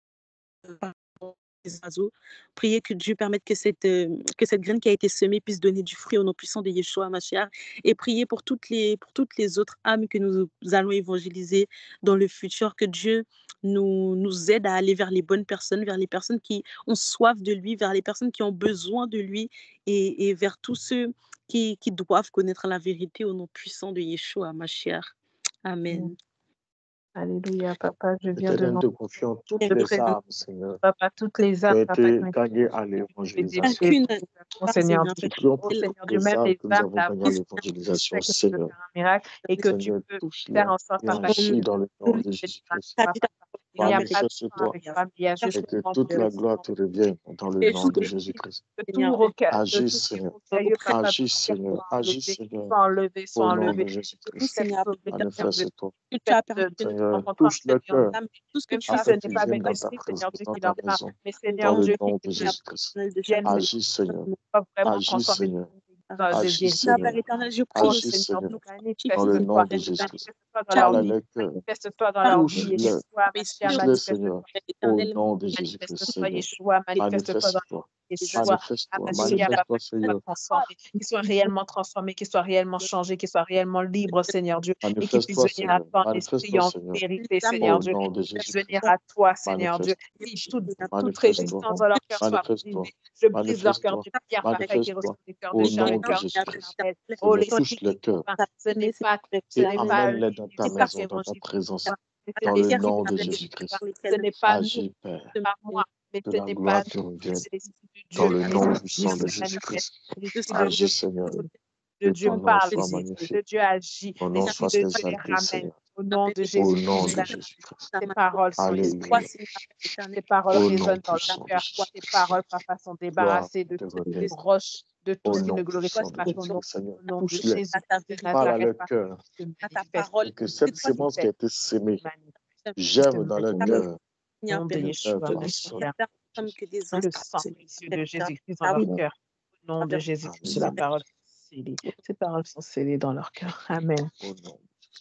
par les oiseaux. Priez que Dieu permette que cette, euh, que cette graine qui a été semée puisse donner du fruit au nom puissant de Yeshua Mashiach, et priez pour toutes les, pour toutes les autres âmes que nous allons évangéliser dans le futur, que Dieu nous, nous aide à aller vers les bonnes personnes, vers les personnes qui ont soif de lui, vers les personnes qui ont besoin de lui, et, et vers tous ceux qui, qui doivent connaître la vérité au nom puissant de Yeshua Mashiach. Amen. Alléluia, Papa, je viens devant te confions toutes les âmes, Seigneur, Papa, toutes les âmes, qui ont été gagnées à l'évangélisation. Seigneur, Nous prions pour toutes les âmes que nous avons gagnées à l'évangélisation, Seigneur. Et que tu peux faire en sorte, Papa, agis dans le nom de Jésus-Christ. Manifeste-toi et que toute la gloire te revienne dans le nom de Jésus-Christ. Agis, Seigneur. Agis, Seigneur. Agis, Seigneur. Au nom de Jésus-Christ. Manifeste-toi. Seigneur, touche le cœur. Afin qu'ils viennent dans ta présence, dans ta maison. Dans le nom de Jésus-Christ. Agis, Seigneur. Agis, Seigneur. Agis, Seigneur. Agis, Seigneur. Dans le nom de Jésus-Christ. Parle à leur cœur. Touche-le. Touche-le, Seigneur. Au nom de Jésus-Christ, Seigneur. Manifeste-toi. Manifeste-toi. Manifeste-toi, Seigneur. Qu'ils soient réellement transformés, qu'ils soient réellement changés, qu'ils soient réellement libres, Seigneur Dieu. Et qu'ils puissent venir à toi en esprit, en vérité, Seigneur Dieu. Qu'ils puissent venir à toi, Seigneur Dieu. Toute, toute résistance dans leur cœur soit brisée. Je brise leur cœur de pierre, Papa, qui reçoit des cœurs de chair, les cœurs de charnel. Oh, les touche le cœur. Ce n'est pas, ce Et n'est pas, amène-les dans ta maison, dans ta présence. Dans le nom de Jésus-Christ. Ce n'est pas Agis, Père. nous, pas moi, Que la gloire te revienne dans le nom puissant de Jésus-Christ. Agis, Seigneur. De Dieu parle, de Dieu agit. Ton nom soit exalté, Seigneur. Au nom de Au Jésus. nom de Jésus-Christ. Tes paroles sont Alléluia. Tes paroles Au nom résonnent dans puissant le de cœur. Jésus. Tes paroles, papa, sont débarrassées de Gloire te toutes revienne. les roches, de tout Au ce qui nom ne glorifie puissant pas de ton nom. Jésus, Seigneur. Au nom de Touche-les. Jésus de Parle à Nazareth, leur cœur. te ta manifeste, parole. Et que cette sémence qui a été sémée manifeste, germe dans leur manifeste. cœur. Au nom de Yeshua, Œuvre Messie, Comme que des le sang précieux de Jésus-Christ dans leur cœur. Au nom de Jésus-Christ, ces paroles sont scellées. Ces paroles sont scellées dans leur cœur. Amen. Au nom.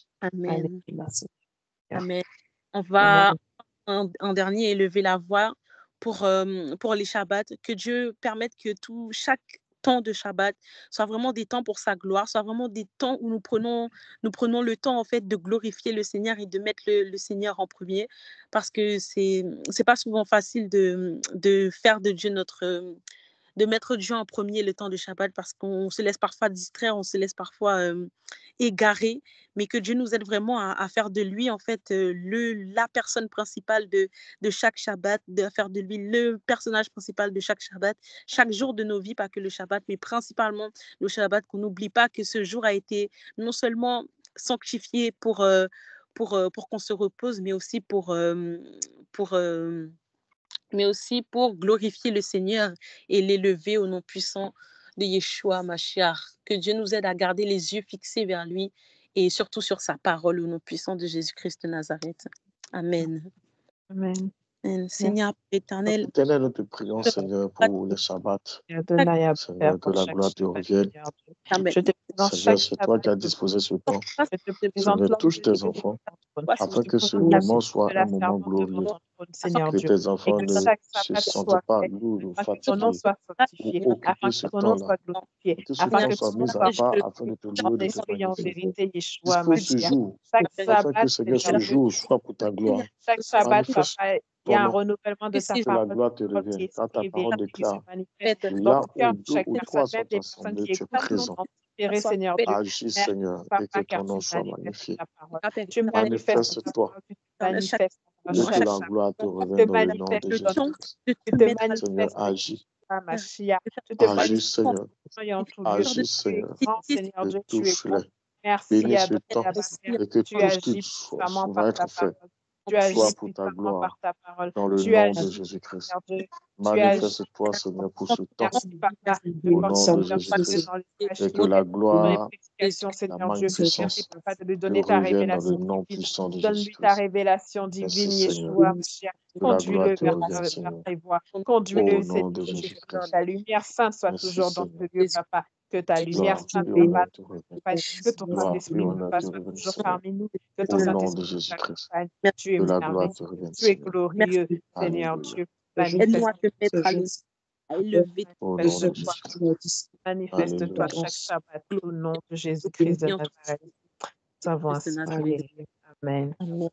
Amen. Alléluia. Amen. On va en, en dernier élever la voix pour, euh, pour les Shabbats. Que Dieu permette que tout, chaque temps de Shabbat soit vraiment des temps pour sa gloire, soit vraiment des temps où nous prenons, nous prenons le temps en fait de glorifier le Seigneur et de mettre le, le Seigneur en premier, parce que c'est c'est pas souvent facile de, de faire de Dieu notre de mettre Dieu en premier le temps de Shabbat, parce qu'on se laisse parfois distraire, on se laisse parfois euh, égarer, mais que Dieu nous aide vraiment à, à faire de lui en fait euh, le, la personne principale de, de chaque Shabbat, de faire de lui le personnage principal de chaque Shabbat, chaque jour de nos vies, pas que le Shabbat, mais principalement le Shabbat, qu'on n'oublie pas que ce jour a été non seulement sanctifié pour, euh, pour, euh, pour qu'on se repose, mais aussi pour... Euh, pour euh, mais aussi pour glorifier le Seigneur et l'élever au nom puissant de Yeshua Mashiach. Que Dieu nous aide à garder les yeux fixés vers lui et surtout sur sa parole au nom puissant de Jésus-Christ de Nazareth. Amen. Amen. Amen. Seigneur éternel, Éternel, nous te prions, Seigneur, pour les Shabbats. Seigneur, que la gloire te revienne. Je te présente Seigneur, chaque c'est toi qui as Shabbat. disposé ce temps. Je te présente Seigneur, l'homme touche de tes Dieu enfants, afin afin que ce la moment vie soit de un la moment servante devant glorieux, ton trône, Seigneur que Dieu. tes Et enfants que ne chaque se Shabbat sentent soit pas fait, lourds ou afin que ton nom fatigués soit pour sanctifié, afin occuper que ce ton nom temps-là. soit glorifié, Que ce afin temps que soit ton nom mis à soit part afin de te en louer, de te esprit et en magnifier. vérité, Yeshua, Dispose ce Mashiach. jour, Chaque afin que, Shabbat, Seigneur, ce Seigneur Dieu, jour soit pour ta gloire. chaque Shabbat, Manifeste papa, il y ton a un nom, renouvellement de ta que la parole, gloire te parole qui revienne, est car ta écrite, parole qui se déclare manifeste que dans là le où cœur de deux chaque ou personne, trois même sont des personnes assemblés, qui tu es écoutent le présent. nom entier, Seigneur Dieu. Agis, Merci, Seigneur, et que papa, car ton nom tu soit manifestes magnifié. ta parole. Tu manifestes ta Manifeste-toi, parole, tu te manifestes dans et que chaque la Shabbat. gloire te Tu revienne te dans le nom manifestes de dans Jésus-Christ. tu te Seigneur, manifestes, agis. Yeshua Mashiach. Tu te Agis, manifestes Seigneur. en tout lieu. Agis, Tu es Seigneur. grand, Seigneur Et Dieu, tu es bon. touche-les. Merci, Bénis ce Adonai temps. Abba, Père. Et que Tu tout ce qui agis puissamment va par ta être fait parole. Tu agis soit pour ta puissamment par gloire, ta parole. dans le Tu nom de agis, Jésus-Christ. Seigneur Dieu. Tu agis. Manifeste-toi, Seigneur, pour ce temps, Merci, Papa. au Porte nom de Seigneur, Jésus-Christ. dans les Et que la gloire, prédications, la Seigneur Dieu. Merci, magnificence Papa, de lui te donner ta reviennent dans le révélation nom divine. puissant de Donne-lui ta Jésus-Christ. révélation Merci, divine, Seigneur. Yeshua, Mashiach. Que la gloire Conduis-le te vers, revienne, vers Seigneur. tes voies. Au Conduis-le, nom Seigneur de Dieu, que Jésus-Christ. ta lumière sainte soit Merci, toujours dans Seigneur. ce lieu, Papa. Que ta lumière Gloire sainte, et Papa, honneur te reviennent. que ton Gloire et Saint-Esprit, honneur Papa, te soit reviennent, toujours Seigneur. parmi nous. Que ton Au nom de Saint-Esprit nous Jésus-Christ. accompagne. Tu es Que la gloire merveilleux. te revienne, Tu es Seigneur. glorieux, Seigneur Alléluia. Dieu. aide-nous à te mettre à l'aise, à élever Au nom de Manifeste-toi. Jésus-Christ. Manifeste-toi Alléluia. chaque Shabbat au nom de Jésus-Christ de Nazareth. Nous avons ainsi prié. Amen. Amen.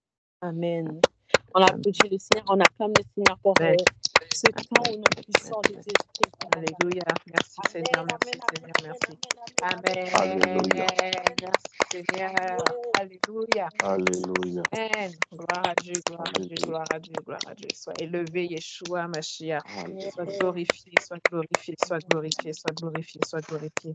Amen. On applaudit le Seigneur, on acclame le Seigneur pour euh, ce temps au nom puissant de Jésus-Christ. Alléluia. Merci Seigneur, merci Seigneur, merci. Amen. Alléluia. Merci Seigneur. Alléluia. Alléluia. Amen. Gloire à Dieu, gloire à Dieu, gloire à Dieu, gloire à Dieu. Sois élevé, Yeshua, Mashiach. Sois glorifié, sois glorifié, sois glorifié, sois glorifié, sois glorifié.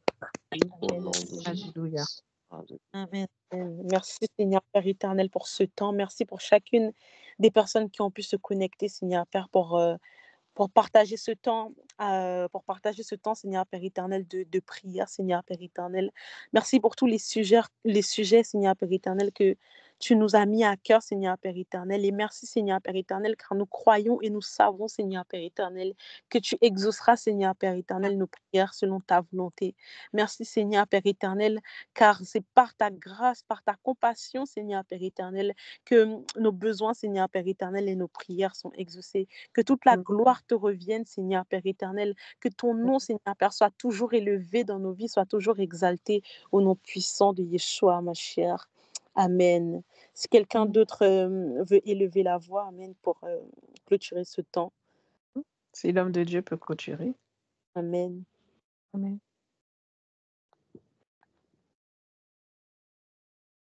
Alléluia. Amen. Merci Seigneur Père éternel pour ce temps. Merci pour chacune des personnes qui ont pu se connecter, Seigneur Père, pour, euh, pour partager ce temps, euh, pour partager ce temps, Seigneur Père éternel, de, de prière, Seigneur Père éternel. Merci pour tous les sujets, les sujets, Seigneur Père éternel, que tu nous as mis à cœur, Seigneur Père éternel. Et merci, Seigneur Père éternel, car nous croyons et nous savons, Seigneur Père éternel, que tu exauceras, Seigneur Père éternel, nos prières selon ta volonté. Merci, Seigneur Père éternel, car c'est par ta grâce, par ta compassion, Seigneur Père éternel, que nos besoins, Seigneur Père éternel, et nos prières sont exaucées. Que toute la gloire te revienne, Seigneur Père éternel. Que ton nom, Seigneur Père, soit toujours élevé dans nos vies, soit toujours exalté au nom puissant de Yeshua, Mashiach. Amen. Si quelqu'un d'autre euh, veut élever la voix, Amen, pour euh, clôturer ce temps. Si l'homme de Dieu peut clôturer. Amen. Amen.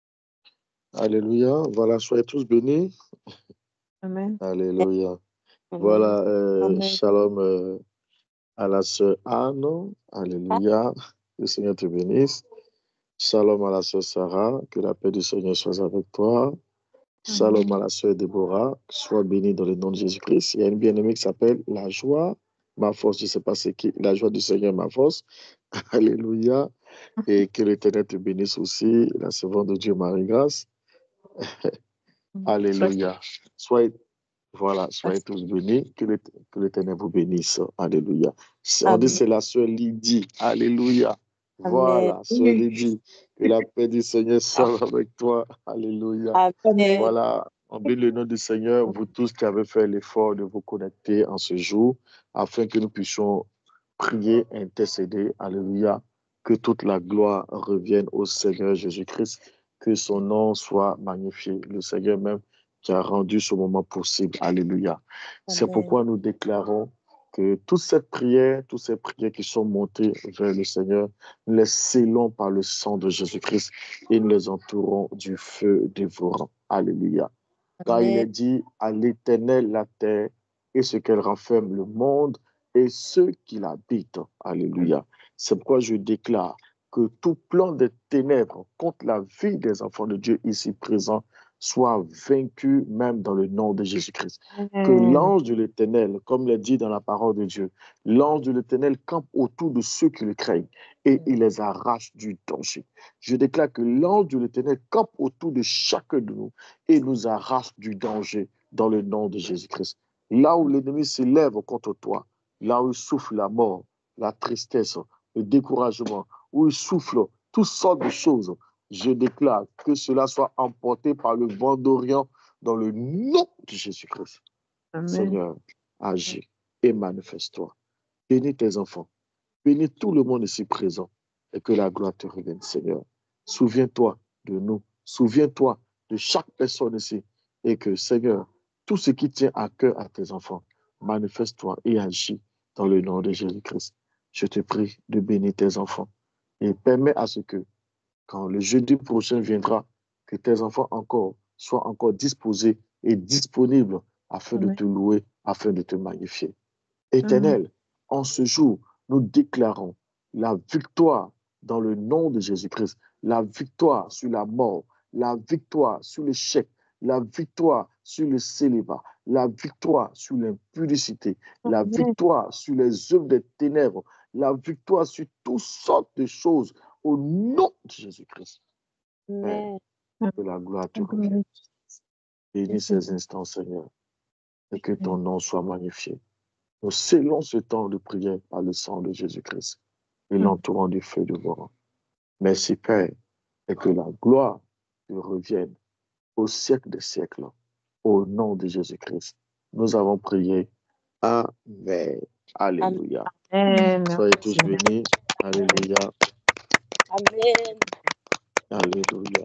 Alléluia. Voilà, soyez tous bénis. Amen. Alléluia. Voilà, euh, shalom euh, à la sœur Anne. Alléluia. Que le Seigneur te bénisse. Shalom à la sœur Sarah. Que la paix du Seigneur soit avec toi. Shalom à la sœur Déborah. Sois bénie dans le nom de Jésus-Christ. Il y a une bien-aimée qui s'appelle La Joie, ma force. Je ne sais pas c'est qui. La joie du Seigneur, ma force. Alléluia. Et que l'Éternel te bénisse aussi. La servante de Dieu, Marie-Grâce. Alléluia. Soyez, voilà, soyez tous bénis. Que l'Éternel vous bénisse. Alléluia. On dit c'est la sœur Lydie. Alléluia. Voilà, sœur Lydie. Que la paix du Seigneur soit avec toi. Alléluia. Amen. Voilà, on bénit le nom du Seigneur, vous tous qui avez fait l'effort de vous connecter en ce jour, afin que nous puissions prier, intercéder. Alléluia. Que toute la gloire revienne au Seigneur Jésus-Christ. Que son nom soit magnifié. Le Seigneur même qui a rendu ce moment possible. Alléluia. C'est pourquoi nous déclarons que toute cette prière, toutes ces prières qui sont montées vers le Seigneur, nous les scellons par le sang de Jésus-Christ et nous les entourons du feu dévorant. Alléluia. Car il est dit à l'Éternel la terre et ce qu'elle renferme le monde et ceux qui l'habitent. Alléluia. C'est pourquoi je déclare que tout plan des ténèbres contre la vie des enfants de Dieu ici présents soit vaincu même dans le nom de Jésus-Christ. Que l'ange de l'Éternel, comme l'a dit dans la parole de Dieu, l'ange de l'Éternel campe autour de ceux qui le craignent et il les arrache du danger. Je déclare que l'ange de l'Éternel campe autour de chacun de nous et nous arrache du danger dans le nom de Jésus-Christ. Là où l'ennemi s'élève contre toi, là où il souffle la mort, la tristesse, le découragement, où il souffle toutes sortes de choses, je déclare que cela soit emporté par le vent d'Orient dans le nom de Jésus-Christ. Seigneur, agis et manifeste-toi. Bénis tes enfants. Bénis tout le monde ici présent et que la gloire te revienne, Seigneur. Souviens-toi de nous. Souviens-toi de chaque personne ici et que, Seigneur, tout ce qui tient à cœur à tes enfants, manifeste-toi et agis dans le nom de Jésus-Christ. Je te prie de bénir tes enfants et permets à ce que, quand le jeudi prochain viendra, que tes enfants encore soient encore disposés et disponibles afin de te louer, afin de te magnifier. Éternel, en ce jour, nous déclarons la victoire dans le nom de Jésus-Christ, la victoire sur la mort, la victoire sur l'échec, la victoire sur le célibat, la victoire sur l'impudicité, la victoire sur les œuvres des ténèbres, la victoire sur toutes sortes de choses au nom de Jésus-Christ. Père, que la gloire te revienne. Bénis ces instants, Seigneur, et que ton nom soit magnifié. Nous scellons ce temps de prière par le sang de Jésus-Christ et l'entourant du feu dévorant. Merci, Père, et que la gloire te revienne au siècle des siècles. Au nom de Jésus-Christ, nous avons prié. Amen. Alléluia. Amen. Soyez tous bénis. Alléluia. Amen. Alléluia.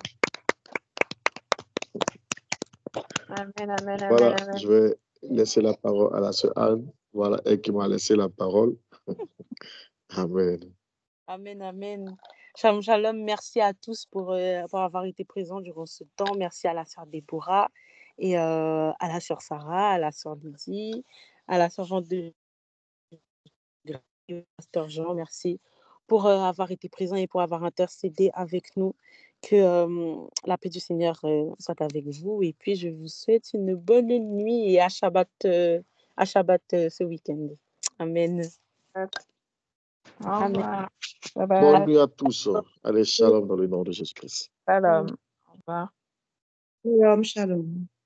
Amen, amen, amen, Voilà, amen. je vais laisser la parole à la sœur Anne. Voilà, elle qui m'a laissé la parole. Amen. Amen, amen. Shalom, shalom. Merci à tous pour, euh, pour avoir été présents durant ce temps. Merci à la sœur Déborah et euh, à la sœur Sarah, à la sœur Lydie, à la servante de Pasteur Jean. Merci pour euh, avoir été présent et pour avoir intercédé avec nous. Que euh, la paix du Seigneur euh, soit avec vous. Et puis, je vous souhaite une bonne nuit et à Shabbat, euh, à Shabbat euh, ce week-end. Amen. Au revoir. Bye bye. Bonne nuit à tous. Allez, shalom dans le nom de Jésus-Christ. Shalom. Au revoir. Shalom, shalom.